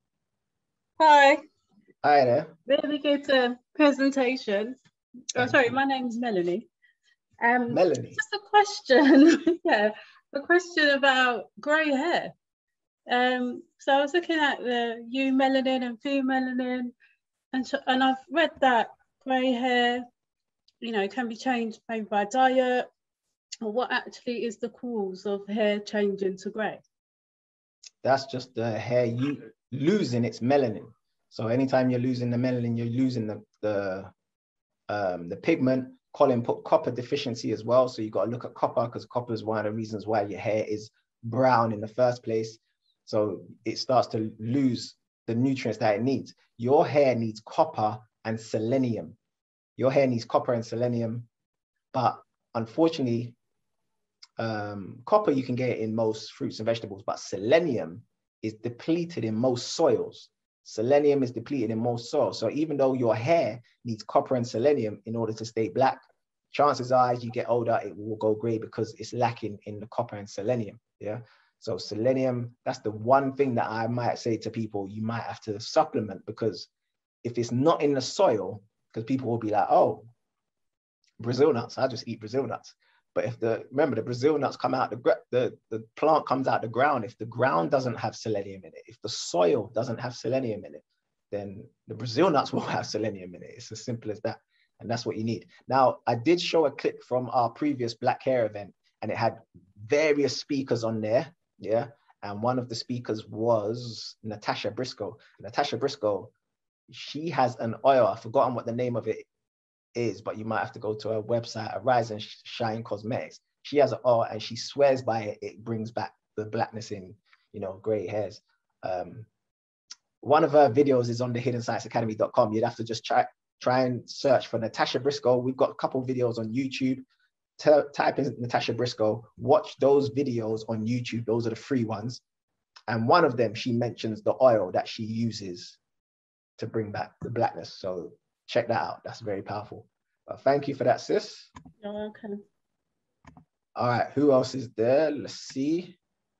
Hi. Hi there. Really good uh, presentation. Oh, sorry, my name's Melanie. Um, Melanie. Just a question. Yeah, a question about grey hair. Um, so I was looking at the eumelanin and pheomelanin, and so, and I've read that grey hair, you know, can be changed maybe by diet, or what actually is the cause of hair changing to grey? That's just the hair you losing its melanin. So anytime you're losing the melanin, you're losing the the um, the pigment. Colin put copper deficiency as well. So you got to look at copper, because copper is one of the reasons why your hair is brown in the first place. So it starts to lose the nutrients that it needs. Your hair needs copper and selenium. Your hair needs copper and selenium, but unfortunately, um, copper you can get in most fruits and vegetables, but selenium is depleted in most soils. Selenium is depleted in most soils. So even though your hair needs copper and selenium in order to stay black, chances are as you get older, it will go gray because it's lacking in the copper and selenium. Yeah. So selenium, that's the one thing that I might say to people, you might have to supplement, because if it's not in the soil, because people will be like, oh, Brazil nuts, I just eat Brazil nuts. But if the, remember the Brazil nuts come out, the, the, the plant comes out the ground. If the ground doesn't have selenium in it, if the soil doesn't have selenium in it, then the Brazil nuts will have selenium in it. It's as simple as that. And that's what you need. Now, I did show a clip from our previous Black Hair event, and it had various speakers on there. Yeah. And one of the speakers was Natasha Briscoe. Natasha Briscoe, she has an oil. I've forgotten what the name of it is, but you might have to go to her website, Arise and Shine Cosmetics. She has an oil and she swears by it, it brings back the blackness in, you know, gray hairs. Um, one of her videos is on the hidden science academy dot com. You'd have to just try, try and search for Natasha Briscoe. We've got a couple of videos on YouTube. T type in Natasha Briscoe, watch those videos on YouTube. Those are the free ones. And one of them, she mentions the oil that she uses to bring back the blackness. So check that out. That's very powerful. Uh, thank you for that, sis. You're welcome. All right, who else is there? Let's see.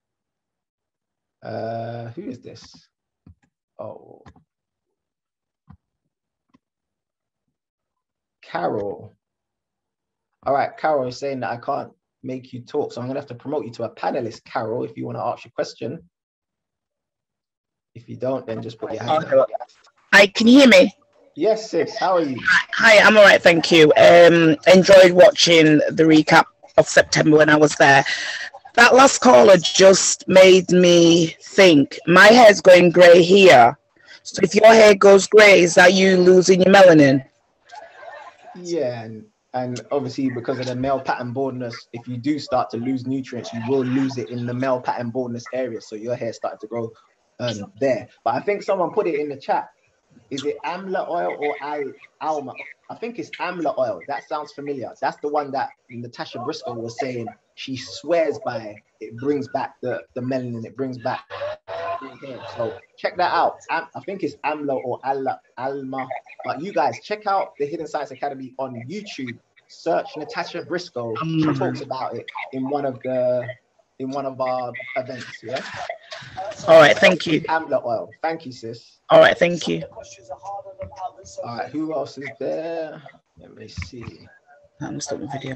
Uh, who is this? Oh. Carol. All right, Carol is saying that I can't make you talk, so I'm gonna have to promote you to a panelist, Carol, if you wanna ask your question. If you don't, then just put your hand okay. up. Hi, can you hear me? Yes, sis, how are you? Hi, I'm all right, thank you. Um, enjoyed watching the recap of September when I was there. That last caller just made me think, my hair's going grey here, So if your hair goes grey, is that you losing your melanin? Yeah, and, and obviously because of the male pattern baldness, if you do start to lose nutrients, you will lose it in the male pattern baldness area. So your hair started to grow um, there. But I think someone put it in the chat. Is it amla oil or al alma? I think it's amla oil. That sounds familiar. That's the one that Natasha Briscoe was saying she swears by. It brings back the, the melanin. It brings back hair. So check that out. I think it's amla or al alma. But you guys check out the Hidden Science Academy on YouTube. Search Natasha Briscoe. She talks about it in one of the in one of our events. Yeah. All right. Thank you. Amla oil. Thank you, sis. All right. Thank you. All right. Who else is there? Let me see. I'm stop the video.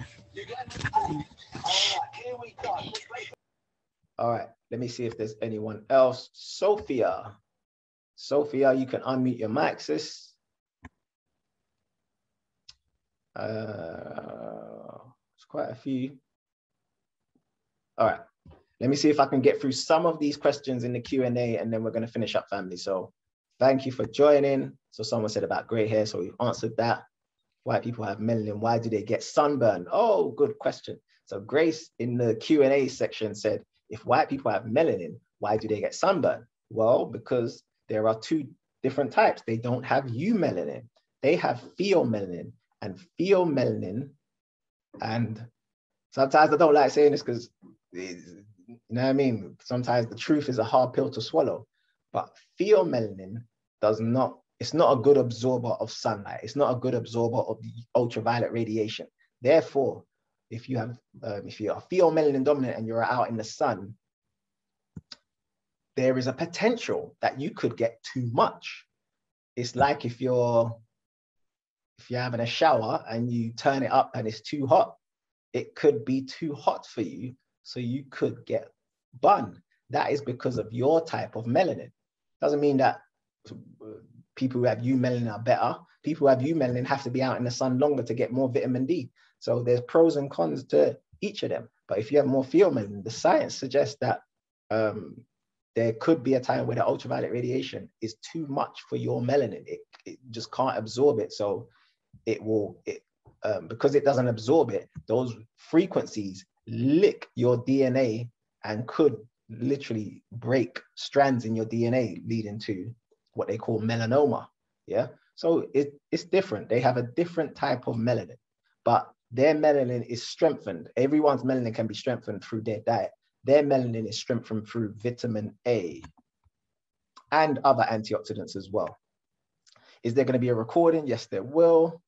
All right. Let me see if there's anyone else. Sophia. Sophia, you can unmute your mic, sis. Uh, there's quite a few. All right. Let me see if I can get through some of these questions in the Q and A, and then we're going to finish up, family. So thank you for joining. So someone said about gray hair, so we've answered that. White people have melanin. Why do they get sunburn? Oh, good question. So Grace in the Q and A section said, if white people have melanin, why do they get sunburn? Well, because there are two different types. They don't have eumelanin. They have pheomelanin. And pheomelanin, and sometimes I don't like saying this because, you know what I mean? Sometimes the truth is a hard pill to swallow. But pheomelanin does not, it's not a good absorber of sunlight. It's not a good absorber of the ultraviolet radiation. Therefore, if you have, um, if you are pheomelanin dominant and you're out in the sun, there is a potential that you could get too much. It's like if you're, if you're having a shower and you turn it up and it's too hot, it could be too hot for you. So you could get bun. That is because of your type of melanin. Doesn't mean that people who have eumelanin are better. People who have eumelanin have to be out in the sun longer to get more vitamin D. So there's pros and cons to each of them. But if you have more pheomelanin, the science suggests that um, there could be a time where the ultraviolet radiation is too much for your melanin. It, it just can't absorb it. So it will, it, um, because it doesn't absorb it, those frequencies lick your D N A and could literally break strands in your D N A, leading to what they call melanoma. Yeah. So it, it's different. They have a different type of melanin, but their melanin is strengthened. Everyone's melanin can be strengthened through their diet. Their melanin is strengthened through vitamin A and other antioxidants as well. Is there going to be a recording? Yes, there will.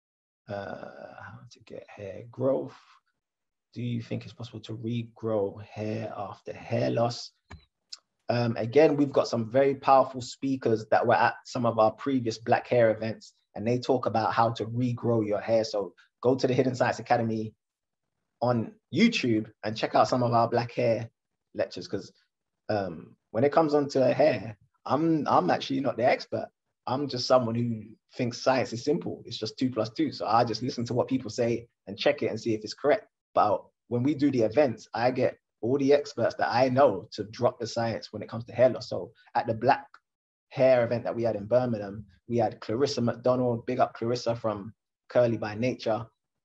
Uh, how to get hair growth. Do you think it's possible to regrow hair after hair loss? Um, again, we've got some very powerful speakers that were at some of our previous Black Hair events, and they talk about how to regrow your hair. So go to the Hidden Science Academy on YouTube and check out some of our Black Hair lectures, because um, when it comes onto hair, I'm, I'm actually not the expert. I'm just someone who thinks science is simple. It's just two plus two. So I just listen to what people say and check it and see if it's correct. But when we do the events, I get all the experts that I know to drop the science when it comes to hair loss. So at the Black Hair event that we had in Birmingham, we had Clarissa McDonald, big up Clarissa from Curly by Nature.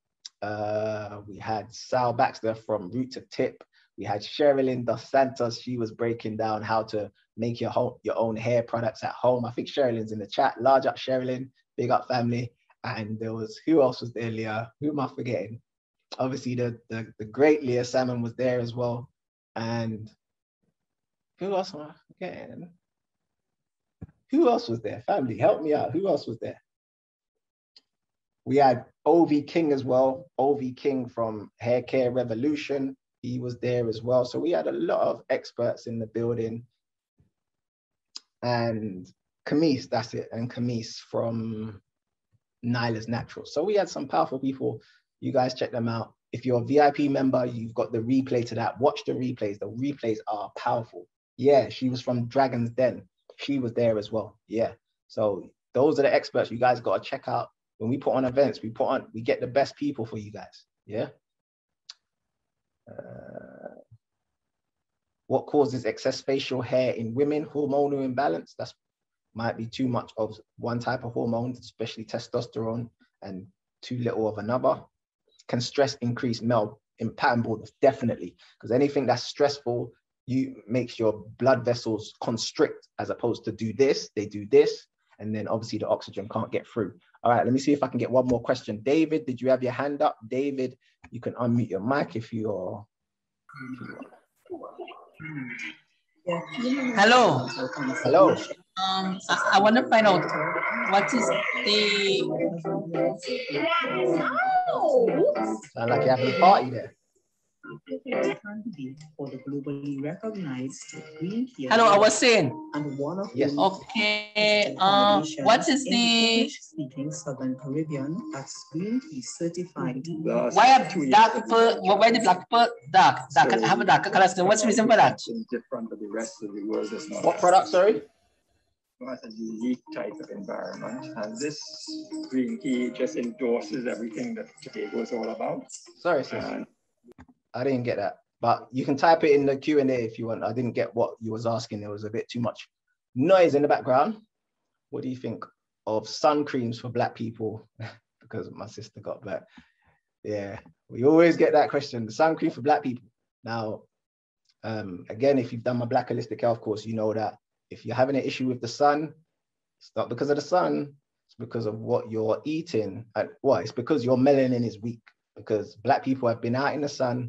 Uh, we had Sal Baxter from Root to Tip. We had Sherilyn Dos Santos. She was breaking down how to make your, home, your own hair products at home. I think Sherilyn's in the chat. Large up Sherilyn, big up family. And there was, who else was there, Leah? Who am I forgetting? Obviously, the, the, the great Leah Salmon was there as well. And who else am I forgetting? Who else was there? Family, help me out. Who else was there? We had O V King as well. O V King from Hair Care Revolution. He was there as well. So we had a lot of experts in the building. And Camise, that's it. And Camise from Nyla's Natural. So we had some powerful people. You guys check them out. If you're a V I P member, you've got the replay to that. Watch the replays. The replays are powerful. Yeah, she was from Dragon's Den. She was there as well. Yeah. So those are the experts you guys got to check out. When we put on events, we put on, we get the best people for you guys. Yeah. Uh, what causes excess facial hair in women? Hormonal imbalance. That's might be too much of one type of hormone, especially testosterone, and too little of another. Can stress increase male in pattern baldness? Definitely, because anything that's stressful, you makes your blood vessels constrict, as opposed to do this, they do this, and then obviously the oxygen can't get through. All right, let me see if I can get one more question. David, did you have your hand up? David, you can unmute your mic if you're... Hello. Hello. Um, I, I want to find out what is the... Sound like you're having a party there. For the globally recognized green tea. Hello, I was saying. And one of yes. Okay. Uh, what is the speaking Southern Caribbean that's green tea certified? Why are dark people? Why the black people dark? Dark so, have a darker color. So what's the reason for that? Different from the rest of the world. Is not what product? Sorry. Has a unique type of environment, and this green tea just endorses everything that Tobago is all about. Sorry, sir. I didn't get that, but you can type it in the Q and A if you want. I didn't get what you was asking. There was a bit too much noise in the background. What do you think of sun creams for black people? Because my sister got black. Yeah, we always get that question, the sun cream for black people. Now, um, again, if you've done my Black Holistic Health course, you know that if you're having an issue with the sun, it's not because of the sun, it's because of what you're eating. And well, it's because your melanin is weak, because black people have been out in the sun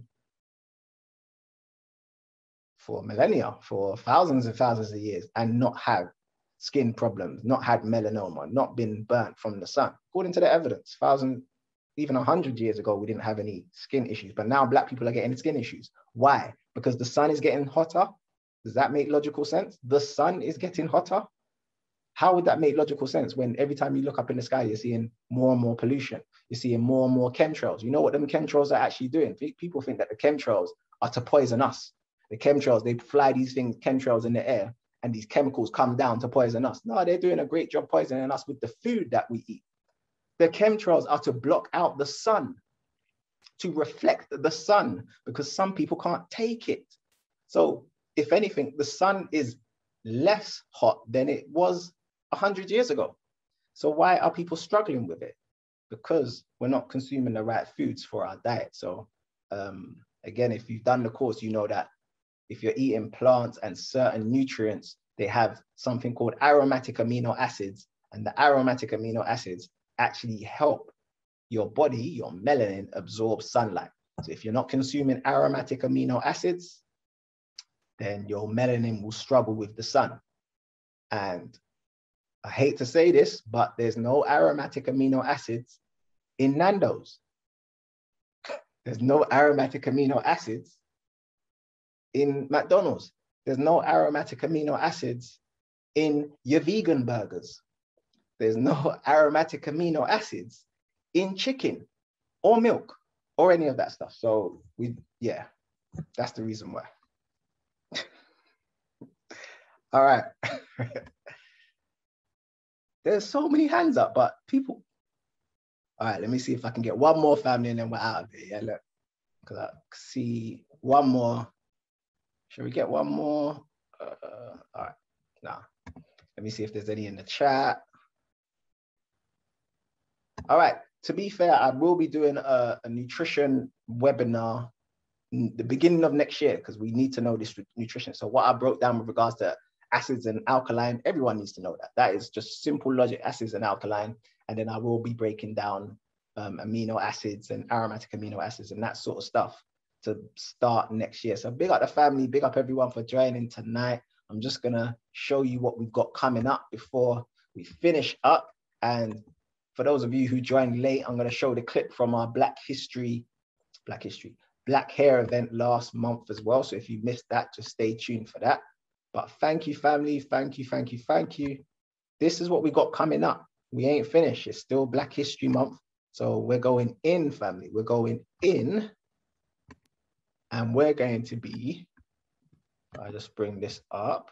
for millennia, for thousands and thousands of years, and not have skin problems, not had melanoma, not been burnt from the sun. According to the evidence, thousand, even a hundred years ago, we didn't have any skin issues, but now black people are getting skin issues. Why? Because the sun is getting hotter. Does that make logical sense? The sun is getting hotter. How would that make logical sense when every time you look up in the sky, you're seeing more and more pollution? You're seeing more and more chemtrails. You know what them chemtrails are actually doing? People think that the chemtrails are to poison us. The chemtrails, they fly these things, chemtrails in the air, and these chemicals come down to poison us. No, they're doing a great job poisoning us with the food that we eat. The chemtrails are to block out the sun, to reflect the sun, because some people can't take it. So if anything, the sun is less hot than it was a hundred years ago. So why are people struggling with it? Because we're not consuming the right foods for our diet. So um, again, if you've done the course, you know that if you're eating plants and certain nutrients, they have something called aromatic amino acids, and the aromatic amino acids actually help your body, your melanin, absorb sunlight. So if you're not consuming aromatic amino acids, then your melanin will struggle with the sun. And I hate to say this, but there's no aromatic amino acids in Nando's. There's no aromatic amino acids in McDonald's. There's no aromatic amino acids in your vegan burgers. There's no aromatic amino acids in chicken or milk or any of that stuff. So we, yeah, that's the reason why. All right. There's so many hands up, but people. All right, let me see if I can get one more family and then we're out of here. Yeah, look, because I see one more. Should we get one more? Uh, all right, nah. Let me see if there's any in the chat. All right, to be fair, I will be doing a, a nutrition webinar in the beginning of next year, because we need to know this nutrition. So what I broke down with regards to acids and alkaline, everyone needs to know that. That is just simple logic, acids and alkaline. And then I will be breaking down um, amino acids and aromatic amino acids and that sort of stuff to start next year. So big up the family, big up everyone for joining tonight. I'm just gonna show you what we've got coming up before we finish up. And for those of you who joined late, I'm gonna show the clip from our Black History, Black History, Black Hair event last month as well. So if you missed that, just stay tuned for that. But thank you, family, thank you, thank you, thank you. This is what we got coming up. We ain't finished, it's still Black History Month. So we're going in, family, we're going in. And we're going to be, I just bring this up.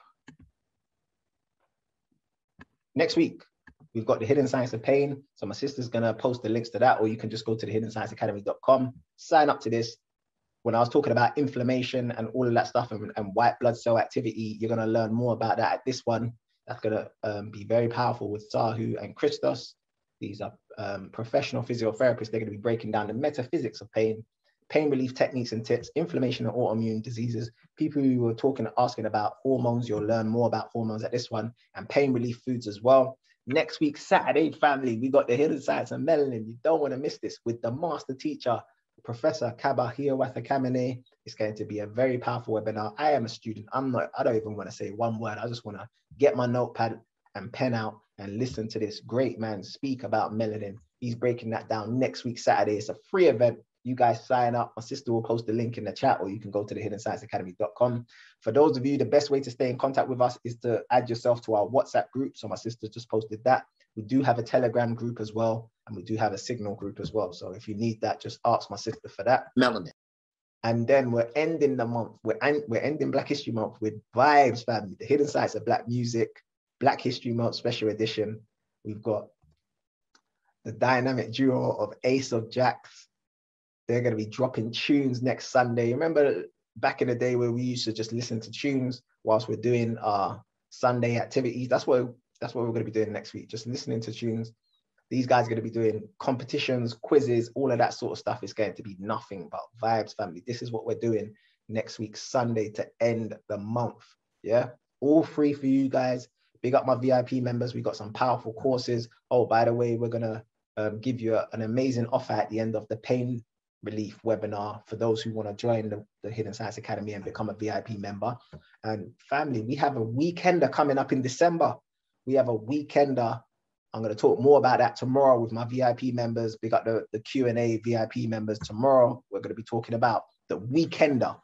Next week, we've got the Hidden Science of Pain. So my sister's gonna post the links to that, or you can just go to the hidden science academy dot com, sign up to this. When I was talking about inflammation and all of that stuff and, and white blood cell activity, you're gonna learn more about that at this one. That's going to um, be very powerful with Sahu and Christos. These are um, professional physiotherapists. They're going to be breaking down the metaphysics of pain, pain relief techniques and tips, inflammation and autoimmune diseases. People who were talking, asking about hormones, you'll learn more about hormones at this one, and pain relief foods as well. Next week, Saturday, family, we got the hidden science of melanin. You don't want to miss this with the master teacher, Professor Kaba Hiawatha-Kamene. It's going to be a very powerful webinar. I am a student. I'm not, I don't even want to say one word. I just want to get my notepad and pen out and listen to this great man speak about melanin. He's breaking that down next week, Saturday. It's a free event. You guys sign up. My sister will post the link in the chat, or you can go to the hidden science academy dot com. For those of you, the best way to stay in contact with us is to add yourself to our WhatsApp group. So my sister just posted that. We do have a Telegram group as well, and we do have a Signal group as well. So if you need that, just ask my sister for that. Melanin. And then we're ending the month. We're, en we're ending Black History Month with Vibes, family. The hidden sides of Black music, Black History Month special edition. We've got the dynamic duo of Ace of Jacks. They're going to be dropping tunes next Sunday. Remember back in the day where we used to just listen to tunes whilst we're doing our Sunday activities? That's what, that's what we're going to be doing next week, just listening to tunes. These guys are going to be doing competitions, quizzes, all of that sort of stuff. Is going to be nothing but vibes, family. This is what we're doing next week, Sunday, to end the month. Yeah, all free for you guys. Big up my V I P members. We got some powerful courses. Oh, by the way, we're going to um, give you a, an amazing offer at the end of the pain relief webinar for those who want to join the, the Hidden Science Academy and become a V I P member. And family, we have a weekender coming up in December. We have a weekender. I'm going to talk more about that tomorrow with my V I P members. We got the, the Q and A V I P members tomorrow. We're going to be talking about the weekender.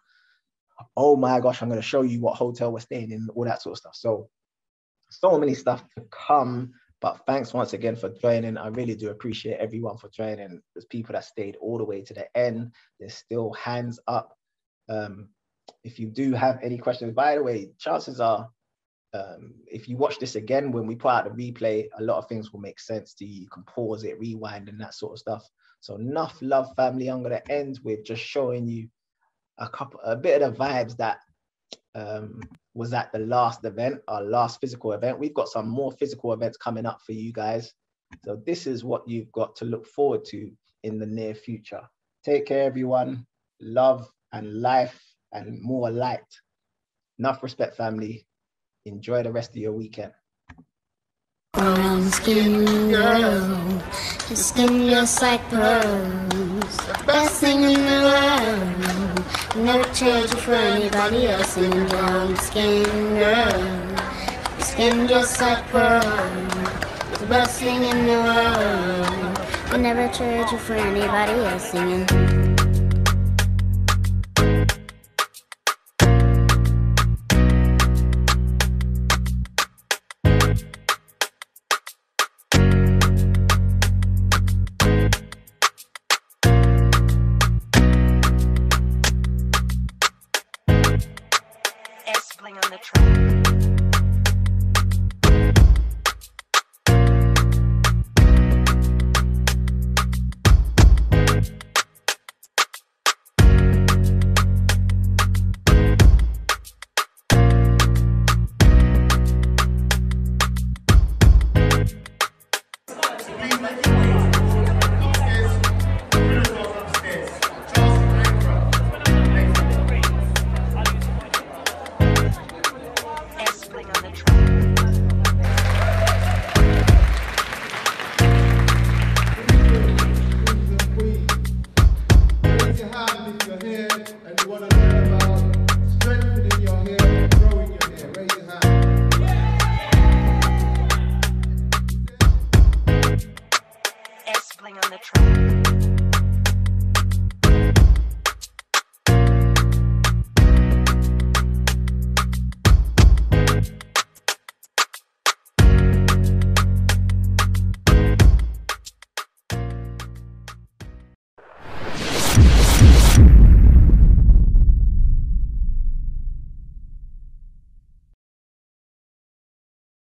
Oh my gosh, I'm going to show you what hotel we're staying in, all that sort of stuff. So, so many stuff to come. But thanks once again for joining. I really do appreciate everyone for joining. There's people that stayed all the way to the end. There's still hands up. Um, if you do have any questions, by the way, chances are, Um, if you watch this again, when we put out the replay, a lot of things will make sense to you. You can pause it, rewind, and that sort of stuff. So enough love, family. I'm going to end with just showing you a couple, a bit of the vibes that um, was at the last event, our last physical event. We've got some more physical events coming up for you guys. So this is what you've got to look forward to in the near future. Take care, everyone. Love and life and more light. Enough respect, family. Enjoy the rest of your weekend. Brown skin girl, your skin just like pearls, the best thing in the world. Never trade you for anybody else. In brown skin girl, your skin just like pearls, the best thing in the world. I never trade you for anybody else. Singing.